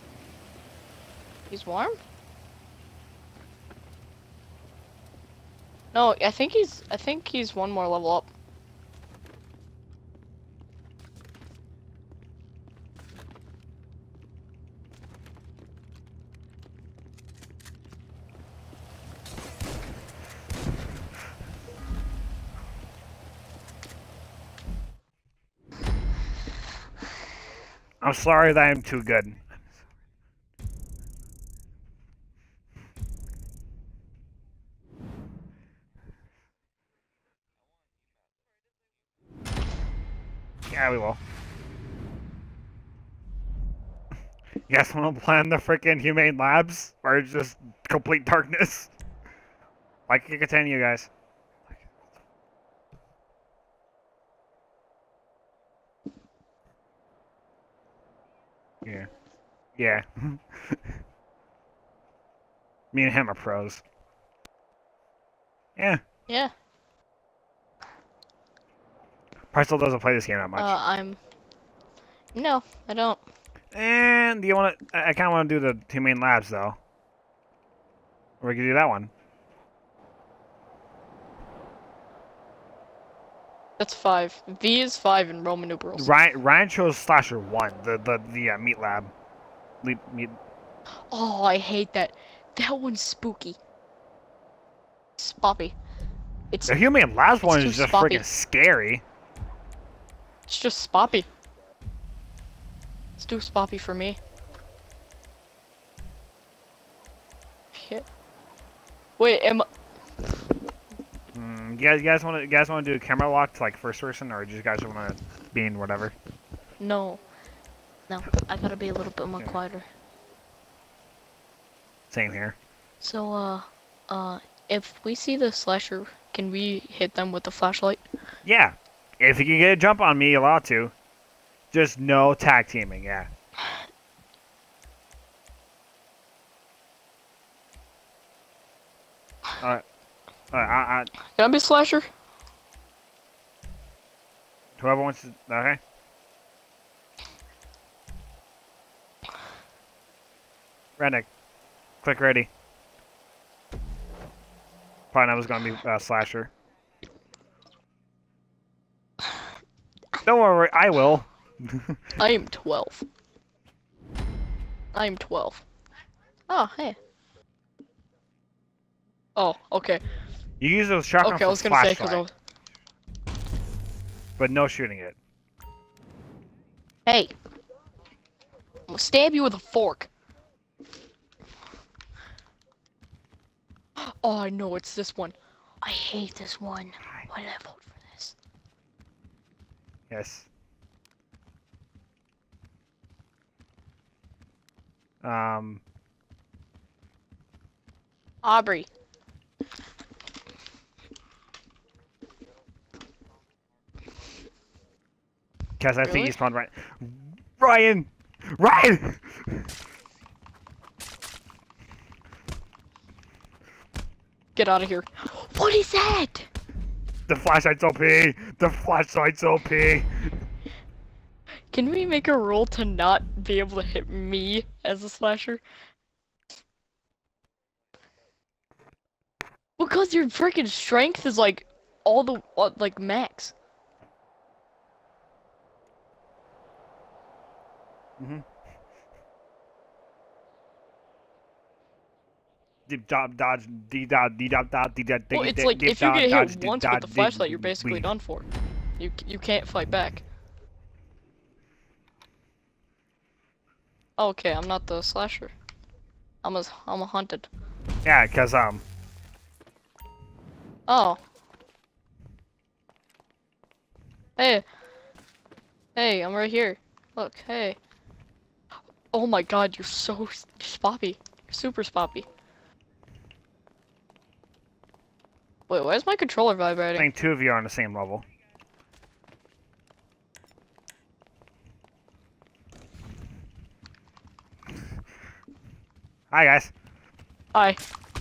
He's warm? No, I think he's one more level up. I'm sorry that I'm too good. Yeah, we will. You guys want to plan the freaking humane labs, or it's just complete darkness? I can continue, guys. Yeah. Yeah. Me and him are pros. Yeah. Yeah. Prerzel doesn't play this game that much. No, I don't. And do you want to? I kind of want to do the humane labs though. Or we could do that one. That's 5. V is 5 in Roman numerals. Ryan chose Slasher 1, the meat lab. Meat. Oh, I hate that. That one's spooky. Spoppy. It's The humane labs one too is just spoppy. freaking scary. It's just spoppy. It's too spoppy for me. Shit. Wait, You guys want to do a camera lock to like first person, or do you guys want to be in whatever? No. No, I gotta be a little bit more Okay. quieter. Same here. So, if we see the slasher, can we hit them with the flashlight? Yeah. If you can get a jump on me, you're allowed to. Just no tag teaming, yeah. Alright. Alright, Can I be slasher? whoever wants to... Okay. Redneck. Click ready. Probably was gonna be Slasher. Don't worry, I will. I am 12. I am 12. Oh, hey. Oh, okay. You use those shotgun Okay, I was for gonna say, flashlight, but no shooting it. Hey. I'm gonna stab you with a fork. Oh, I know, it's this one. I hate this one. Why did I vote for this? Yes. Aubrey. Because I think Really? he spawned right. Ryan! Ryan! Get out of here. What is that? The flashlight's OP! The flashlight's OP! Can we make a rule to not be able to hit me as a slasher? Because your freaking strength is like all the like max. Deep dodge, D dodge, D dodge, D dodge, Well, it's like if you get hit once with the flashlight, you're basically done for. You can't fight back. Okay, I'm not the slasher. I'm a hunted. Yeah, because Oh. Hey. Hey, I'm right here. Look, hey. Oh my god, you're so spoppy. You're super spoppy. Wait, why is my controller I vibrating? think two of you are on the same level. Hi guys. Hi.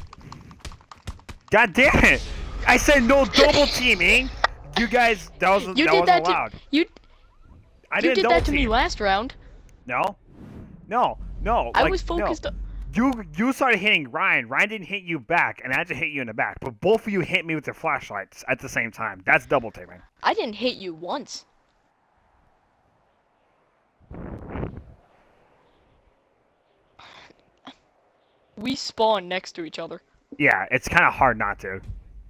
God damn it! I said no double teaming. You guys, that wasn't allowed. You I you didn't did double that to me team. last round. No, no, no. I like, was focused. No. you started hitting Ryan. Ryan didn't hit you back, and I just hit you in the back. But both of you hit me with your flashlights at the same time. That's double teaming. I didn't hit you once. We spawned next to each other. Yeah, it's kind of hard not to.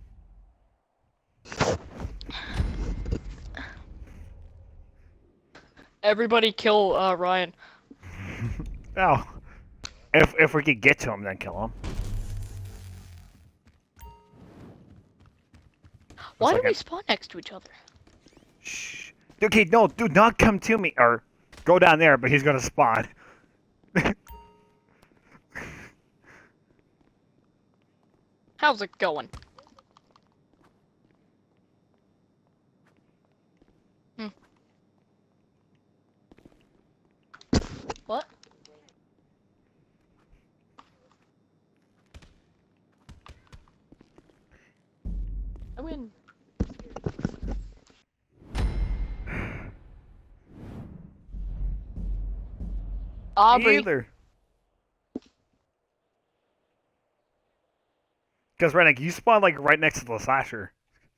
Everybody kill Ryan. Oh, if we could get to him, then kill him. Why do we spawn next to each other? Shh. Okay, no, do not come to me or go down there. But he's gonna spawn. How's it going? What? I win. Aubrey. Either. Because Rennick, you spawned like right next to the slasher.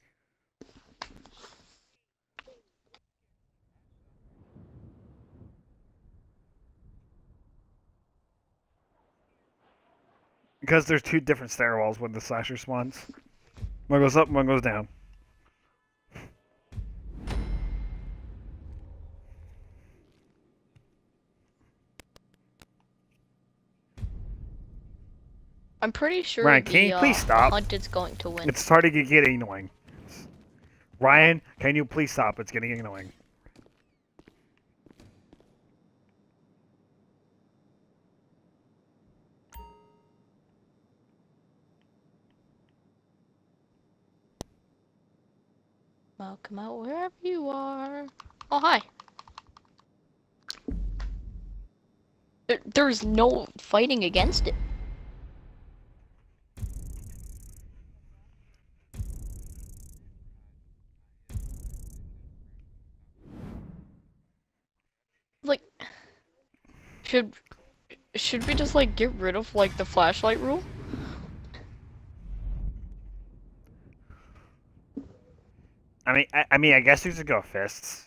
Because there's two different stairwells when the slasher spawns. One goes up, one goes down. I'm pretty sure Ryan, can you please stop? Hunt is going to win. It's starting to get annoying. Ryan, can you please stop? It's getting annoying. Well, come out wherever you are. Oh, hi. There's no fighting against it. Like, should we just like get rid of like the flashlight rule? I mean, I guess you should go fists.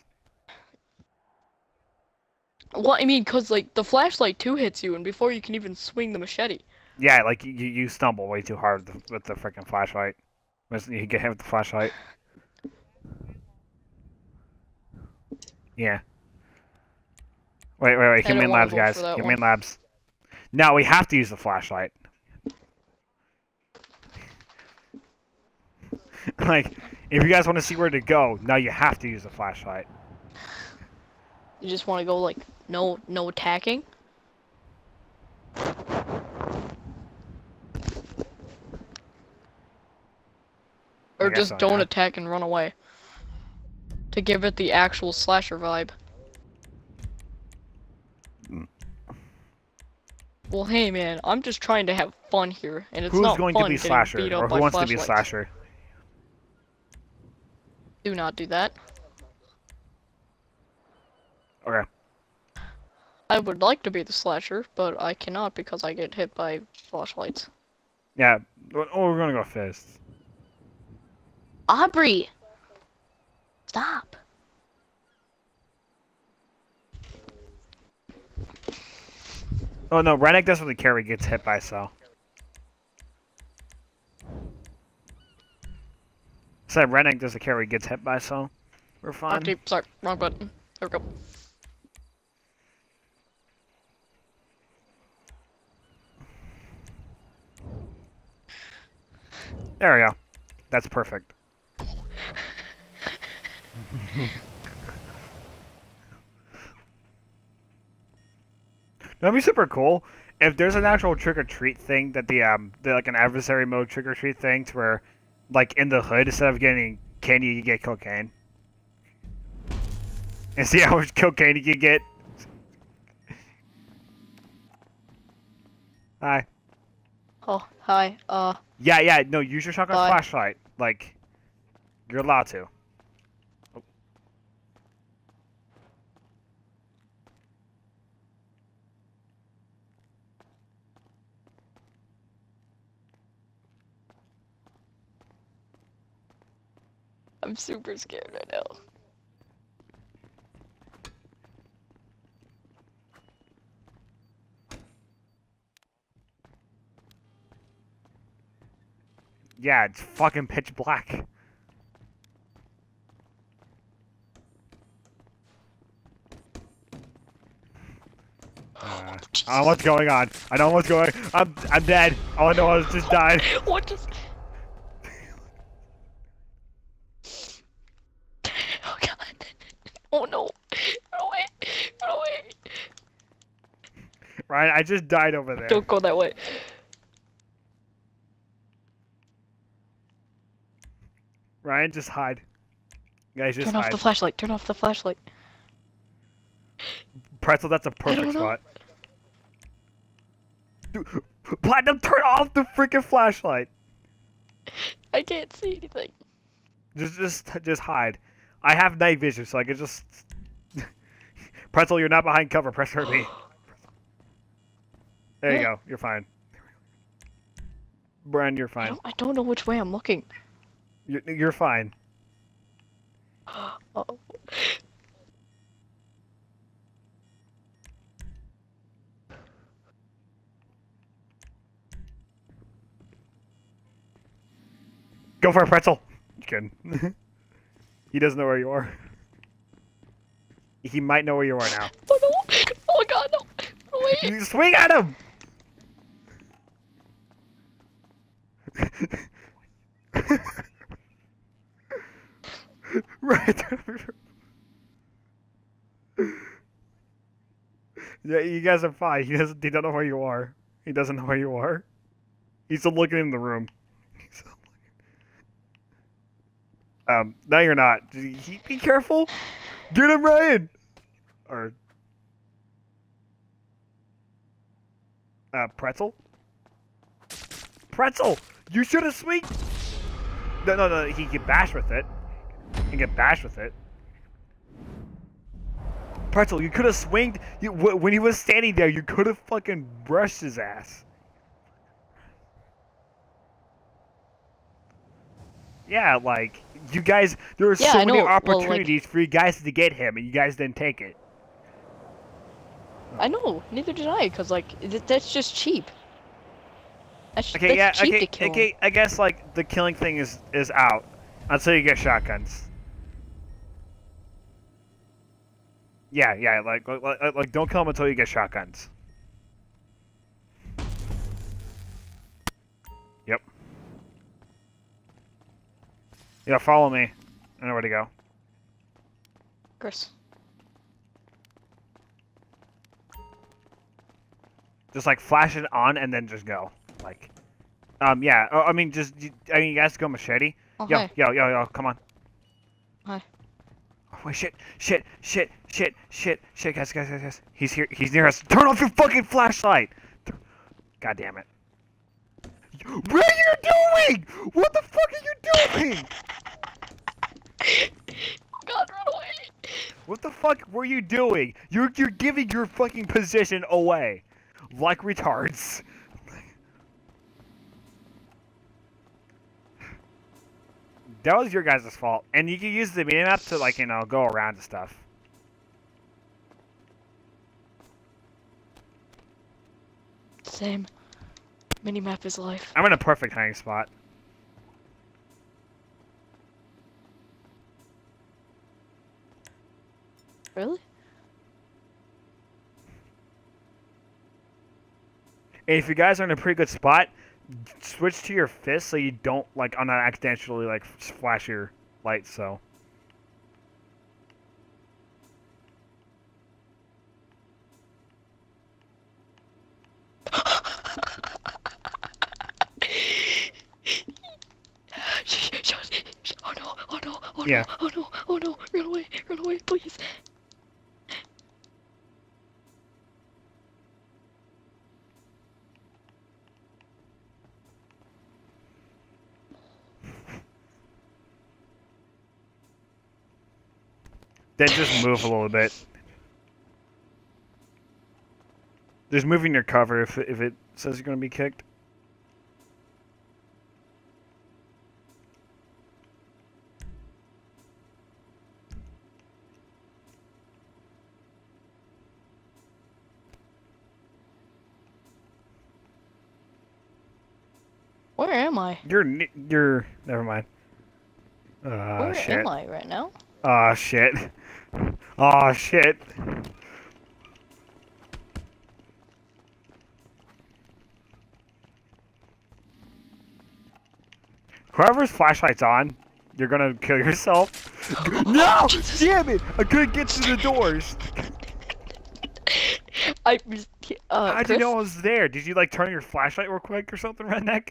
Well, I mean, cause like the flashlight too hits you, and before you can even swing the machete. Yeah, like you stumble way too hard with the freaking flashlight. You get hit with the flashlight. Yeah. Wait. I don't Human wanna labs, vote guys. for that Human one. labs. No, we have to use the flashlight. Like, if you guys want to see where to go, now you have to use the flashlight. You just want to go like no attacking. Or guess just so, don't yeah. attack and run away. To give it the actual slasher vibe. Well, hey man, I'm just trying to have fun here, and it's Who's not going fun to be getting slasher, beat up or who by wants to be a flashlights. slasher? Do not do that. Okay. I would like to be the slasher, but I cannot because I get hit by flashlights. Yeah. Oh, we're gonna go fists. Aubrey! Stop. Oh no, Rennick doesn't really care if he gets hit by Cell. Said Rennick doesn't care if he gets hit by Cell. We're fine. Okay, sorry, wrong button. There we go. There we go. That's perfect. That'd be super cool if there's an actual trick or treat thing that the like an adversary mode trick or treat thing to where, like in the hood, instead of getting candy, you get cocaine. And see how much cocaine you can get. Hi. Oh, hi, Yeah, no, use your shotgun Bye. flashlight. Like, you're allowed to. Oh. I'm super scared right now. Yeah, it's fucking pitch black. I don't know what's going on. I know what's going. I'm dead. All I know is just died. What just? Oh god. Oh no. Run away. Run away. Ryan, I just died over there. Don't go that way. Ryan, just hide. Guys, just Turn hide. off the flashlight. Turn off the flashlight. Pretzel, that's a perfect don't know. spot. Dude, Platinum, turn off the freaking flashlight. I can't see anything. Just hide. I have night vision, so I can just. Pretzel, you're not behind cover. Press hurt me. There you go. You're fine. Brian, you're fine. I don't know which way I'm looking. You're fine. Oh. Go for it, Pretzel. You kidding. He doesn't know where you are. He might know where you are now. Oh no! Oh god, no! Wait! You swing at him! Right. Yeah, you guys are fine. He don't know where you are. He doesn't know where you are. He's still looking in the room. No, you're not. Be careful. Get him, Ryan. Or Pretzel. Pretzel, you should have swing. No. He can bash with it. He can get bashed with it. Pretzel, you could have swinged. When he was standing there, you could have fucking brushed his ass. Yeah, like, you guys, there were so many opportunities for you guys to get him, and you guys didn't take it. I know, neither did I, because, like, that's just cheap. That's cheap to kill him. I guess, like, the killing thing is out until you get shotguns. Yeah, like, don't kill him until you get shotguns. Yep. Yeah, follow me. I know where to go. Chris. Just like flash it on and then just go. Like, yeah. I mean, you guys go machete. Oh, Yo, come on. Hi. Oh, wait, shit, guys. He's here. He's near us. Turn off your fucking flashlight. God damn it. What are you doing? What the fuck are you doing? God, run away! What the fuck were you doing? You're giving your fucking position away, like retards. That was your guys' fault, and you can use the mini-map to, like, go around and stuff. Same. Minimap is life. I'm in a perfect hiding spot. Really? And if you guys are in a pretty good spot, switch to your fist so you don't, like, accidentally, like, flash your light, so. Oh no, run away, please. Then just move a little bit. Just moving your cover if it says you're going to be kicked. Where am I? You're. Never mind. Where Shit. am I right now? Shit. Oh shit. Whoever's flashlight's on, you're gonna kill yourself. No! Damn it! I couldn't get to the doors. I was. How'd Chris? you know I was there? Did you like turn your flashlight real quick or something, redneck?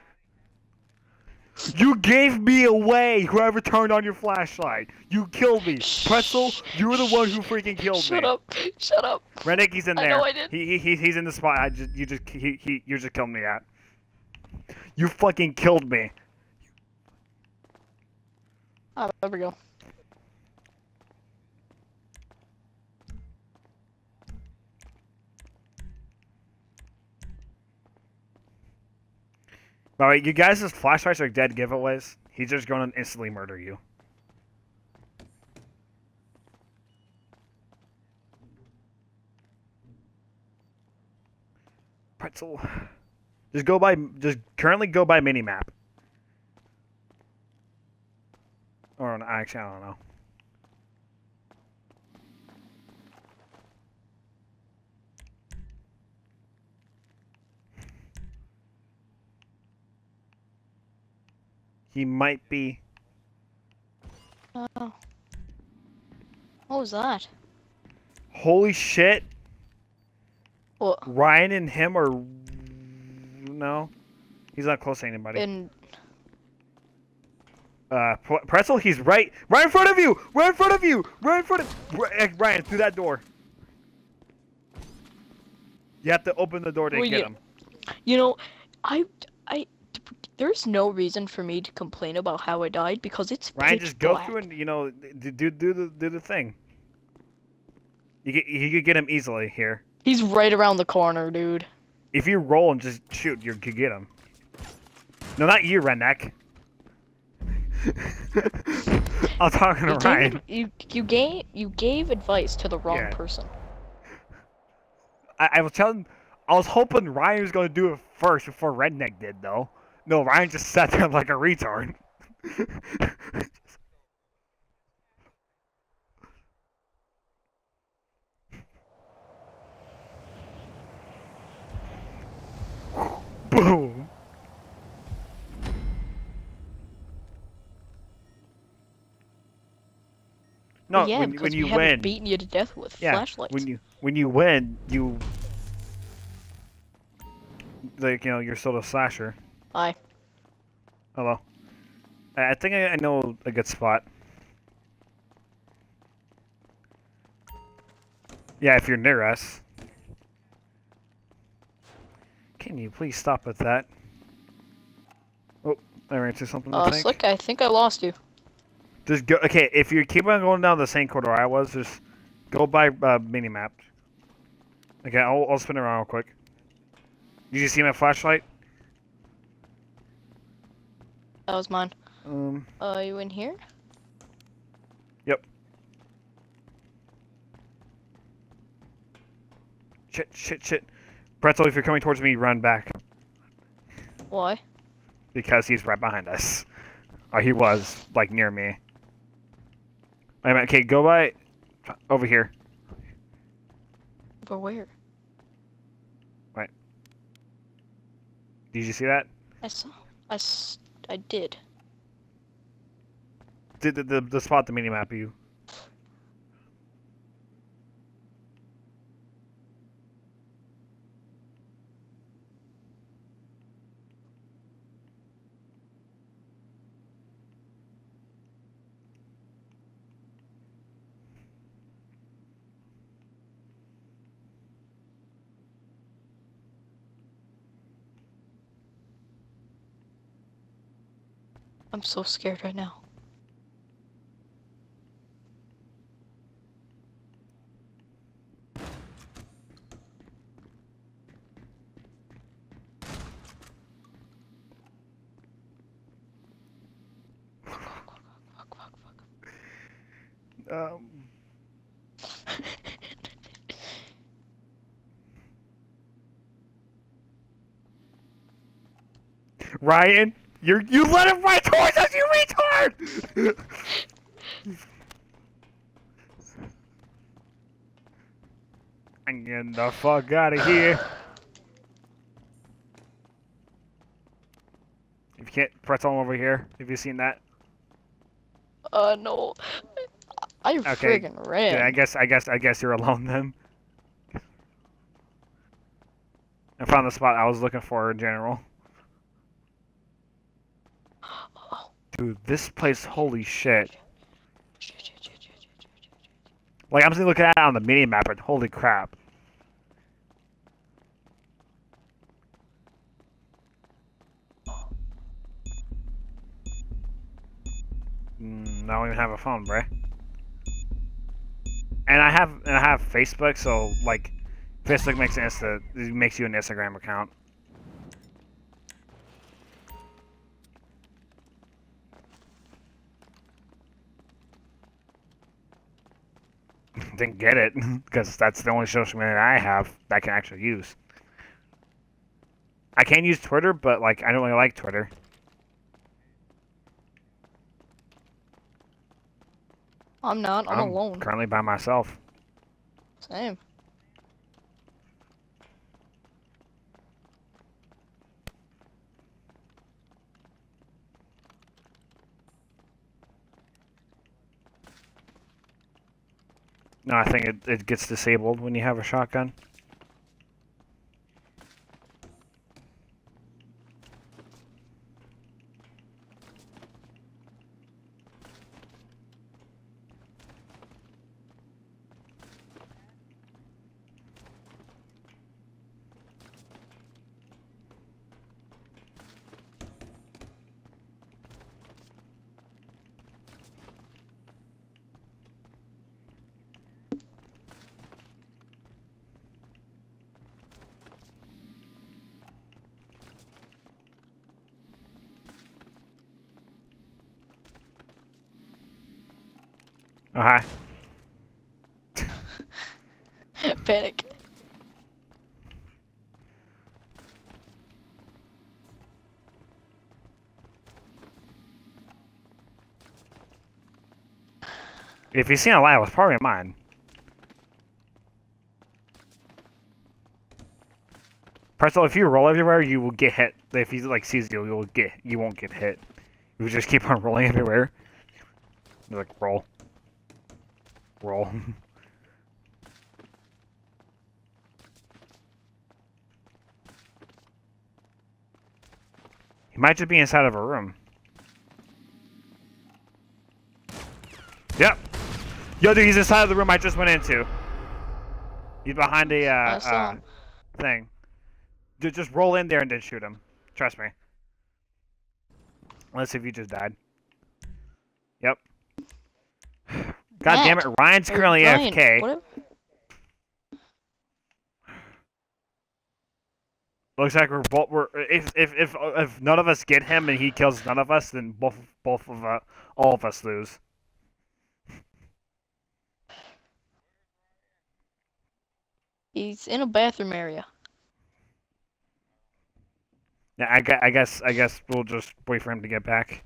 You gave me away, whoever turned on your flashlight. You killed me. Pretzel, you were the one who freaking killed me. Shut up! Shut up! Redneck, he's in there. I know I did. He's in the spot. You're just killing me at. You fucking killed me. Oh, there we go. By the way, you guys' flashlights are dead giveaways. He's just going to instantly murder you. Pretzel. Just currently go by minimap. Or actually, I don't know. He might be. Oh. What was that? Holy shit. What? Ryan and him are. No. He's not close to anybody. And Pretzel, he's right in front of you! Right in front of you! Right in front of Ryan, through that door. You have to open the door to get him. You know, there's no reason for me to complain about how I died because it's Ryan, pitch just go black. through and do the thing. You could get him easily here. He's right around the corner, dude. If you roll and just shoot, you could get him. No, not you, redneck. I'm talking to Ryan. You gave advice to the wrong person. I was hoping Ryan was going to do it first before redneck did, though. No, Ryan just sat there like a retard. Boom. No, yeah, when you we haven't win, beaten you to death with flashlights. when you win, you you're still a slasher. Hi. Hello. I think I know a good spot. Yeah, if you're near us. Can you please stop with that? Oh, I ran into something. Slick, I think I lost you. Just go. Okay, if you keep on going down the same corridor I was, just go by minimap. Okay, I'll spin around real quick. Did you see my flashlight? That was mine. Are you in here? Yep. Shit. Pretzel, if you're coming towards me, run back. Why? Because he's right behind us. Or he was, like, near me. Wait a minute, okay, go by over here. Over where? Right. Did you see that? I did. The spot the minimap you. I'm so scared right now. Ryan, you let him right towards us, you retard! I'm getting the fuck out of here. If you can't press on over here, have you seen that? No. I Okay. friggin' ran. Yeah, I guess you're alone then. I found the spot I was looking for in general. Dude, this place, holy shit. Like, I'm just looking at it on the mini map, and holy crap. I don't even have a phone, bruh. And I have Facebook, so like, Facebook makes it makes you an Instagram account. Didn't get it because that's the only social media I have that I can actually use. I can use Twitter, but like I don't really like Twitter. I'm not. I'm alone. Currently by myself. Same. No, I think it gets disabled when you have a shotgun. Oh, hi. Panic. If you seen a light, it was probably mine. Pretzel, if you roll everywhere, you will get hit. If he like sees you, you won't get hit. You just keep on rolling everywhere. You're like roll, roll. He might just be inside of a room. Yep. Yo, dude, he's inside of the room I just went into. He's behind a thing. Dude, just roll in there and then shoot him. Trust me. Unless if you just died. Yep. God damn it, Ryan's currently AFK. What Looks like if none of us get him and he kills none of us, then all of us lose. He's in a bathroom area. Yeah, I guess we'll just wait for him to get back.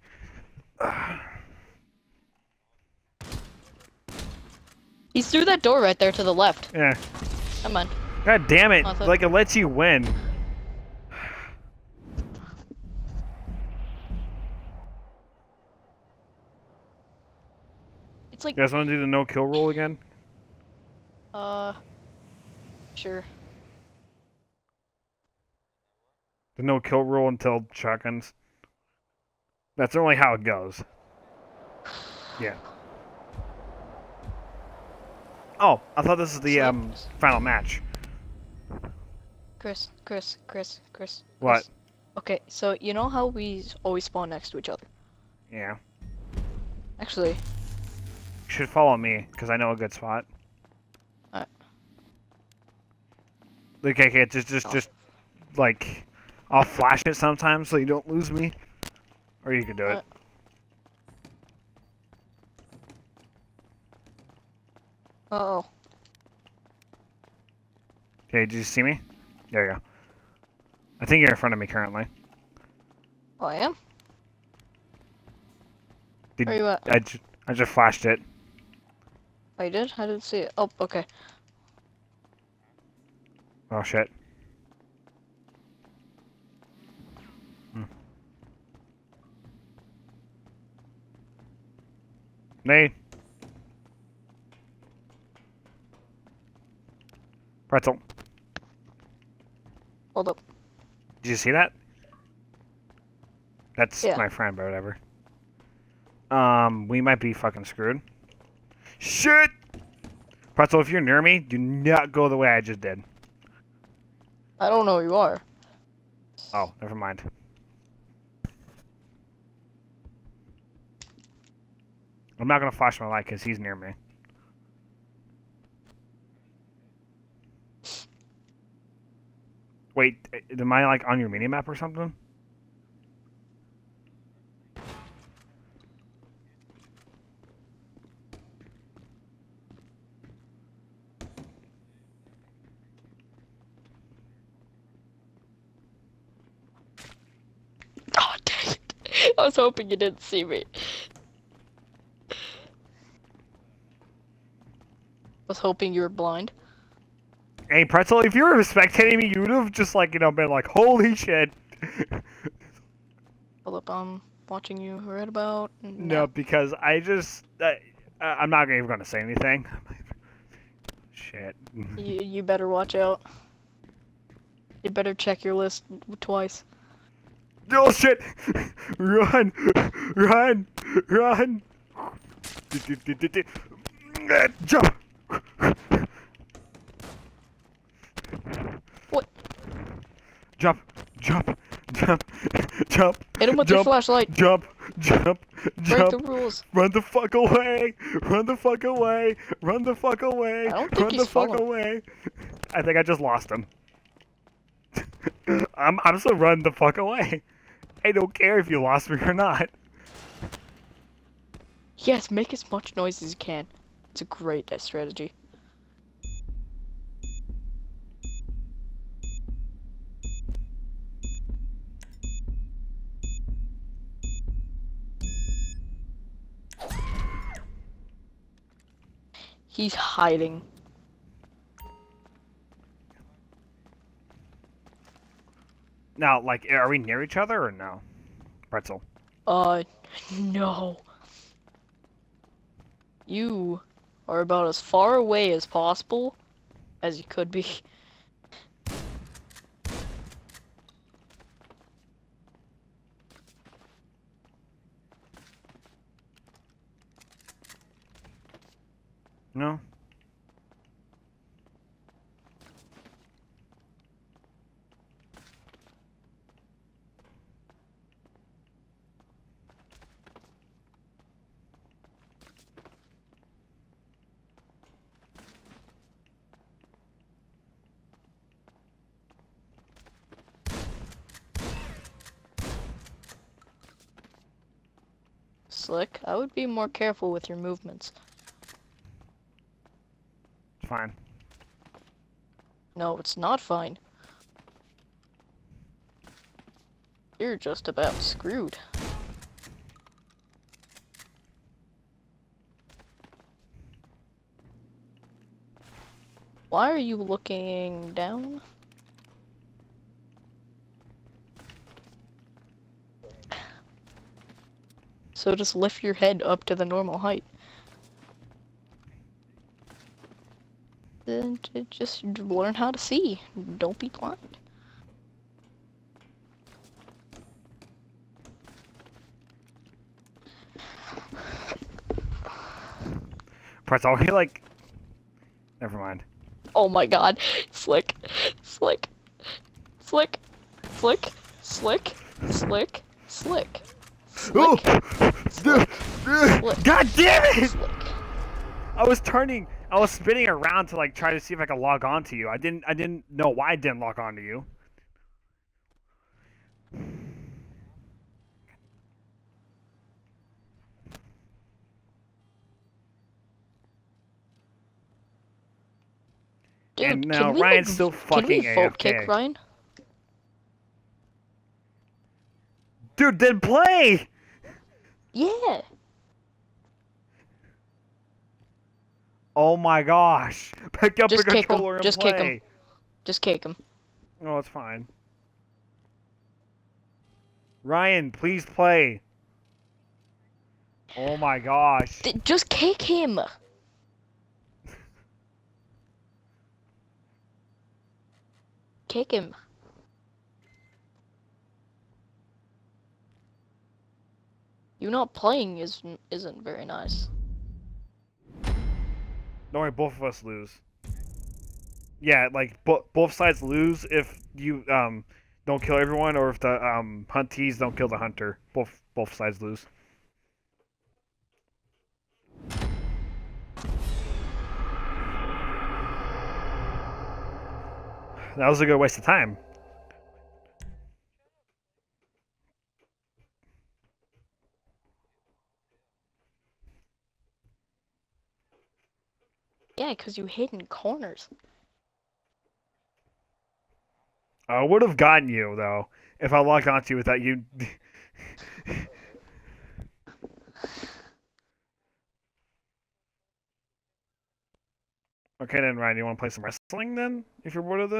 He's through that door right there to the left. Yeah. Come on. God damn it! Awesome. Like it lets you win. It's like. You guys want to do the no kill rule again? Sure. The no kill rule until shotguns. That's only how it goes. Yeah. Oh, I thought this is the final match. Chris. What? Okay, so you know how we always spawn next to each other? Yeah. Actually. You should follow me, because I know a good spot. Alright. Okay, just, like, I'll flash it sometimes so you don't lose me. Or you can do it. Uh-oh. Okay, did you see me? There you go. I think you're in front of me currently. Oh, I am? Did, Where you at? I just flashed it. Oh, you did? I didn't see it. Oh, okay. Oh shit. Nate. Pretzel. Hold up. Did you see that? That's Yeah. my friend, but whatever. We might be fucking screwed. Shit! Pretzel, if you're near me, do not go the way I just did. I don't know who you are. Oh, never mind. I'm not gonna flash my light because he's near me. Wait, am I like on your minimap or something? Oh, dang it. I was hoping you didn't see me. I was hoping you were blind. Hey, Pretzel, if you were spectating me, you would have just like, been like, holy shit. Hold up, I'm watching you right about now. No, because I just, I'm not even gonna say anything. Shit. You better watch out. You better check your list twice. Oh shit! Run! Run! Run! Jump! What? Jump! Jump! Jump! Jump! Hit him with your flashlight. Jump! Jump! Break Jump! the rules. Run the fuck away! Run the fuck away! Run the fuck away! I don't think Run he's the fuck following. away! I think I just lost him. I'm still run the fuck away. I don't care if you lost me or not. Yes, make as much noise as you can. It's a great strategy. He's hiding. Now, like, are we near each other or no? Pretzel. No. You are about as far away as possible as you could be. No? Slick, I would be more careful with your movements. It's fine. No, it's not fine. You're just about screwed. Why are you looking down? So just lift your head up to the normal height. Then just learn how to see. Don't be blind. Pretzel, are you like... Never mind. Oh my god. Slick. Slick. Slick. Slick. Slick. Slick. Slick. Oh! Slick. God damn it! Slick. I was spinning around to like try to see if I could log on to you. I didn't know why I didn't log on to you. Dude, And now can we, Ryan's like, still can we fucking vote AFK. kick Ryan? Dude, then play! Yeah. Oh my gosh. Pick up Just the kick him. controller and Just play. kick him. Just kick him. Oh, it's fine. Ryan, please play. Oh my gosh. Just kick him. Kick him. You not playing isn't very nice. Don't worry, both of us lose. Yeah, like both sides lose if you don't kill everyone, or if the huntees don't kill the hunter. Both sides lose. That was a good waste of time. Yeah, because you hid in corners. I would have gotten you though if I logged onto you without you. Okay then, Ryan, you want to play some wrestling then? If you're bored of this.